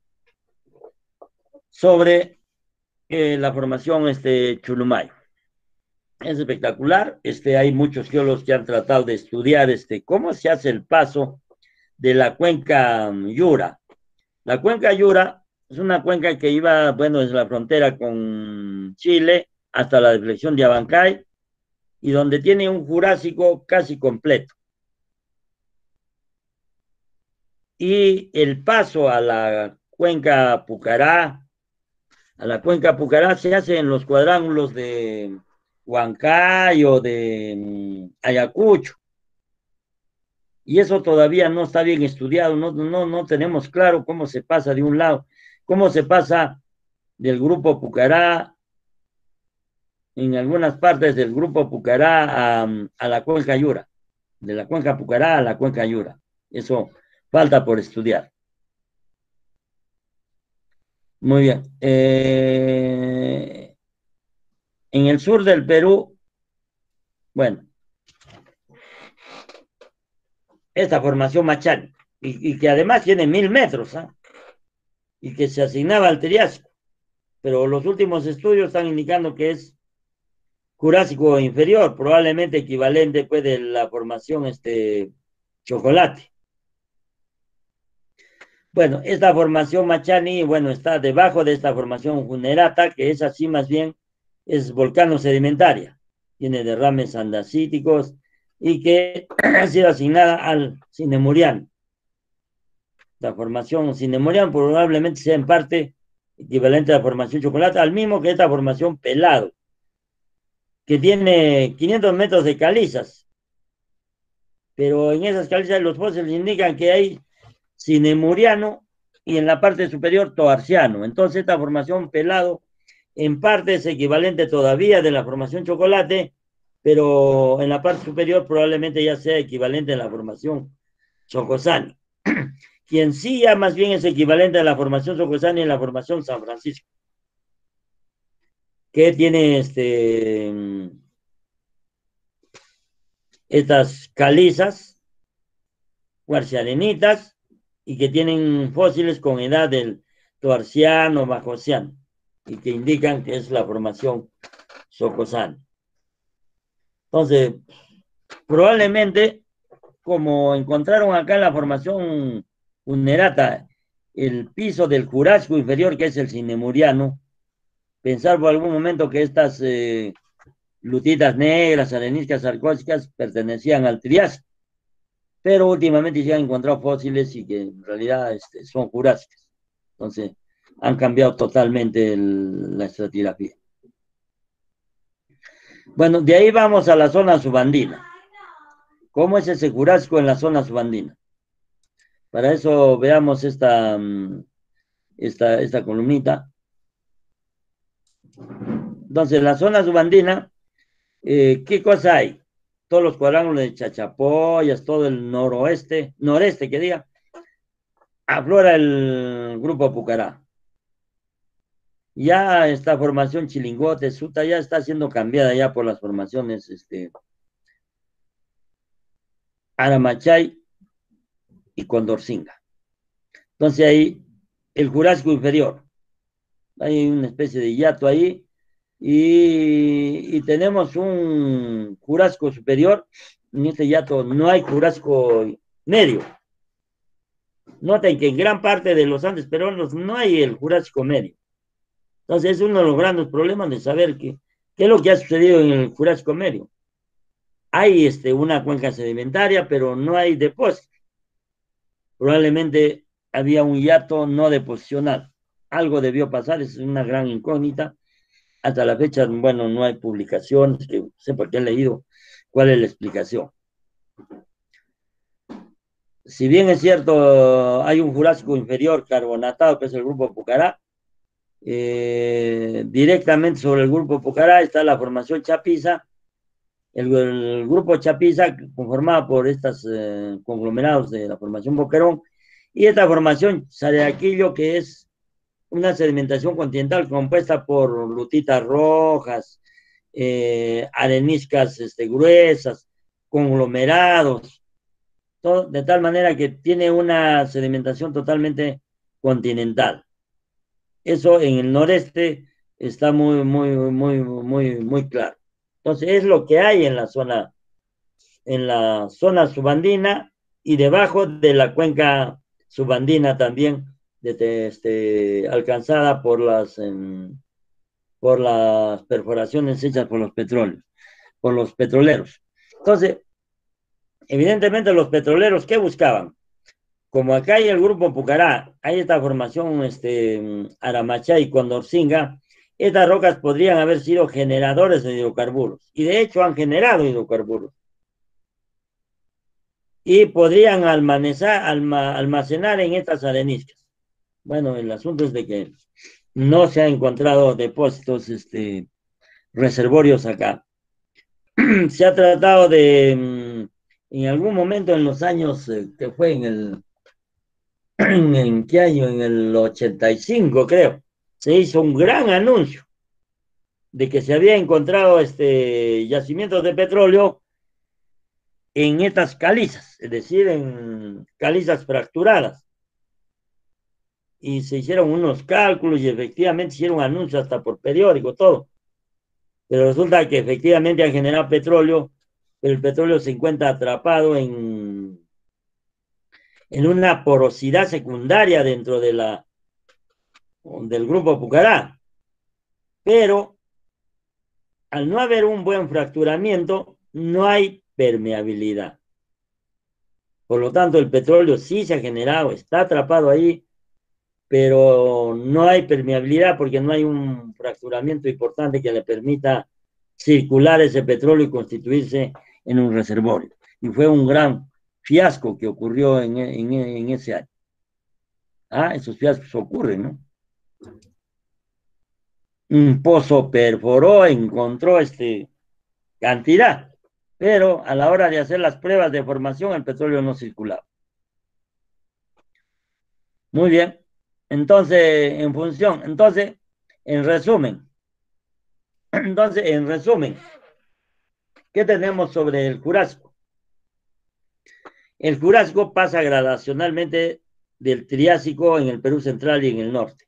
sobre eh, la formación este, Chulumayo. Es espectacular. Este, hay muchos geólogos que han tratado de estudiar este, cómo se hace el paso de la cuenca um, Yura. La cuenca Yura es una cuenca que iba, bueno, desde la frontera con Chile hasta la deflexión de Abancay y donde tiene un Jurásico casi completo. Y el paso a la cuenca Pucará, a la cuenca Pucará se hace en los cuadrángulos de Huancayo, de um, Ayacucho. Y eso todavía no está bien estudiado, no, no, no tenemos claro cómo se pasa de un lado, cómo se pasa del grupo Pucará, en algunas partes del grupo Pucará a, a la cuenca Yura, de la cuenca Pucará a la cuenca Yura. Eso falta por estudiar. Muy bien. Eh, en el sur del Perú, bueno, esta formación Machani, y, y que además tiene mil metros, ¿eh? Y que se asignaba al Triásico, pero los últimos estudios están indicando que es Jurásico inferior, probablemente equivalente pues de la formación este, Chocolate. Bueno, esta formación Machani, bueno, está debajo de esta formación Junerata, que es así más bien, es volcano sedimentaria, tiene derrames andesíticos y que ha sido asignada al Cinemuriano. La formación Cinemuriano probablemente sea en parte equivalente a la formación Chocolate, al mismo que esta formación Pelado, que tiene quinientos metros de calizas, pero en esas calizas los fósiles indican que hay cinemuriano y en la parte superior toarciano. Entonces esta formación Pelado en parte es equivalente todavía de la formación Chocolate, pero en la parte superior probablemente ya sea equivalente a la formación Socosani. Quien sí ya más bien es equivalente a la formación Socosani en la formación San Francisco, que tiene este estas calizas cuarciarenitas y que tienen fósiles con edad del toarciano, bajociano, y que indican que es la formación Socosani. Entonces, probablemente, como encontraron acá en la formación Unerata, el piso del Jurásico inferior, que es el cinemuriano, pensar por algún momento que estas eh, lutitas negras, areniscas arcóicas, pertenecían al Triásico, pero últimamente se han encontrado fósiles y que en realidad este, son jurásicas. Entonces, han cambiado totalmente el, la estratigrafía. Bueno, de ahí vamos a la zona subandina. ¿Cómo es ese Jurásico en la zona subandina? Para eso veamos esta, esta, esta columnita. Entonces, en la zona subandina, eh, ¿qué cosa hay? Todos los cuadrángulos de Chachapoyas, todo el noroeste, noreste, que diga, aflora el grupo Pucará. Ya esta formación Chilingote, Suta, ya está siendo cambiada ya por las formaciones este, Aramachay y Condorcinga. Entonces ahí el Jurásico inferior, hay una especie de hiato ahí, y, y tenemos un Jurásico superior, en este hiato no hay Jurásico medio. Noten que en gran parte de los Andes peruanos no hay el Jurásico medio. Entonces es uno de los grandes problemas de saber qué, qué es lo que ha sucedido en el Jurásico medio. Hay este, una cuenca sedimentaria, pero no hay depósito. Probablemente había un hiato no deposicional. Algo debió pasar, es una gran incógnita. Hasta la fecha, bueno, no hay publicaciones, que sepa que he leído cuál es la explicación. Si bien es cierto, hay un Jurásico inferior carbonatado, que es el grupo Pucará, eh, directamente sobre el grupo Pucará está la formación Chapiza, el, el grupo Chapiza, conformado por estos eh, conglomerados de la formación Boquerón, Y esta formación Sayaquillo, que es una sedimentación continental compuesta por lutitas rojas, eh, areniscas este, gruesas, conglomerados, todo, de tal manera que tiene una sedimentación totalmente continental. Eso en el noreste está muy, muy, muy, muy, muy claro. Entonces, es lo que hay en la zona, en la zona subandina y debajo de la cuenca subandina también, de, este, alcanzada por las, en, por las perforaciones hechas por los petróleos, por los petroleros. Entonces, evidentemente los petroleros, ¿qué buscaban? Como acá hay el grupo Pucará, hay esta formación este, Aramachá y Condorcinga, estas rocas podrían haber sido generadores de hidrocarburos, y de hecho han generado hidrocarburos. Y podrían almacenar, alma, almacenar en estas areniscas. Bueno, el asunto es de que no se han encontrado depósitos, este, reservorios acá. Se ha tratado de, en algún momento en los años, eh, que fue en el, ¿en qué año? En el ochenta y cinco, creo, se hizo un gran anuncio de que se había encontrado este yacimientos de petróleo en estas calizas, es decir, en calizas fracturadas. Y se hicieron unos cálculos y efectivamente hicieron anuncios hasta por periódico, todo. Pero resulta que efectivamente han generado petróleo, pero el petróleo se encuentra atrapado en, en una porosidad secundaria dentro de la, del grupo Pucará. Pero al no haber un buen fracturamiento, no hay permeabilidad. Por lo tanto, el petróleo sí se ha generado, está atrapado ahí, pero no hay permeabilidad porque no hay un fracturamiento importante que le permita circular ese petróleo y constituirse en un reservorio. Y fue un gran fiasco que ocurrió en, en, en ese año. Ah, esos fiascos ocurren, ¿no? Un pozo perforó, encontró este, cantidad, pero a la hora de hacer las pruebas de formación el petróleo no circulaba. Muy bien, entonces, en función, entonces, en resumen, entonces, en resumen, ¿qué tenemos sobre el Jurásico? El Jurásico pasa gradacionalmente del Triásico en el Perú central y en el norte.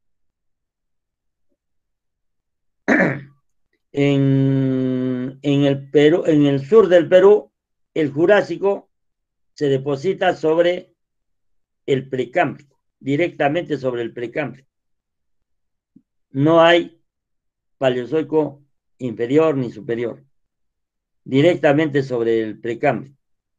En, en, el Perú, en el sur del Perú, el Jurásico se deposita sobre el Precámbrico, directamente sobre el Precámbrico. No hay Paleozoico inferior ni superior, directamente sobre el Precámbrico.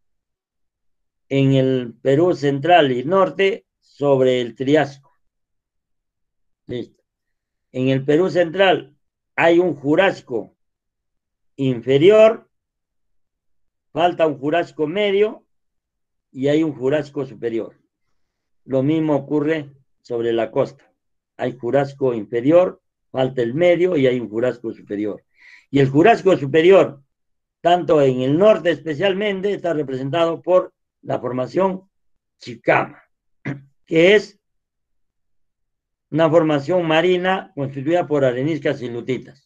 En el Perú central y norte, sobre el Triásico. Listo. En el Perú central hay un Jurásico inferior, falta un Jurásico medio y hay un Jurásico superior. Lo mismo ocurre sobre la costa. Hay Jurásico inferior, falta el medio y hay un Jurásico superior. Y el Jurásico superior, tanto en el norte especialmente, está representado por la formación Chicama, que es una formación marina constituida por areniscas y lutitas.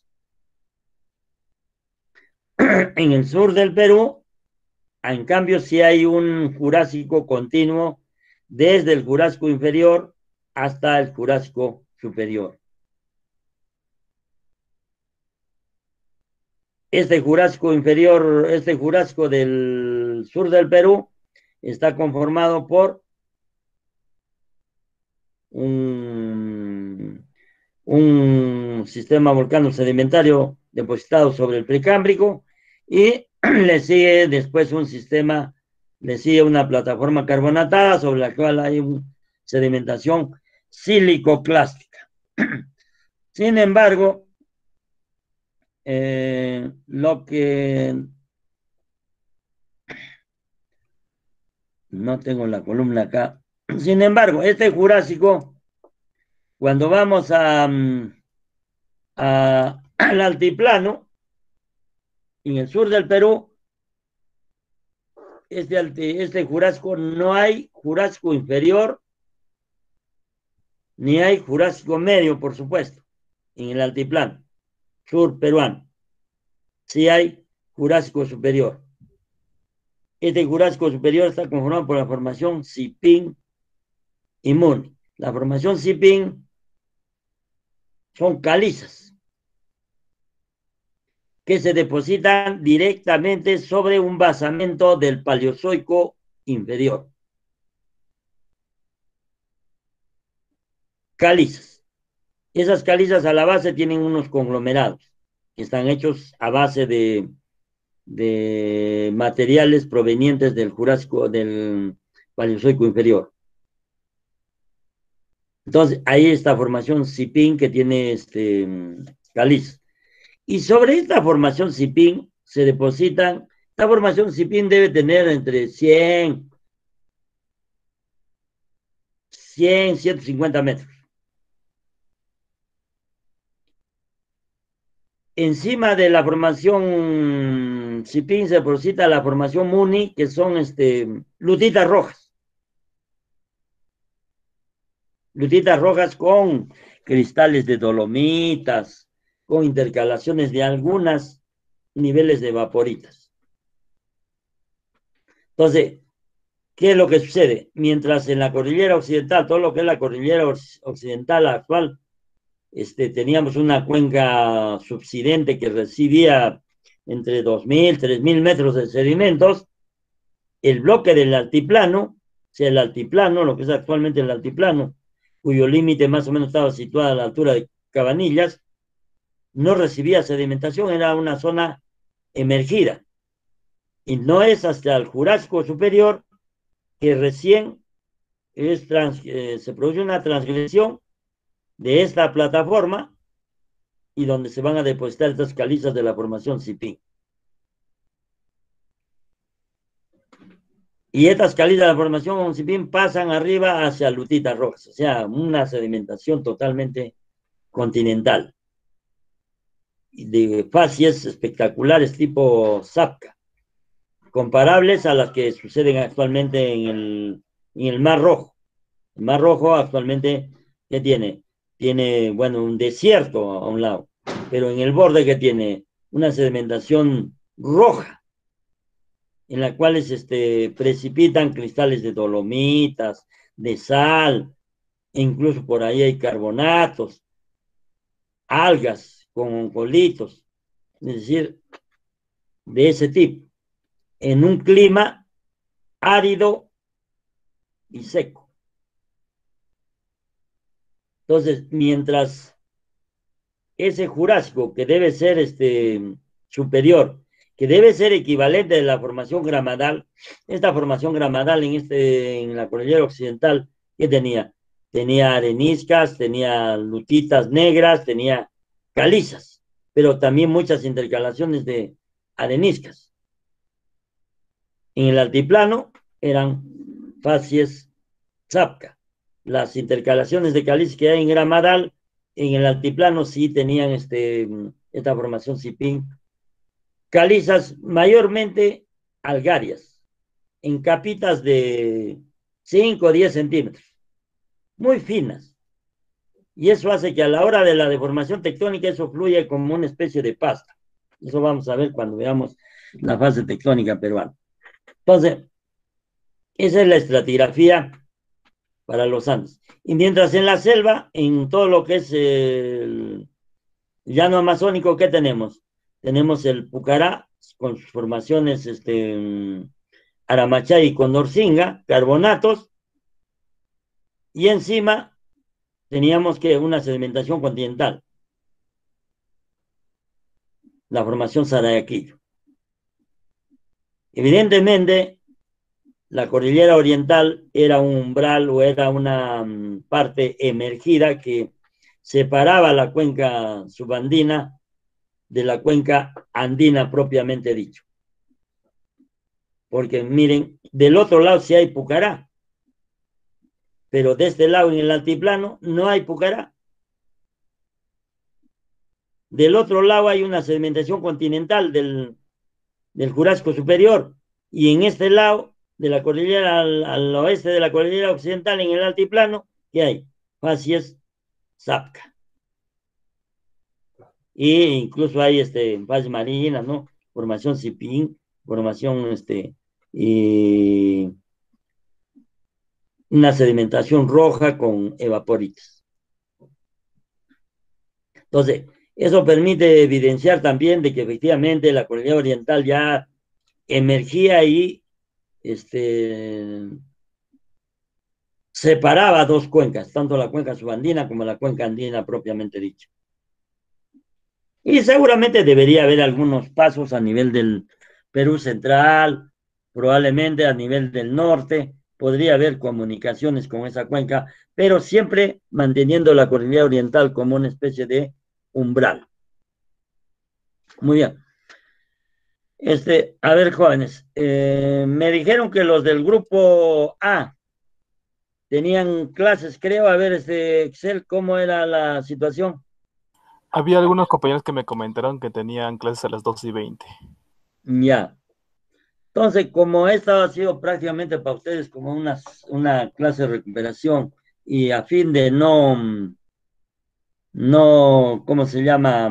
En el sur del Perú, en cambio, sí hay un Jurásico continuo desde el Jurásico inferior hasta el Jurásico superior. Este Jurásico inferior, este Jurásico del sur del Perú, está conformado por un, un sistema volcano sedimentario depositado sobre el Precámbrico y le sigue después un sistema, le sigue una plataforma carbonatada sobre la cual hay una sedimentación silicoclástica. Sin embargo, eh, lo que no tengo la columna acá. Sin embargo, este Jurásico, cuando vamos a, a, al altiplano, en el sur del Perú, este, este Jurásico no hay Jurásico inferior, ni hay Jurásico medio, por supuesto, en el altiplano sur peruano. Sí hay Jurásico superior. Este Jurásico superior está conformado por la formación Sipín y Muni. La formación Sipín son calizas que se depositan directamente sobre un basamento del Paleozoico inferior. Calizas. Esas calizas a la base tienen unos conglomerados que están hechos a base de, de materiales provenientes del Jurásico, del Paleozoico inferior. Entonces, ahí está formación Sipín que tiene este, calizas. Y sobre esta formación Sipín se depositan, esta formación Sipín debe tener entre cien, cien, ciento cincuenta metros. Encima de la formación Sipín se deposita la formación Muni, que son este, lutitas rojas. Lutitas rojas con cristales de dolomitas, con intercalaciones de algunos niveles de vaporitas. Entonces, ¿qué es lo que sucede? Mientras en la cordillera occidental, todo lo que es la cordillera occidental actual, este, teníamos una cuenca subsidente que recibía entre dos mil, tres mil metros de sedimentos, el bloque del altiplano, o sea, el altiplano, lo que es actualmente el altiplano, cuyo límite más o menos estaba situado a la altura de Cabanillas, no recibía sedimentación, era una zona emergida. Y no es hasta el Jurásico superior que recién es trans, eh, se produce una transgresión de esta plataforma y donde se van a depositar estas calizas de la formación Sipín. Y estas calizas de la formación Sipín pasan arriba hacia lutitas rojas, o sea, una sedimentación totalmente continental, de facies espectaculares tipo Zapca, comparables a las que suceden actualmente en el, en el Mar Rojo. El Mar Rojo actualmente, ¿qué tiene? Tiene, bueno, un desierto a un lado, pero en el borde que tiene una sedimentación roja, en la cual este, precipitan cristales de dolomitas, de sal, e incluso por ahí hay carbonatos, algas con oncolitos, es decir, de ese tipo, en un clima árido y seco. Entonces, mientras ese Jurásico, que debe ser este, superior, que debe ser equivalente de la formación gramadal, esta formación gramadal en, este, en la cordillera occidental, ¿qué tenía? Tenía areniscas, tenía lutitas negras, tenía calizas, pero también muchas intercalaciones de areniscas. En el altiplano eran facies Zapca. Las intercalaciones de calizas que hay en gramadal, en el altiplano sí tenían este, esta formación Sipín. Calizas mayormente algarias, en capitas de cinco o diez centímetros, muy finas. Y eso hace que a la hora de la deformación tectónica eso fluye como una especie de pasta. Eso vamos a ver cuando veamos la fase tectónica peruana. Entonces, esa es la estratigrafía para los Andes. Y mientras en la selva, en todo lo que es el llano amazónico, ¿qué tenemos? Tenemos el Pucará con sus formaciones este, Aramachay y Condorcinga, carbonatos, y encima teníamos que una sedimentación continental, la formación Sarayaquillo. Evidentemente, la cordillera oriental era un umbral o era una um, parte emergida que separaba la cuenca subandina de la cuenca andina propiamente dicho. Porque miren, del otro lado sí hay Pucará, pero de este lado en el altiplano no hay Pucará. Del otro lado hay una sedimentación continental del, del Jurásico superior y en este lado de la cordillera al, al oeste de la cordillera occidental, en el altiplano, ¿qué hay? Facies Zapca. Y incluso hay este, facies marinas, ¿no? Formación Cipín, formación, este, y una sedimentación roja con evaporitos. Entonces, eso permite evidenciar también de que efectivamente la cordillera oriental ya emergía y este, separaba dos cuencas, tanto la cuenca subandina como la cuenca andina propiamente dicha. Y seguramente debería haber algunos pasos a nivel del Perú central, probablemente a nivel del norte, podría haber comunicaciones con esa cuenca, pero siempre manteniendo la cordillera oriental como una especie de umbral. Muy bien. Este, a ver, jóvenes, eh, me dijeron que los del grupo A tenían clases, creo, a ver, este Excel, ¿cómo era la situación? Había algunos compañeros que me comentaron que tenían clases a las doce y veinte. Ya. Entonces, como esta ha sido prácticamente para ustedes como una, una clase de recuperación y a fin de no, no, ¿cómo se llama?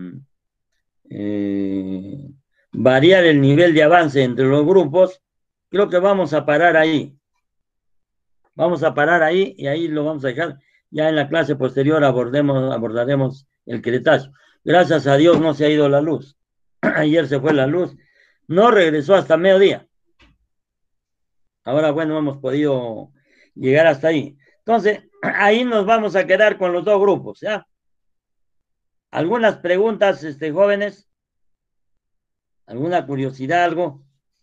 Eh, variar el nivel de avance entre los grupos, creo que vamos a parar ahí. Vamos a parar ahí y ahí lo vamos a dejar. Ya en la clase posterior abordemos, abordaremos el Cretacio. Gracias a Dios no se ha ido la luz. Ayer se fue la luz. No regresó hasta mediodía. Ahora, bueno, hemos podido llegar hasta ahí. Entonces, ahí nos vamos a quedar con los dos grupos, ¿ya? ¿Algunas preguntas, este, jóvenes? ¿Alguna curiosidad, algo?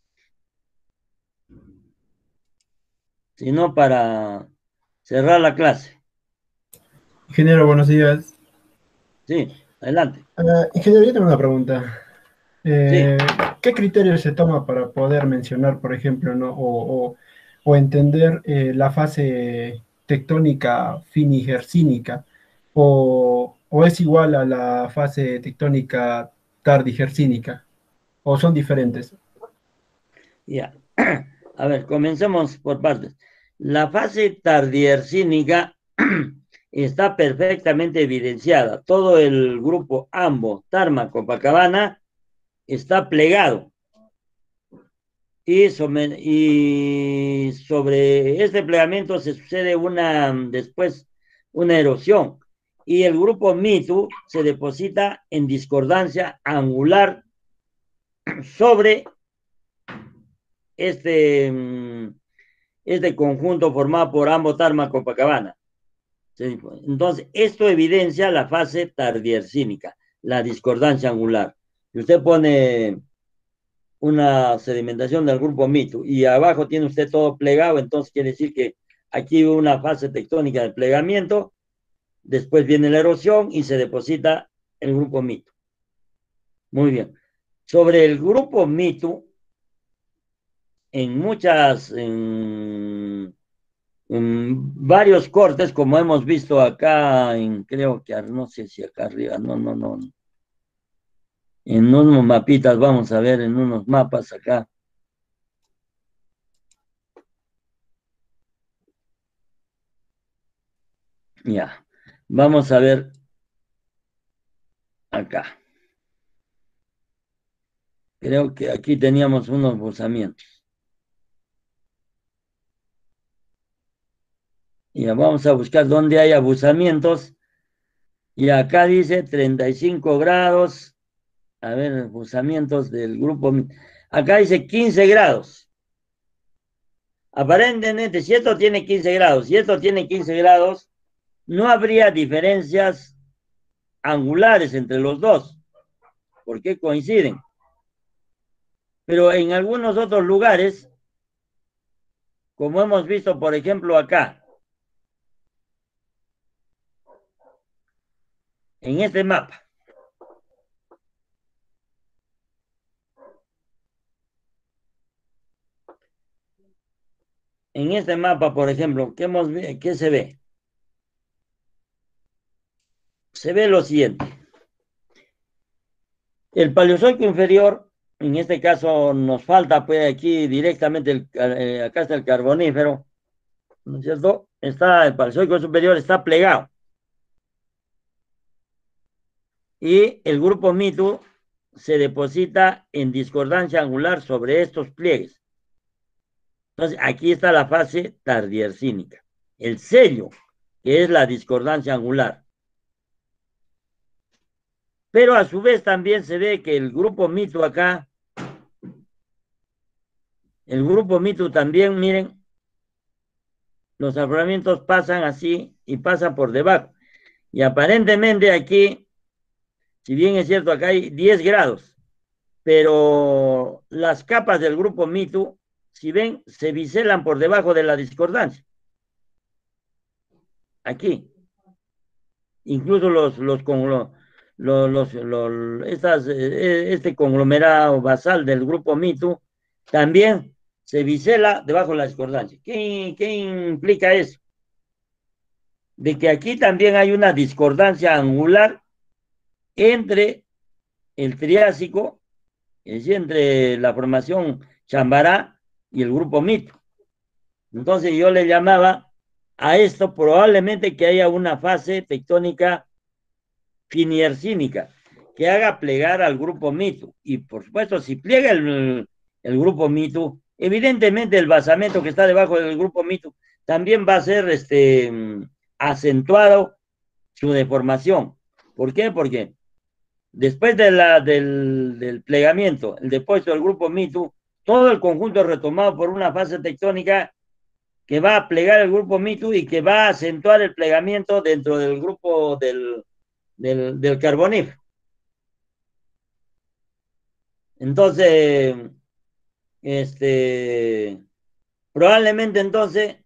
Si no, para cerrar la clase. Ingeniero, buenos días. Sí, adelante. Uh, ingeniero, yo tengo una pregunta. Eh, Sí. ¿Qué criterios se toma para poder mencionar, por ejemplo, ¿no? o, o, o entender eh, la fase tectónica finigercínica? O, ¿O es igual a la fase tectónica tardigercínica? ¿O son diferentes? Ya. A ver, comencemos por partes. La fase tardiercínica está perfectamente evidenciada. Todo el grupo Ambo, Tarma, Copacabana está plegado. Y sobre, y sobre este plegamiento se sucede una, después una erosión. Y el grupo Mitu se deposita en discordancia angular sobre este, este conjunto formado por Ambo, Tarma, Copacabana. Entonces, esto evidencia la fase tardiercínica, la discordancia angular. Si usted pone una sedimentación del grupo Mitu y abajo tiene usted todo plegado, entonces quiere decir que aquí hubo una fase tectónica de plegamiento, después viene la erosión y se deposita el grupo Mitu. Muy bien. Sobre el grupo Mitu, en muchas, en, en varios cortes, como hemos visto acá, en creo que, no sé si acá arriba, no, no, no. En unos mapitas, vamos a ver, en unos mapas acá. Ya, vamos a ver acá. Creo que aquí teníamos unos bosamientos. Ya, vamos a buscar dónde hay abusamientos. Y acá dice treinta y cinco grados. A ver, abusamientos del grupo. Acá dice quince grados. Aparentemente, si esto tiene quince grados, si esto tiene quince grados, no habría diferencias angulares entre los dos, porque coinciden. Pero en algunos otros lugares, como hemos visto, por ejemplo, acá, en este mapa, en este mapa, por ejemplo, ¿qué, hemos, qué se ve? Se ve lo siguiente. El Paleozoico inferior en este caso nos falta pues aquí directamente, el, eh, acá está el carbonífero, ¿no es cierto? Está el Paleozoico superior, está plegado. Y el grupo Mitu se deposita en discordancia angular sobre estos pliegues. Entonces, aquí está la fase tardiercínica. El sello, que es la discordancia angular. Pero a su vez también se ve que el grupo Mitu acá, el grupo Mitu también, miren, los afloramientos pasan así y pasan por debajo. Y aparentemente aquí, si bien es cierto, acá hay diez grados, pero las capas del grupo Mitu, si ven, se biselan por debajo de la discordancia. Aquí. Incluso los, los, los, los, los estas, este conglomerado basal del grupo Mitu también se bisela debajo de la discordancia. ¿Qué, qué implica eso? De que aquí también hay una discordancia angular entre el Triásico, es decir, entre la formación Chambará y el grupo Mitu. Entonces yo le llamaba a esto probablemente que haya una fase tectónica finiercínica que haga plegar al grupo Mitu. Y por supuesto, si pliega el, el grupo Mitu, evidentemente el basamento que está debajo del grupo Mitu también va a ser este, acentuado su deformación. ¿Por qué? Porque después de la, del, del plegamiento, el depósito del grupo Mitu, todo el conjunto es retomado por una fase tectónica que va a plegar el grupo Mitu y que va a acentuar el plegamiento dentro del grupo del, del, del carbonífero. Entonces, este, probablemente entonces,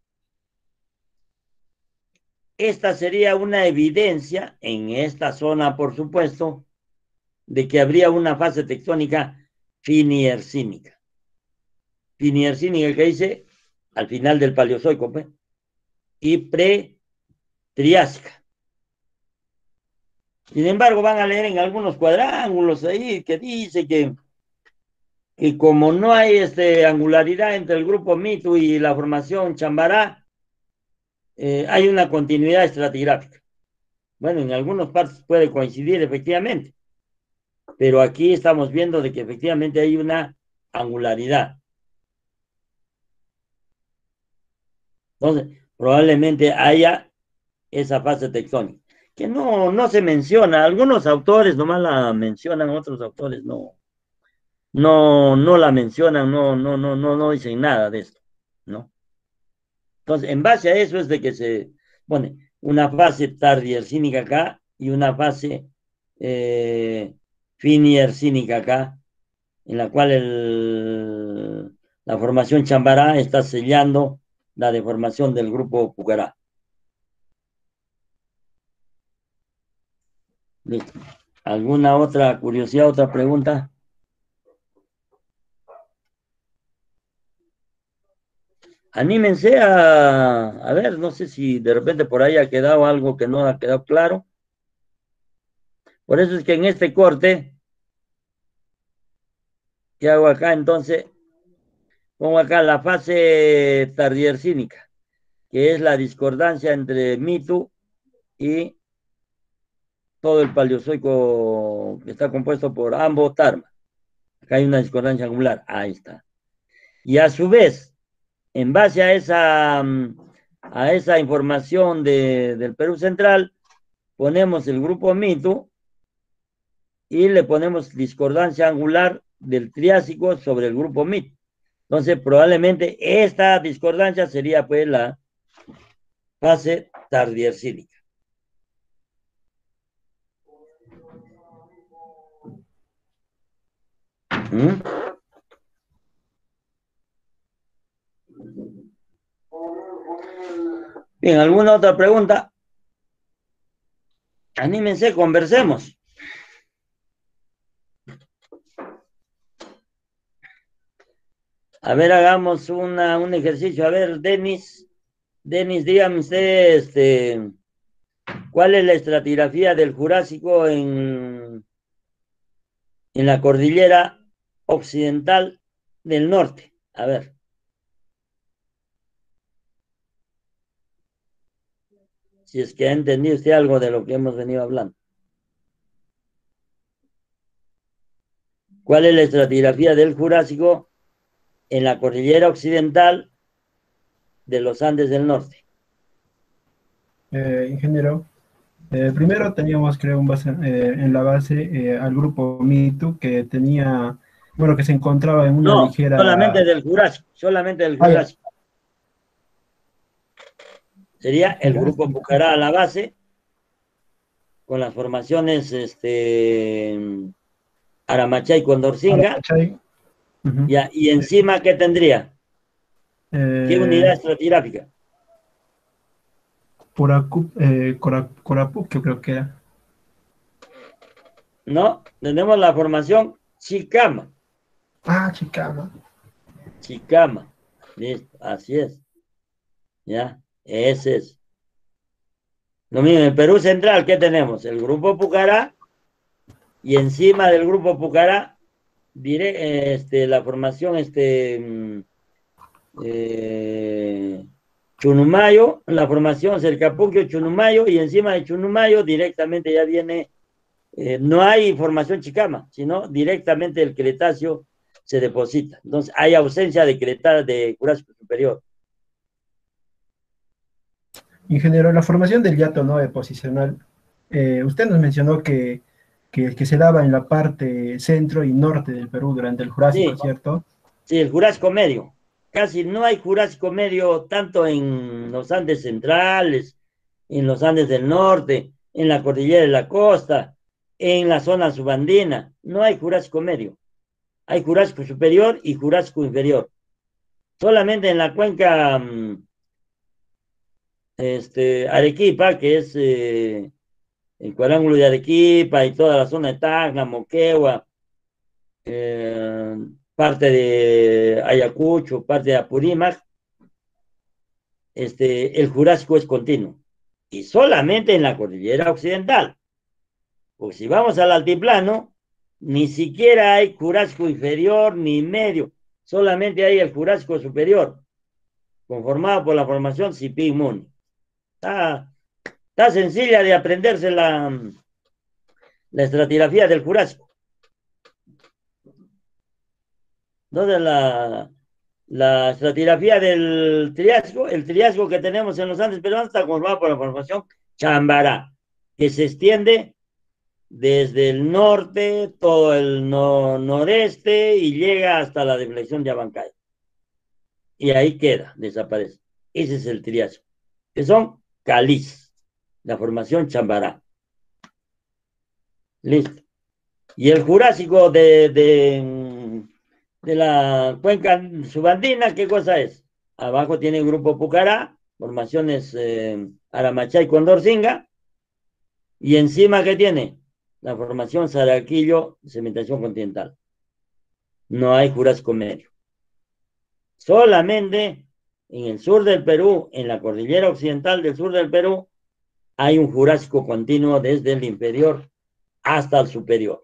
esta sería una evidencia en esta zona, por supuesto, de que habría una fase tectónica finiercínica. Finiercínica que dice al final del Paleozoico, pues, y pre-triásica. Sin embargo, van a leer en algunos cuadrángulos ahí que dice que, que como no hay este, angularidad entre el grupo Mitu y la formación Chambará, eh, hay una continuidad estratigráfica. Bueno, en algunas partes puede coincidir efectivamente, pero aquí estamos viendo de que efectivamente hay una angularidad. Entonces, probablemente haya esa fase tectónica, que no, no se menciona. Algunos autores nomás la mencionan, otros autores no, no, no la mencionan, no, no, no, no, no dicen nada de esto, ¿no? Entonces, en base a eso es de que se pone una fase tardiercínica acá y una fase eh, finiercínica acá, en la cual el, la formación Chambará está sellando la deformación del grupo Pucará. Listo. ¿Alguna otra curiosidad, otra pregunta? Anímense a, a ver, no sé si de repente por ahí ha quedado algo que no ha quedado claro. Por eso es que en este corte, ¿qué hago acá? Entonces, pongo acá la fase tardiercínica, que es la discordancia entre Mitu y todo el Paleozoico que está compuesto por ambos Tarma. Acá hay una discordancia angular, ahí está. Y a su vez, en base a esa, a esa información de, del Perú Central, ponemos el grupo Mitu y le ponemos discordancia angular del Triásico sobre el grupo Mitu. Entonces, probablemente esta discordancia sería pues la fase tardiercínica. ¿Mm? Bien, ¿alguna otra pregunta? Anímense, conversemos. A ver, hagamos una, un ejercicio. A ver, Denis, Denis, dígame usted, este, ¿cuál es la estratigrafía del Jurásico en, en la cordillera occidental del norte. A ver. Si es que ha entendido usted algo de lo que hemos venido hablando. ¿Cuál es la estratigrafía del Jurásico en la cordillera occidental de los Andes del norte? Eh, ingeniero, eh, primero teníamos, creo, un base, eh, en la base eh, al grupo Mitu que tenía, bueno, que se encontraba en una No, ligera... solamente del Jurásico, solamente del Ah, ya. Jurásico. Sería el grupo Pucará a la base, con las formaciones este, Aramachay y Condorcinga, Arapachay. Ujú. ya, y encima, ¿qué tendría? ¿Qué Eh, unidad estratigráfica? Puracu- eh, Cora- Corapuc, yo creo que era. No, tenemos la formación Chicama. Ah, Chicama. Chicama, listo, así es. Ya, ese es. Lo mismo, en Perú Central, ¿qué tenemos? El grupo Pucará, y encima del grupo Pucará, diré, este, la formación este, mm, eh, Chunumayo, la formación Cercapuquio, Chunumayo, y encima de Chunumayo directamente ya viene, eh, no hay formación Chicama, sino directamente el Cretáceo se deposita. Entonces hay ausencia de Creta, de Jurásico Superior. Ingeniero, la formación del hiato no deposicional, eh, usted nos mencionó que, que, que se daba en la parte centro y norte del Perú durante el Jurásico, Sí, ¿cierto? sí, el Jurásico Medio. Casi no hay Jurásico Medio tanto en los Andes centrales, en los Andes del norte, en la cordillera de la costa, en la zona subandina. No hay Jurásico Medio. Hay Jurásico Superior y Jurásico Inferior. Solamente en la cuenca mm, este, Arequipa, que es eh, el cuadrángulo de Arequipa y toda la zona de Tacna, Moquegua, eh, parte de Ayacucho, parte de Apurímac, este, el Jurásico es continuo. Y solamente en la cordillera occidental. Porque si vamos al altiplano, ni siquiera hay Jurásico inferior ni medio, solamente hay el Jurásico superior, conformado por la formación Sipig-Muni. Está, está sencilla de aprenderse la, la estratigrafía del Jurásico. Entonces, la, la estratigrafía del Triásico, el Triásico que tenemos en los Andes peruanos está conformado por la formación Chambará, que se extiende desde el norte, todo el no, noreste y llega hasta la deflexión de Abancay. Y ahí queda, desaparece. Ese es el Triásico, que son calizas, la formación Chambará. Listo. Y el Jurásico de, de, de la cuenca subandina, ¿qué cosa es? Abajo tiene el grupo Pucará, formaciones eh, Aramachay y Condorcinga, y encima, ¿qué tiene? La formación Saraquillo, cementación continental. No hay Jurásico medio. Solamente en el sur del Perú, en la cordillera occidental del sur del Perú, hay un Jurásico continuo desde el inferior hasta el superior.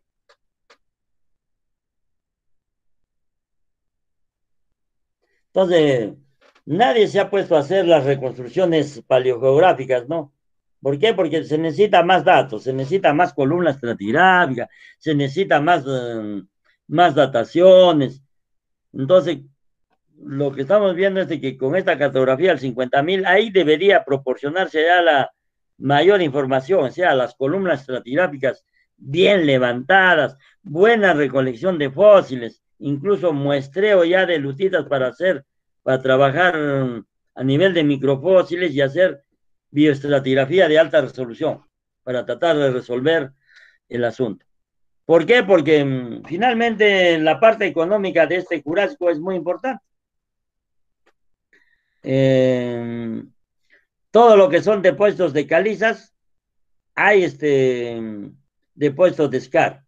Entonces, nadie se ha puesto a hacer las reconstrucciones paleogeográficas, ¿no? ¿Por qué? Porque se necesita más datos, se necesita más columnas estratigráficas, se necesita más, eh, más dataciones. Entonces, lo que estamos viendo es de que con esta cartografía del cincuenta mil, ahí debería proporcionarse ya la mayor información, o sea, las columnas estratigráficas bien levantadas, buena recolección de fósiles, incluso muestreo ya de lutitas para hacer, para trabajar a nivel de microfósiles y hacer bioestratigrafía de alta resolución para tratar de resolver el asunto. ¿Por qué? Porque mmm, finalmente la parte económica de este Jurásico es muy importante. Eh, todo lo que son depósitos de calizas, hay este depósitos de scar,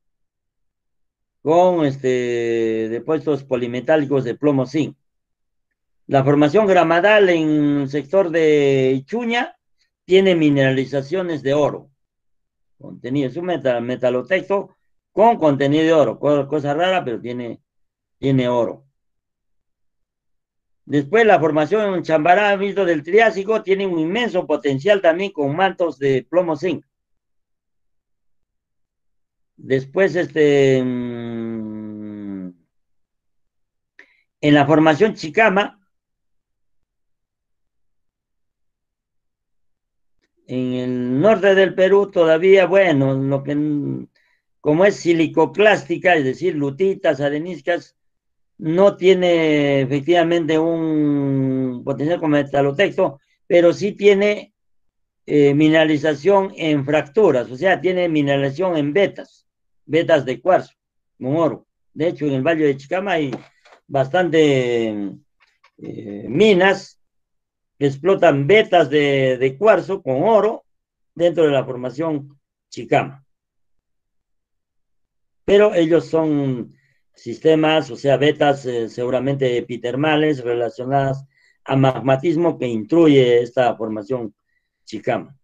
con este depósitos polimetálicos de plomo zinc. La formación gramadal en el sector de Ichuña tiene mineralizaciones de oro. Contenido, es un metal, metalotexto con contenido de oro, co- cosa rara, pero tiene, tiene oro. Después la formación en Chambará, visto del Triásico, tiene un inmenso potencial también con mantos de plomo zinc. Después, este, mm, en la formación Chicama, en el norte del Perú todavía, bueno, lo que, como es silicoclástica, es decir, lutitas, areniscas, no tiene efectivamente un potencial como metalotexto, pero sí tiene eh, mineralización en fracturas, o sea, tiene mineralización en vetas, vetas de cuarzo, con oro. De hecho, en el Valle de Chicama hay bastante eh, minas que explotan vetas de, de cuarzo con oro dentro de la formación Chicama. Pero ellos son sistemas, o sea, vetas eh, seguramente epitermales relacionadas a magmatismo que intruye esta formación Chicama.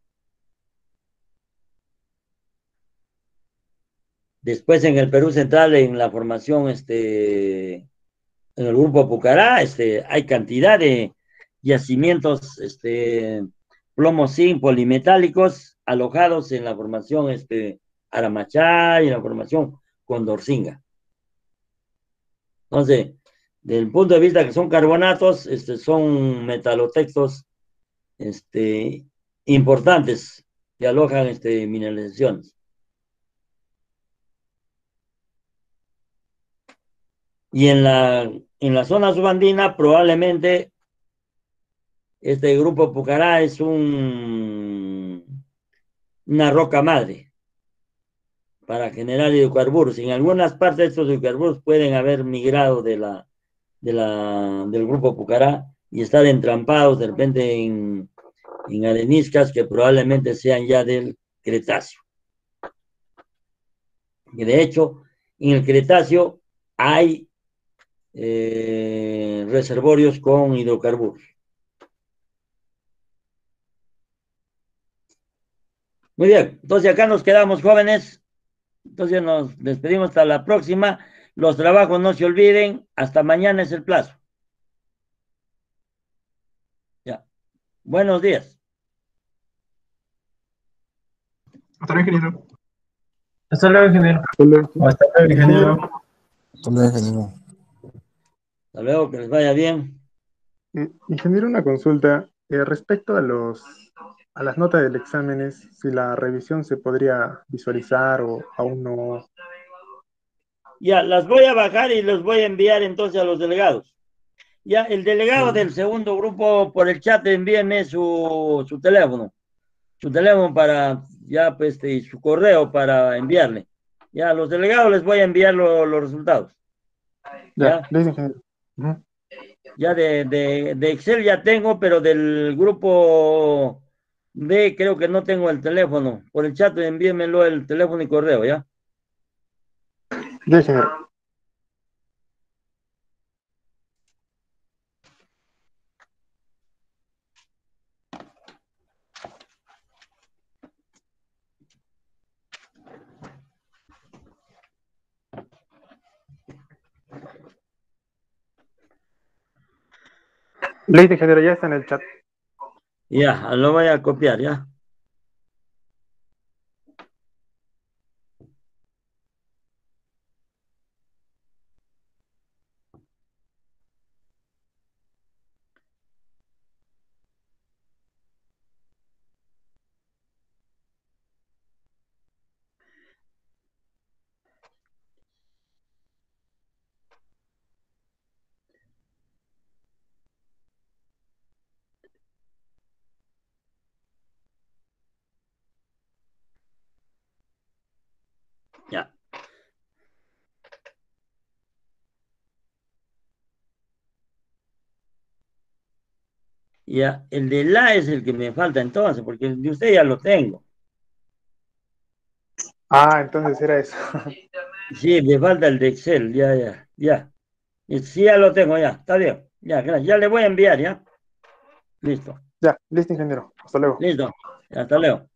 Después en el Perú Central, en la formación, este, en el grupo Pucará, este, hay cantidad de yacimientos, este, plomo zinc polimetálicos alojados en la formación, este, Aramachá y en la formación Condorcinga. Entonces, desde el punto de vista que son carbonatos, este, son metalotextos, este, importantes que alojan, este, mineralizaciones. Y en la, en la zona subandina probablemente este grupo Pucará es un, una roca madre para generar hidrocarburos. En algunas partes de estos hidrocarburos pueden haber migrado de la, de la, del grupo Pucará y estar entrampados de repente en, en areniscas que probablemente sean ya del Cretáceo. Y de hecho, en el Cretáceo hay eh, reservorios con hidrocarburos. Muy bien, entonces acá nos quedamos, jóvenes. Entonces nos despedimos hasta la próxima. Los trabajos no se olviden. Hasta mañana es el plazo. Ya. Buenos días. Hasta luego, ingeniero. Hasta luego, ingeniero. Hasta luego. Hasta luego, ingeniero. Hasta luego, ingeniero. Hasta luego, que les vaya bien. Eh, ingeniero, una consulta eh, respecto a los a las notas del exámenes, si la revisión se podría visualizar o aún no. Ya, las voy a bajar y los voy a enviar entonces a los delegados. Ya, el delegado Mm. del segundo grupo por el chat envíeme su, su teléfono. Su teléfono para, ya, pues, este, y su correo para enviarle. Ya, a los delegados les voy a enviar lo- los resultados. Ya, Ya. listo, ingeniero. Ujú. Ya de, de, de Excel ya tengo, pero del grupo B creo que no tengo el teléfono. Por el chat envíenmelo el teléfono y correo, ¿ya? Ya, ingeniero. Listo, ingeniero, ya está en el chat. Ya, lo voy a copiar, ¿ya? Ya. Ya, el de la es el que me falta entonces, porque el de usted ya lo tengo. Ah, entonces era eso. Sí, me falta el de Excel, ya, ya, ya. Y sí, ya lo tengo, ya, está bien. Ya, gracias. Ya le voy a enviar, ¿ya? Listo, Ya, listo, ingeniero. Hasta luego. listo. Hasta luego.